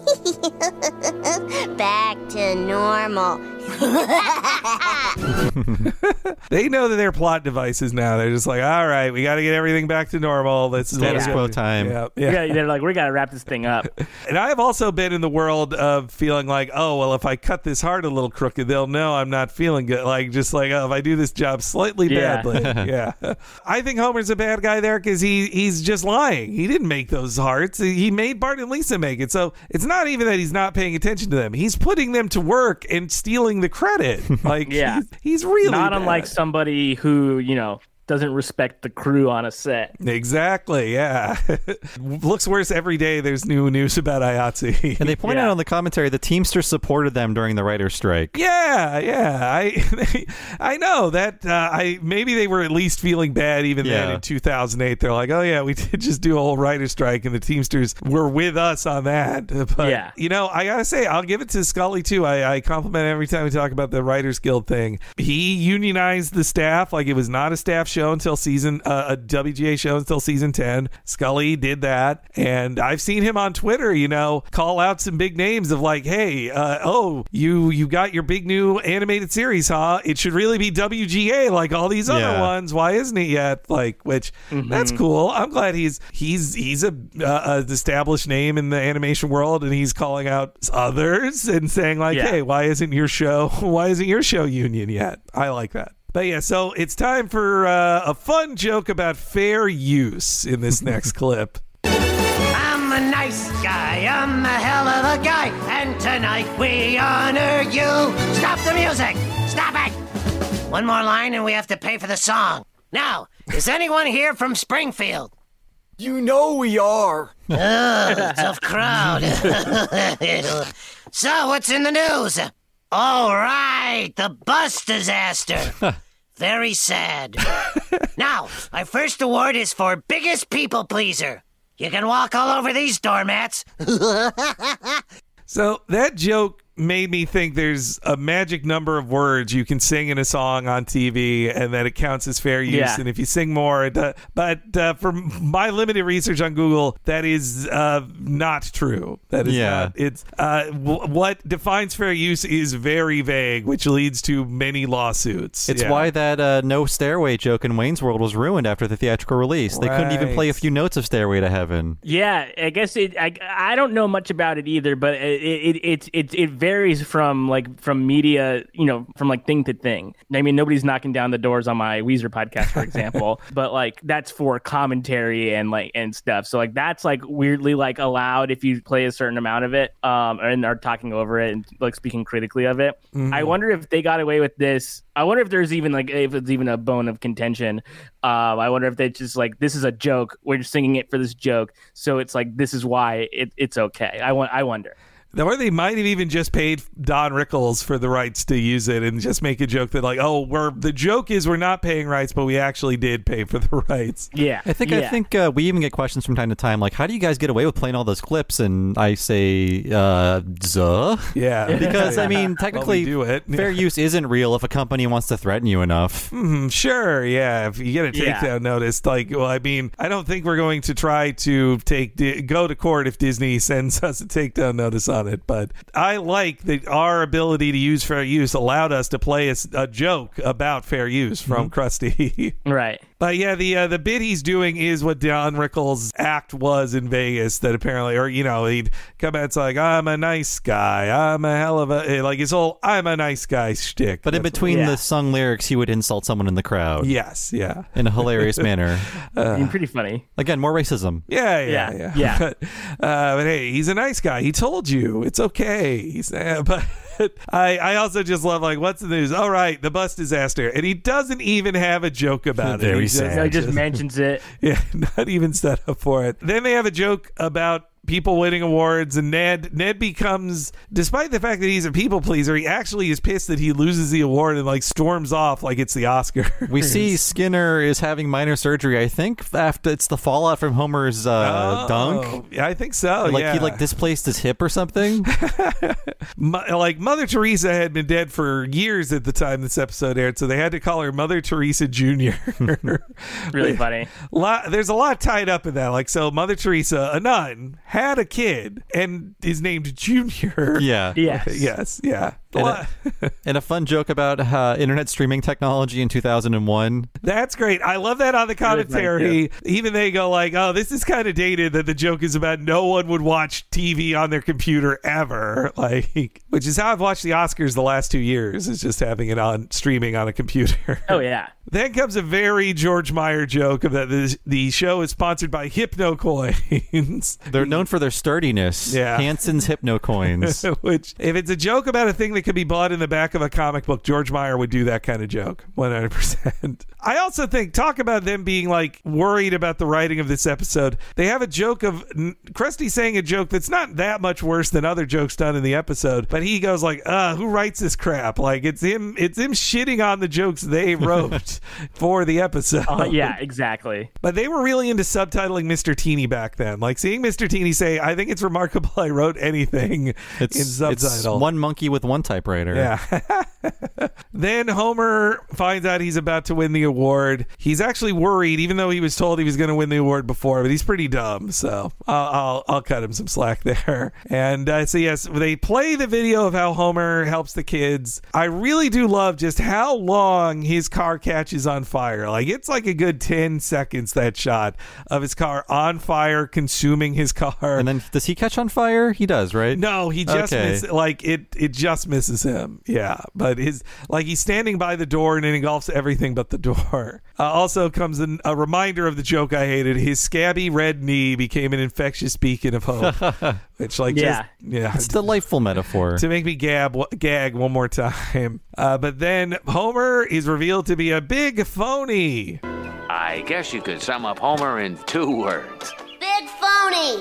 Back to normal. They know that they're plot devices now. They're just like, all right, we got to get everything back to normal. Let's Status yeah. quo time. Yeah, yeah. Yeah, they're like, we got to wrap this thing up. And I've also been in the world of feeling like, oh, well, if I cut this heart a little crooked, they'll know I'm not feeling good. Like, just like, oh, if I do this job slightly Yeah. badly. Yeah. I think Homer's a bad guy there because he, he's just lying. He didn't make those hearts. He made Bart and Lisa make it. So it's not even that he's not paying attention to them. He's putting them to work and stealing the credit. Like, Yeah. he's, he's really Not bad. unlike somebody who, you know, doesn't respect the crew on a set. Exactly, yeah. Looks worse every day. There's new news about I A T S E. And they point Yeah. out on the commentary the Teamsters supported them during the writer's strike. Yeah, yeah. I I know that uh, I maybe they were at least feeling bad even Yeah. then in two thousand eight. They're like, oh, yeah, we did just do a whole writer's strike, and the Teamsters were with us on that. But, Yeah. you know, I got to say, I'll give it to Scully, too. I, I compliment every time we talk about the Writers Guild thing. He unionized the staff. Like, it was not a staff show until season, uh, a W G A show until season ten. Scully did that. And I've seen him on Twitter, you know, call out some big names of like, hey, uh, oh, you, you got your big new animated series, huh? It should really be W G A like all these other Yeah. ones. Why isn't it yet? Like, which Mhm. that's cool. I'm glad he's he's he's a uh, an established name in the animation world, and he's calling out others and saying like, Yeah. hey, why isn't your show why isn't your show union yet? I like that. But yeah, so it's time for uh, a fun joke about fair use in this next clip. I'm a nice guy, I'm a hell of a guy, and tonight we honor you. Stop the music! Stop it! One more line and we have to pay for the song. Now, is anyone here from Springfield? You know we are. Ugh, tough crowd. So, what's in the news? All right, the bus disaster. Very sad. Now, our first award is for biggest people pleaser. You can walk all over these doormats. So that joke made me think there's a magic number of words you can sing in a song on T V and that it counts as fair use. Yeah. And if you sing more, it, uh, but uh, from my limited research on Google, that is uh, not true. That is Yeah. not. It's uh, w- what defines fair use is very vague, which leads to many lawsuits. It's Yeah. why that uh, no Stairway joke in Wayne's World was ruined after the theatrical release. They couldn't even play a few notes of Stairway to Heaven. Yeah, I guess it. I, I don't know much about it either, but it it it it, it varies from like from media, you know, from like thing to thing. I mean, nobody's knocking down the doors on my Weezer podcast, for example, but like that's for commentary and like and stuff. So like that's like weirdly like allowed if you play a certain amount of it, um, and are talking over it and like speaking critically of it. Mhm. I wonder if they got away with this. I wonder if there's even like if it's even a bone of contention. Um, I wonder if they just like this is a joke. We're just singing it for this joke, so it's like this is why it, it's okay. I want. I wonder. Or they might have even just paid Don Rickles for the rights to use it and just make a joke that like, oh, we're the joke is we're not paying rights, but we actually did pay for the rights. Yeah, I think yeah. I think uh, we even get questions from time to time like, how do you guys get away with playing all those clips? And I say, uh, zuh. Yeah, Because I mean, Well, we technically, do it. fair use isn't real if a company wants to threaten you enough. Hmm, sure, yeah. If you get a takedown Yeah. notice, like, well, I mean, I don't think we're going to try to take di- go to court if Disney sends us a takedown notice on it. But I like that our ability to use fair use allowed us to play a, s- a joke about fair use from Krusty. Right. But yeah, the uh, the bit he's doing is what Don Rickles' act was in Vegas. That apparently, or you know, he'd come out, it's like, I'm a nice guy, I'm a hell of a like his whole I'm a nice guy shtick. But in That's between Yeah. the sung lyrics, he would insult someone in the crowd. what- yes, yeah, In a hilarious manner. I mean, pretty funny. Again, more racism. yeah, yeah, Yeah, yeah. yeah. But, uh, but hey, he's a nice guy. He told you it's okay. He's uh, but. But I, I also just love, like, what's the news? All right, the bus disaster. And he doesn't even have a joke about Very it. He sad. just, No, he just mentions it. Yeah, not even set up for it. Then they have a joke about people winning awards, and Ned Ned becomes, despite the fact that he's a people pleaser, he actually is pissed that he loses the award and like storms off like it's the Oscar. We see Skinner is having minor surgery. I think after it's the fallout from Homer's uh, oh, dunk. Yeah, I think so. Like yeah. he like displaced his hip or something. Mo- like Mother Teresa had been dead for years at the time this episode aired, so they had to call her Mother Teresa Junior Really funny. Lot, there's a lot tied up in that. Like, so Mother Teresa, a nun, had a kid and is named Junior. Yeah. Yes. Yes. Yeah. And a, and a fun joke about uh, internet streaming technology in two thousand one. That's great. I love that on the commentary. Even they go like, oh, this is kind of dated that the joke is about no one would watch T V on their computer ever. Like, which is how I've watched the Oscars the last two years, is just having it on streaming on a computer. Oh, yeah. Then comes a very George Meyer joke of that the, the show is sponsored by Hypno Coins. They're known for their sturdiness. Yeah. Hanson's Hypno Coins. Which, if it's a joke about a thing that could be bought in the back of a comic book, George Meyer would do that kind of joke. one hundred percent. I also think, talk about them being like worried about the writing of this episode. They have a joke of Krusty saying a joke that's not that much worse than other jokes done in the episode, but he goes like, uh, who writes this crap? Like, it's him, it's him shitting on the jokes they wrote for the episode. Uh, yeah, exactly. But they were really into subtitling Mister Teeny back then. Like, seeing Mister Teeny say, I think it's remarkable I wrote anything it's, in subtitle. It's one monkey with one typewriter. Yeah. Then Homer finds out he's about to win the award. He's actually worried, even though he was told he was going to win the award before, but he's pretty dumb. So I'll, I'll, I'll cut him some slack there. And uh, so, yes, they play the video of how Homer helps the kids. I really do love just how long his car catches on fire. Like, it's like a good ten seconds, that shot of his car on fire, consuming his car. And then does he catch on fire? He does, right? No, he just okay. misses, like it it just misses him. Yeah, but his like he's standing by the door and it engulfs everything but the door. Uh, also comes an, a reminder of the joke I hated. His scabby red knee became an infectious beacon of hope. Which, like, yeah, just, yeah, it's a delightful metaphor to make me gab gag one more time. Uh, but then Homer is revealed to be a big phony. I guess you could sum up Homer in two words. Big phony!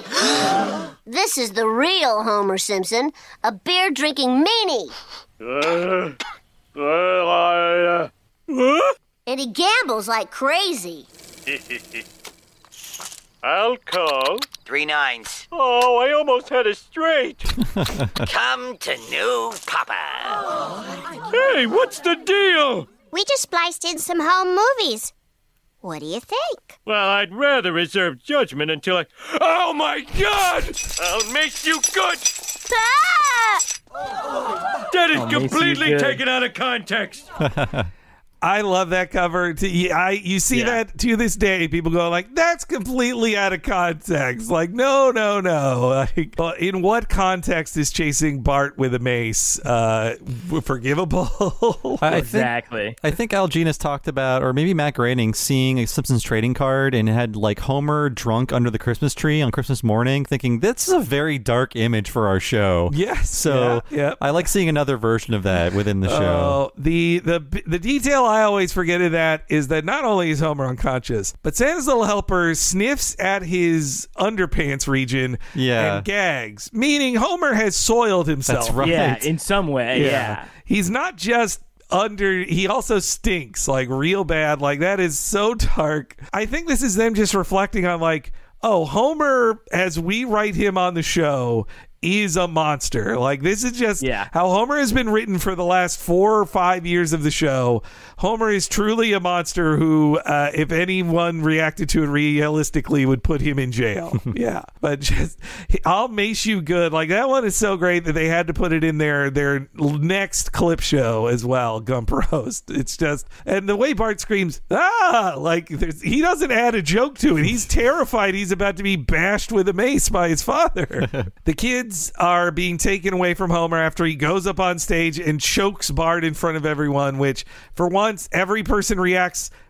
This is the real Homer Simpson, a beer-drinking meanie. Uh, well, I, uh... And he gambles like crazy. I'll call. Three nines. Oh, I almost had it straight. Come to new Papa. Hey, what's the deal? We just spliced in some home movies. What do you think? Well, I'd rather reserve judgment until I... Oh, my God! I'll make you good! Ah! That is I'll make you completely good. taken out of context. I love that cover. To, I you see Yeah. that to this day. People go like, "That's completely out of context." Like, no, no, no. Like, uh, in what context is chasing Bart with a mace uh, forgivable? I Exactly. Think, I think Al Jean has talked about, or maybe Matt Groening, seeing a Simpsons trading card and it had like Homer drunk under the Christmas tree on Christmas morning, thinking this is a very dark image for our show. Yes. So yeah, yeah. I like seeing another version of that within the show. Oh, the the the detail I always forget of that is that not only is Homer unconscious, but Santa's little helper sniffs at his underpants region Yeah. and gags, meaning Homer has soiled himself. That's right. Yeah, in some way. Yeah. He's not just under, he also stinks like real bad. Like, that is so dark. I think this is them just reflecting on like, oh, Homer, as we write him on the show, is a monster. Like, this is just Yeah. how Homer has been written for the last four or five years of the show. Homer is truly a monster who, uh, if anyone reacted to it realistically, would put him in jail. Yeah. But just, I'll mace you good. Like, that one is so great that they had to put it in their, their next clip show as well, Gump Roast. It's just, and the way Bart screams, ah, like, there's, he doesn't add a joke to it. He's terrified he's about to be bashed with a mace by his father. The kids are being taken away from Homer after he goes up on stage and chokes Bart in front of everyone, which for once every person reacts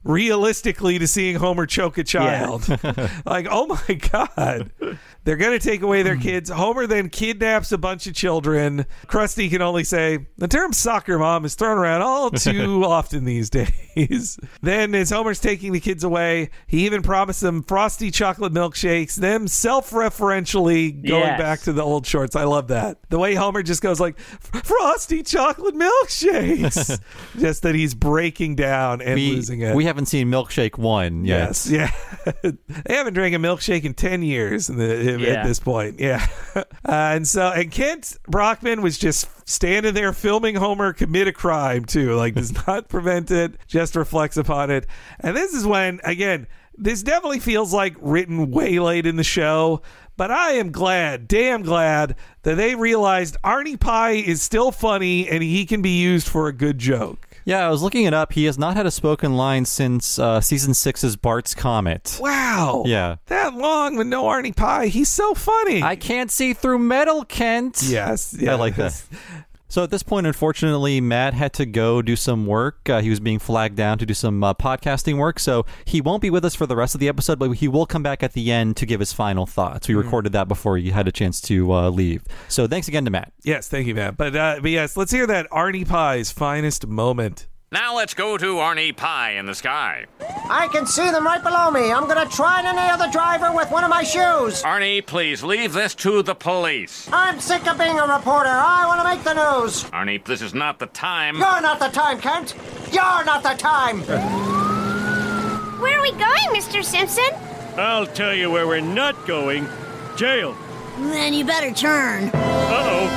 realistically to seeing Homer choke a child. Yeah. Like, oh my God. They're going to take away their kids. Homer then kidnaps a bunch of children. Krusty can only say, the term soccer mom is thrown around all too often these days. Then as Homer's taking the kids away, he even promised them frosty chocolate milkshakes, them self-referentially going Yes. back to the old shorts. I love that. The way Homer just goes like, frosty chocolate milkshakes. Just that he's breaking down and we, losing it. We haven't seen Milkshake one yet. Yes, yeah. They haven't drank a milkshake in ten years in the, Yeah. at this point. Yeah. Uh, and so, and Kent Brockman was just standing there filming Homer commit a crime too. Like, does not prevent it, just reflects upon it. And this is when, again, this definitely feels like written way late in the show. But I am glad, damn glad, that they realized Arnie Pie is still funny and he can be used for a good joke. Yeah, I was looking it up. He has not had a spoken line since uh, season six's Bart's Comet. Wow. Yeah. That long with no Arnie Pie. He's so funny. I can't see through metal, Kent. Yes. I like that. So at this point, unfortunately, Matt had to go do some work. Uh, he was being flagged down to do some uh, podcasting work, so he won't be with us for the rest of the episode, but he will come back at the end to give his final thoughts. We mm. recorded that before he had a chance to uh, leave. So thanks again to Matt. Yes, thank you, Matt. But, uh, but yes, let's hear that Arnie Pie's finest moment. Now let's go to Arnie Pie in the sky. I can see them right below me. I'm gonna try to nail the driver with one of my shoes. Arnie, please leave this to the police. I'm sick of being a reporter. I want to make the news. Arnie, this is not the time. You're not the time, Kent. You're not the time. Where are we going, Mister Simpson? I'll tell you where we're not going. Jail. Then you better turn. Uh-oh.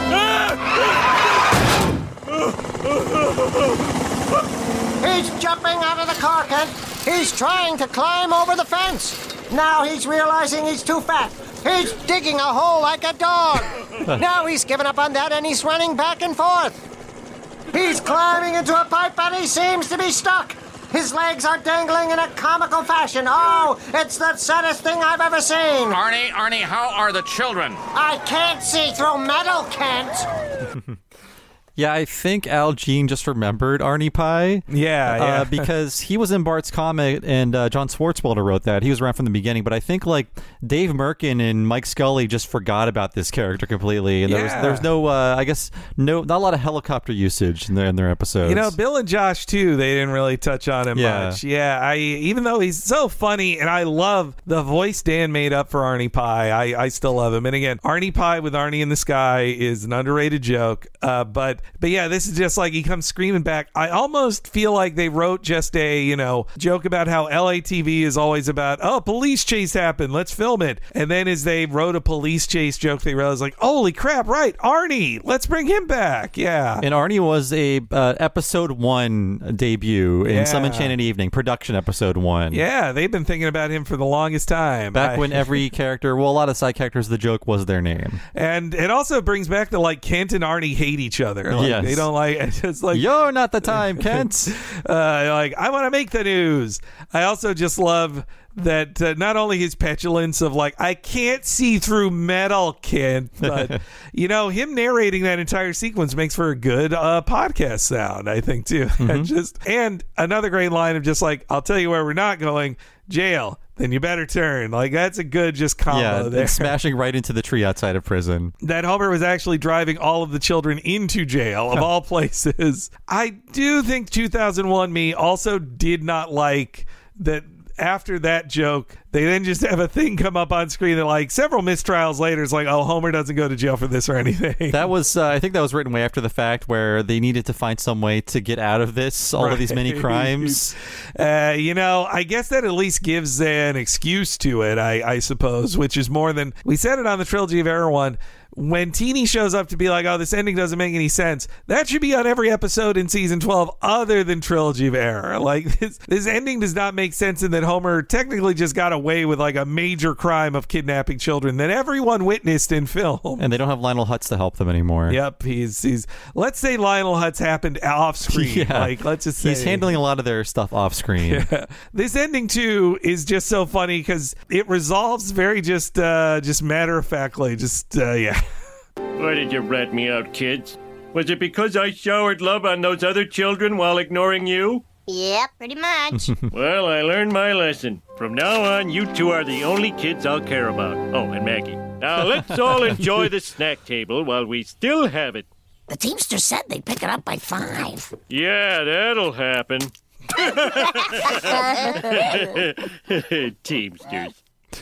Ah! He's jumping out of the car, Kent. He's trying to climb over the fence. Now he's realizing he's too fat. He's digging a hole like a dog. Now he's given up on that and he's running back and forth. He's climbing into a pipe and he seems to be stuck. His legs are dangling in a comical fashion. Oh, it's the saddest thing I've ever seen. Arnie, Arnie, how are the children? I can't see through metal, Kent. Yeah, I think Al Jean just remembered Arnie Pie. Yeah, yeah. Uh, because he was in Bart's Comet, and uh, John Swartzwelder wrote that. He was around from the beginning, but I think like Dave Merkin and Mike Scully just forgot about this character completely. And there was Yeah. there was no, uh, I guess, no, not a lot of helicopter usage in their in their episodes. You know, Bill and Josh too. They didn't really touch on him Yeah. much. Yeah, I even though he's so funny, and I love the voice Dan made up for Arnie Pie. I, I still love him. And again, Arnie Pie with Arnie in the Sky is an underrated joke. Uh, but but yeah, this is just like he comes screaming back. I almost feel like they wrote just a you know joke about how L A T V is always about oh police chase happened, let's film it. And then as they wrote a police chase joke, they realized like holy crap, right, Arnie, let's bring him back. Yeah. And Arnie was a uh, episode one debut in Yeah. Some Enchanted Evening, production episode one. Yeah, they've been thinking about him for the longest time. Back I- when every character, well, a lot of side characters, the joke was their name. And it also brings back the like Kent and Arnie hate each other. Like, Yes. They don't like it's just like You're not the time, Kent. uh, like I want to make the news. I also just love that uh, not only his petulance of like I can't see through metal, Kent, but you know him narrating that entire sequence makes for a good uh, podcast sound. I think too. Mm-hmm. And just and another great line of just like I'll tell you where we're not going, jail. Then you better turn. Like that's a good just combo Yeah, there. and smashing right into the tree outside of prison. That Homer was actually driving all of the children into jail, of all places. I do think two thousand one me also did not like that after that joke, they then just have a thing come up on screen that like several mistrials later is like, oh, Homer doesn't go to jail for this or anything. That was, uh, I think that was written way after the fact where they needed to find some way to get out of this, all of these many Right. crimes. Uh, you know, I guess that at least gives an excuse to it, I, I suppose, which is more than, we said it on the Trilogy of Error one, when Teeny shows up to be like, oh, this ending doesn't make any sense, that should be on every episode in season twelve other than Trilogy of Error. Like, this, this ending does not make sense in that Homer technically just got away with like a major crime of kidnapping children that everyone witnessed in film. And they don't have Lionel Hutz to help them anymore. Yep, he's, he's let's say Lionel Hutz happened off screen. Yeah. Like, let's just say. He's handling a lot of their stuff off screen. Yeah. This ending too is just so funny because it resolves very just uh just matter of factly. Just uh yeah. Why did you rat me out, kids? Was it because I showered love on those other children while ignoring you? Yep, pretty much. Well, I learned my lesson. From now on, you two are the only kids I'll care about. Oh, and Maggie. Now let's all enjoy the snack table while we still have it. The Teamster said they'd pick it up by five. Yeah, that'll happen. Teamsters.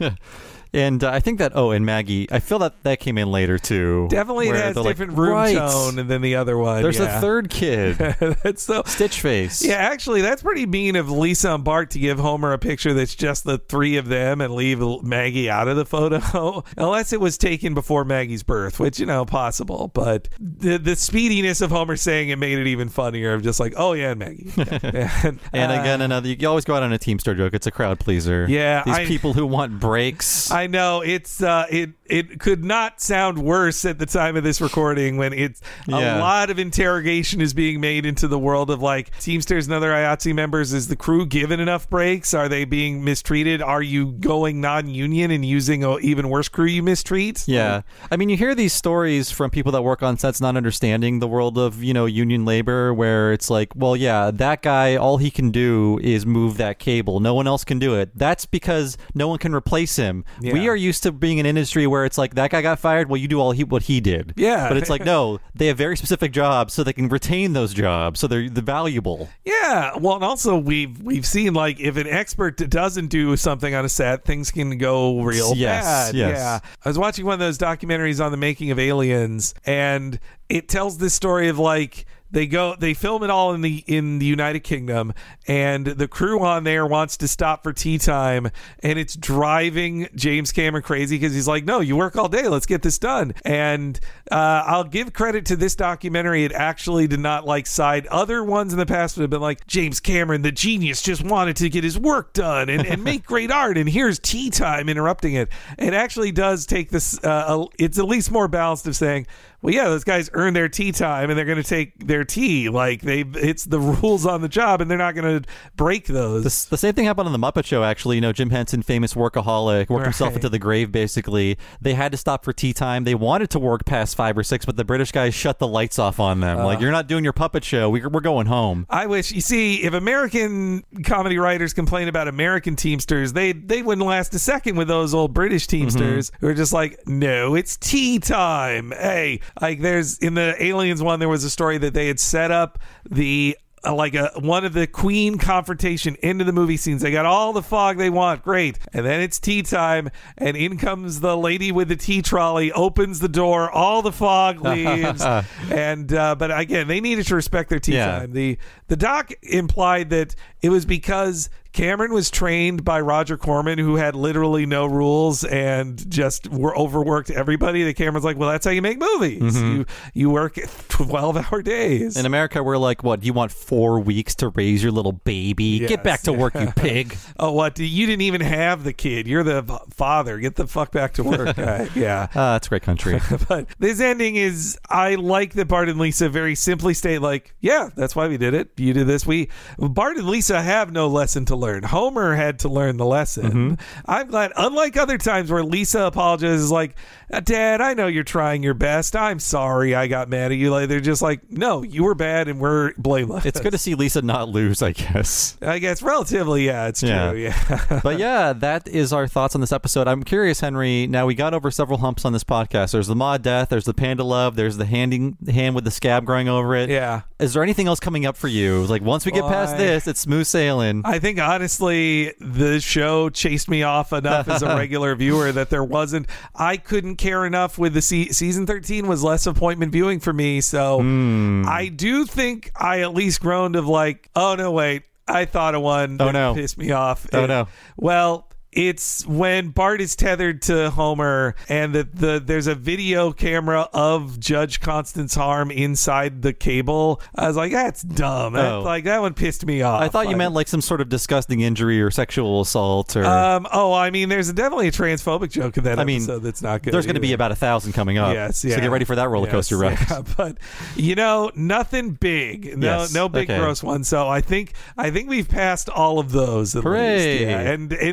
And uh, I think that, oh, and Maggie, I feel that that came in later, too. Definitely it has different like, room right. tone than the other one. There's yeah. a third kid. That's so Stitch Face. Yeah, actually, that's pretty mean of Lisa and Bart to give Homer a picture that's just the three of them and leave Maggie out of the photo. Unless it was taken before Maggie's birth, which, you know, possible. But the the speediness of Homer saying it made it even funnier of just like, oh, yeah, and Maggie. Yeah. and and uh, again, another, you always go out on a Teamster joke. It's a crowd pleaser. Yeah. These I, people who want breaks. I know. It's uh, it it could not sound worse at the time of this recording when it's Yeah. a lot of interrogation is being made into the world of like Teamsters and other I A T S E members. Is the crew given enough breaks? Are they being mistreated? Are you going non-union and using an even worse crew you mistreat? Yeah. I mean, you hear these stories from people that work on sets not understanding the world of, you know, union labor where it's like, well, yeah, that guy, all he can do is move that cable. No one else can do it. That's because no one can replace him. Yeah. We are used to being an industry where it's like, that guy got fired, well, you do all he what he did. Yeah. But it's like, no, they have very specific jobs so they can retain those jobs, so they're, they're valuable. Yeah, well, and also we've we've seen like if an expert doesn't do something on a set, things can go real Yes, bad. yes. Yeah, I was watching one of those documentaries on the making of Aliens, and it tells this story of like. They go. They film it all in the in the United Kingdom, and the crew on there wants to stop for tea time, and it's driving James Cameron crazy because he's like, "No, you work all day. Let's get this done." And uh, I'll give credit to this documentary; it actually did not like side. Other ones in the past would have been like, "James Cameron, the genius, just wanted to get his work done and, and make great art, and here's tea time interrupting it." It actually does take this. Uh, it's at least more balanced of saying, well, yeah, those guys earn their tea time, and they're going to take their tea. Like they, it's the rules on the job, and they're not going to break those. The, the same thing happened on the Muppet Show. Actually, you know, Jim Henson, famous workaholic, worked Right. himself into the grave. Basically, they had to stop for tea time. They wanted to work past five or six, but the British guys shut the lights off on them. Uh, like, you're not doing your puppet show. We, we're going home. I wish you see if American comedy writers complain about American Teamsters, they they wouldn't last a second with those old British Teamsters Mm-hmm. who are just like, no, it's tea time. Hey, like there's in the Aliens one, there was a story that they had set up the. Uh, like a one of the Queen confrontation into the movie scenes. They got all the fog they want, great, and then it's tea time, and in comes the lady with the tea trolley, opens the door, all the fog leaves, and uh, but again, they needed to respect their tea Yeah. time. The the doc implied that it was because Cameron was trained by Roger Corman, who had literally no rules and just were overworked everybody. The Cameron's like, well, that's how you make movies. Mhm. You you work twelve-hour days. In America, we're like, what? You want four weeks to raise your little baby? Get Yes. back to work, you pig. Oh, what? You didn't even have the kid. You're the f- father. Get the fuck back to work. guy. Yeah. Uh, it's a great country. But this ending is, I like that Bart and Lisa very simply state, like, yeah, that's why we did it. You did this. We Bart and Lisa have no lesson to learn. Homer had to learn the lesson. Mm-hmm. I'm glad, unlike other times where Lisa apologizes, like, Dad, I know you're trying your best. I'm sorry I got mad at you. Like, they're just like, no, you were bad and we're blameless. It's good to see Lisa not lose, I guess. I guess relatively, yeah, it's true. Yeah. Yeah. But yeah, that is our thoughts on this episode. I'm curious, Henry. Now, we got over several humps on this podcast. There's the Ma death, there's the panda love, there's the handing hand with the scab growing over it. Yeah. Is there anything else coming up for you? Like, once we get Well, past I- this, it's smooth sailing. I think honestly, the show chased me off enough as a regular viewer that there wasn't. I couldn't care enough with the se- season thirteen was less appointment viewing for me. So Mm. I do think I at least groaned of like, oh no, wait, I thought of one Oh, that no. pissed me off. Oh, It- no. Well. It's when Bart is tethered to Homer, and the, the there's a video camera of Judge Constance Harm inside the cable. I was like, that's dumb. That- Oh. like that one pissed me off. I thought you Like, meant like some sort of disgusting injury or sexual assault. Or Um. Oh, I mean, there's definitely a transphobic joke in that I mean, episode that's not good. there's going to be either. about a thousand coming up. Yes. So Yeah. get ready for that roller Yes, coaster ride. yeah, but you know, nothing big. No, Yes, no big okay. gross one. So I think I think we've passed all of those. At Hooray. least. Yeah. And and in all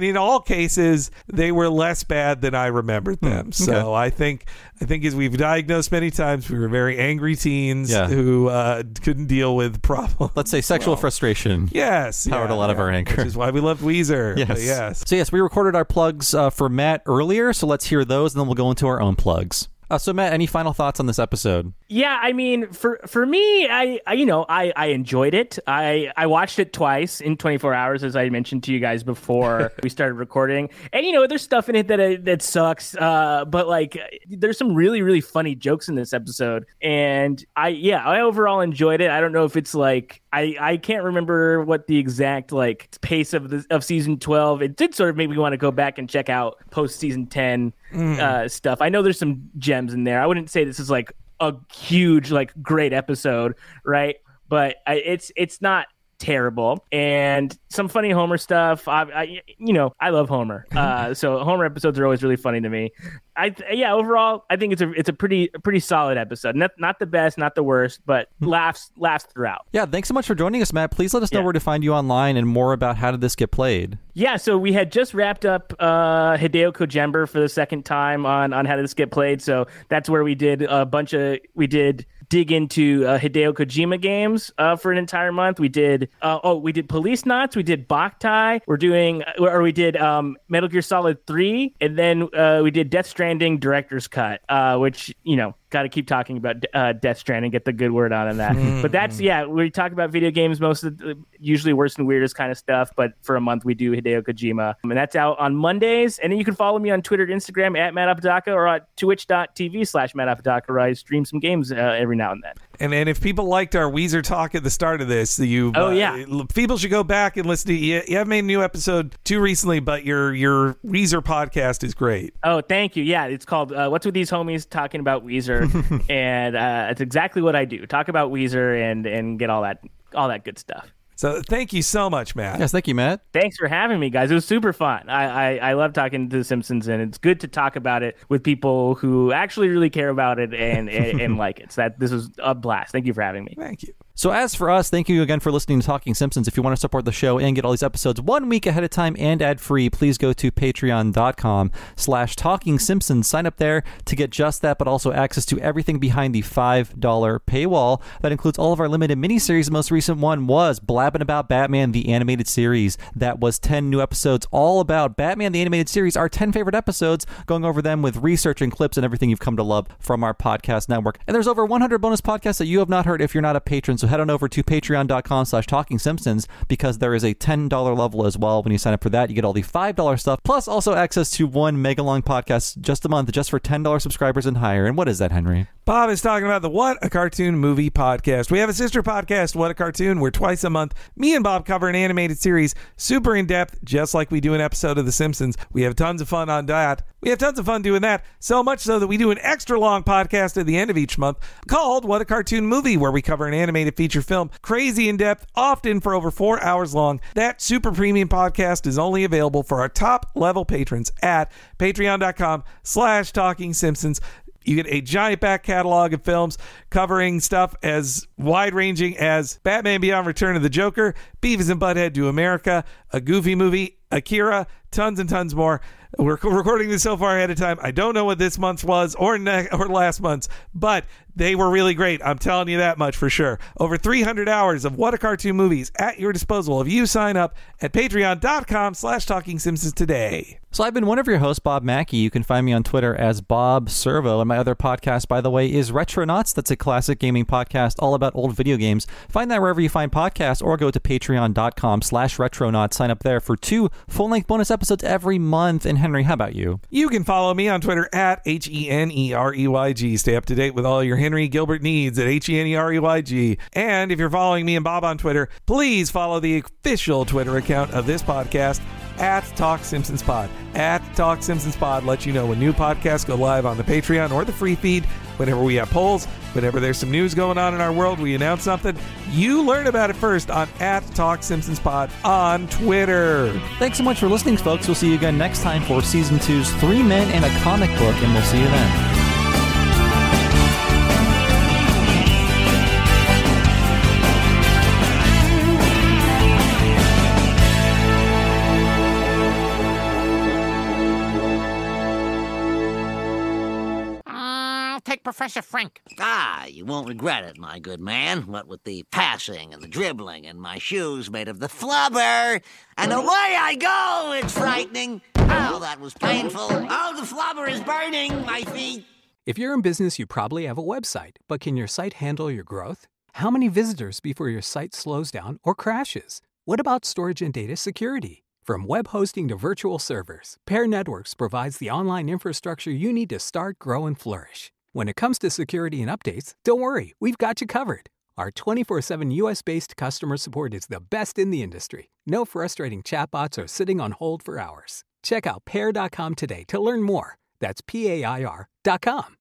cases, they were less bad than I remembered them. Hmm, so okay. I think I think as we've diagnosed many times, we were very angry teens Yeah. who uh, couldn't deal with problems. Let's say sexual Well, frustration. Yes. Powered yeah, a lot of yeah. our anger. Which is why we loved Weezer. Yes. But yes. So yes, we recorded our plugs uh, for Matt earlier, so let's hear those, and then we'll go into our own plugs. Uh, so Matt, any final thoughts on this episode? Yeah, I mean, for for me, I, I you know, I, I enjoyed it. I, I watched it twice in twenty-four hours, as I mentioned to you guys before we started recording. And, you know, there's stuff in it that uh, that sucks, uh, but, like, there's some really, really funny jokes in this episode. And, I yeah, I overall enjoyed it. I don't know if it's, like, I, I can't remember what the exact, like, pace of the, of season twelve. It did sort of make me want to go back and check out post-season ten Mm. uh, stuff. I know there's some gems in there. I wouldn't say this is, like, a huge, like, great episode, right? But I, it's it's not terrible, and some funny Homer stuff. I, I you know, I love Homer, uh, so Homer episodes are always really funny to me. I yeah, overall, I think it's a it's a pretty a pretty solid episode. Not not the best, not the worst, but laughs laughs throughout. Yeah, thanks so much for joining us, Matt. Please let us know Yeah. where to find you online and more about how did this get played. Yeah, so we had just wrapped up uh, Hideo Kojember for the second time on on How Did This Get Played. So that's where we did a bunch of we did. dig into uh, Hideo Kojima games uh, for an entire month. We did uh, oh we did Police Knots, we did Boktai, we're doing or we did um, Metal Gear Solid three, and then uh, we did Death Stranding Director's Cut, uh, which you know got to keep talking about uh, Death Stranding, get the good word on in that. But that's yeah, we talk about video games most of the, usually worst and weirdest kind of stuff. But for a month we do Hideo Kojima, and that's out on Mondays. And then you can follow me on Twitter and Instagram at Matt Apodaca or at twitch.tv slash Matt Apodaca, where I stream some games uh, every now and then. And and if people liked our Weezer talk at the start of this, you Oh, uh, yeah. people should go back and listen to you. You haven't made a new episode too recently, but your your Weezer podcast is great. Oh, thank you. Yeah, it's called uh, What's With These Homies Talking About Weezer, and uh, it's exactly what I do. Talk about Weezer and and get all that all that good stuff. So thank you so much, Matt. Yes, thank you, Matt. Thanks for having me, guys. It was super fun. I, I, I love talking to The Simpsons, and it's good to talk about it with people who actually really care about it and, and, and like it. So that this was a blast. Thank you for having me. Thank you. So as for us, thank you again for listening to Talking Simpsons. If you want to support the show and get all these episodes one week ahead of time and ad-free, please go to patreon.com slash Talking Simpsons. Sign up there to get just that, but also access to everything behind the five dollar paywall. That includes all of our limited miniseries. The most recent one was Blabbing About Batman, the animated series. That was ten new episodes all about Batman, the animated series, our ten favorite episodes, going over them with research and clips and everything you've come to love from our podcast network. And there's over one hundred bonus podcasts that you have not heard if you're not a patron. So head on over to patreon.com slash Talking Simpsons, because there is a ten dollar level as well. When you sign up for that, you get all the five dollar stuff, plus also access to one mega long podcast just a month, just for ten dollar subscribers and higher. And what is that, Henry? Bob is talking about the What a Cartoon Movie podcast. We have a sister podcast, What a Cartoon, where twice a month, me and Bob cover an animated series, super in depth, just like we do an episode of The Simpsons. We have tons of fun on that. We have tons of fun doing that, so much so that we do an extra long podcast at the end of each month called What a Cartoon Movie, where we cover an animated feature film, crazy in depth, often for over four hours long. That super premium podcast is only available for our top level patrons at patreon.com slash Talking Simpsons. You get a giant back catalog of films covering stuff as wide-ranging as Batman Beyond Return of the Joker, Beavis and Butthead Do America, a Goofy Movie, Akira, tons and tons more. We're recording this so far ahead of time. I don't know what this month's was or ne- or last month's, but they were really great. I'm telling you that much for sure. Over three hundred hours of What a Cartoon Movies at your disposal if you sign up at patreon.com slash Talking Simpsons today. So I've been one of your hosts, Bob Mackey. You can find me on Twitter as Bob Servo. And my other podcast, by the way, is Retronauts. That's a classic gaming podcast all about old video games. Find that wherever you find podcasts, or go to patreon.com slash Retronauts. Sign up there for two full-length bonus episodes every month. And Henry, how about you? You can follow me on Twitter at H E N E R E Y G. Stay up to date with all your Henry Gilbert needs at H E N E R E Y G. And if you're following me and Bob on Twitter, please follow the official Twitter account of this podcast at Talk Simpsons Pod. At Talk Simpsons Pod lets you know when new podcasts go live on the Patreon or the free feed. Whenever we have polls, whenever there's some news going on in our world, we announce something. You learn about it first on at Talk Simpsons Pod on Twitter. Thanks so much for listening, folks. We'll see you again next time for Season two's Three Men and a Comic Book, and we'll see you then. Professor Frank. Ah, you won't regret it, my good man. What with the passing and the dribbling and my shoes made of the flubber. And the way I go, it's frightening. Oh, that was painful. Oh, the flubber is burning my feet. If you're in business, you probably have a website, but can your site handle your growth? How many visitors before your site slows down or crashes? What about storage and data security? From web hosting to virtual servers, Pair Networks provides the online infrastructure you need to start, grow, and flourish. When it comes to security and updates, don't worry, we've got you covered. Our twenty-four seven U S-based customer support is the best in the industry. No frustrating chatbots or sitting on hold for hours. Check out pair dot com today to learn more. That's P A I R dot com.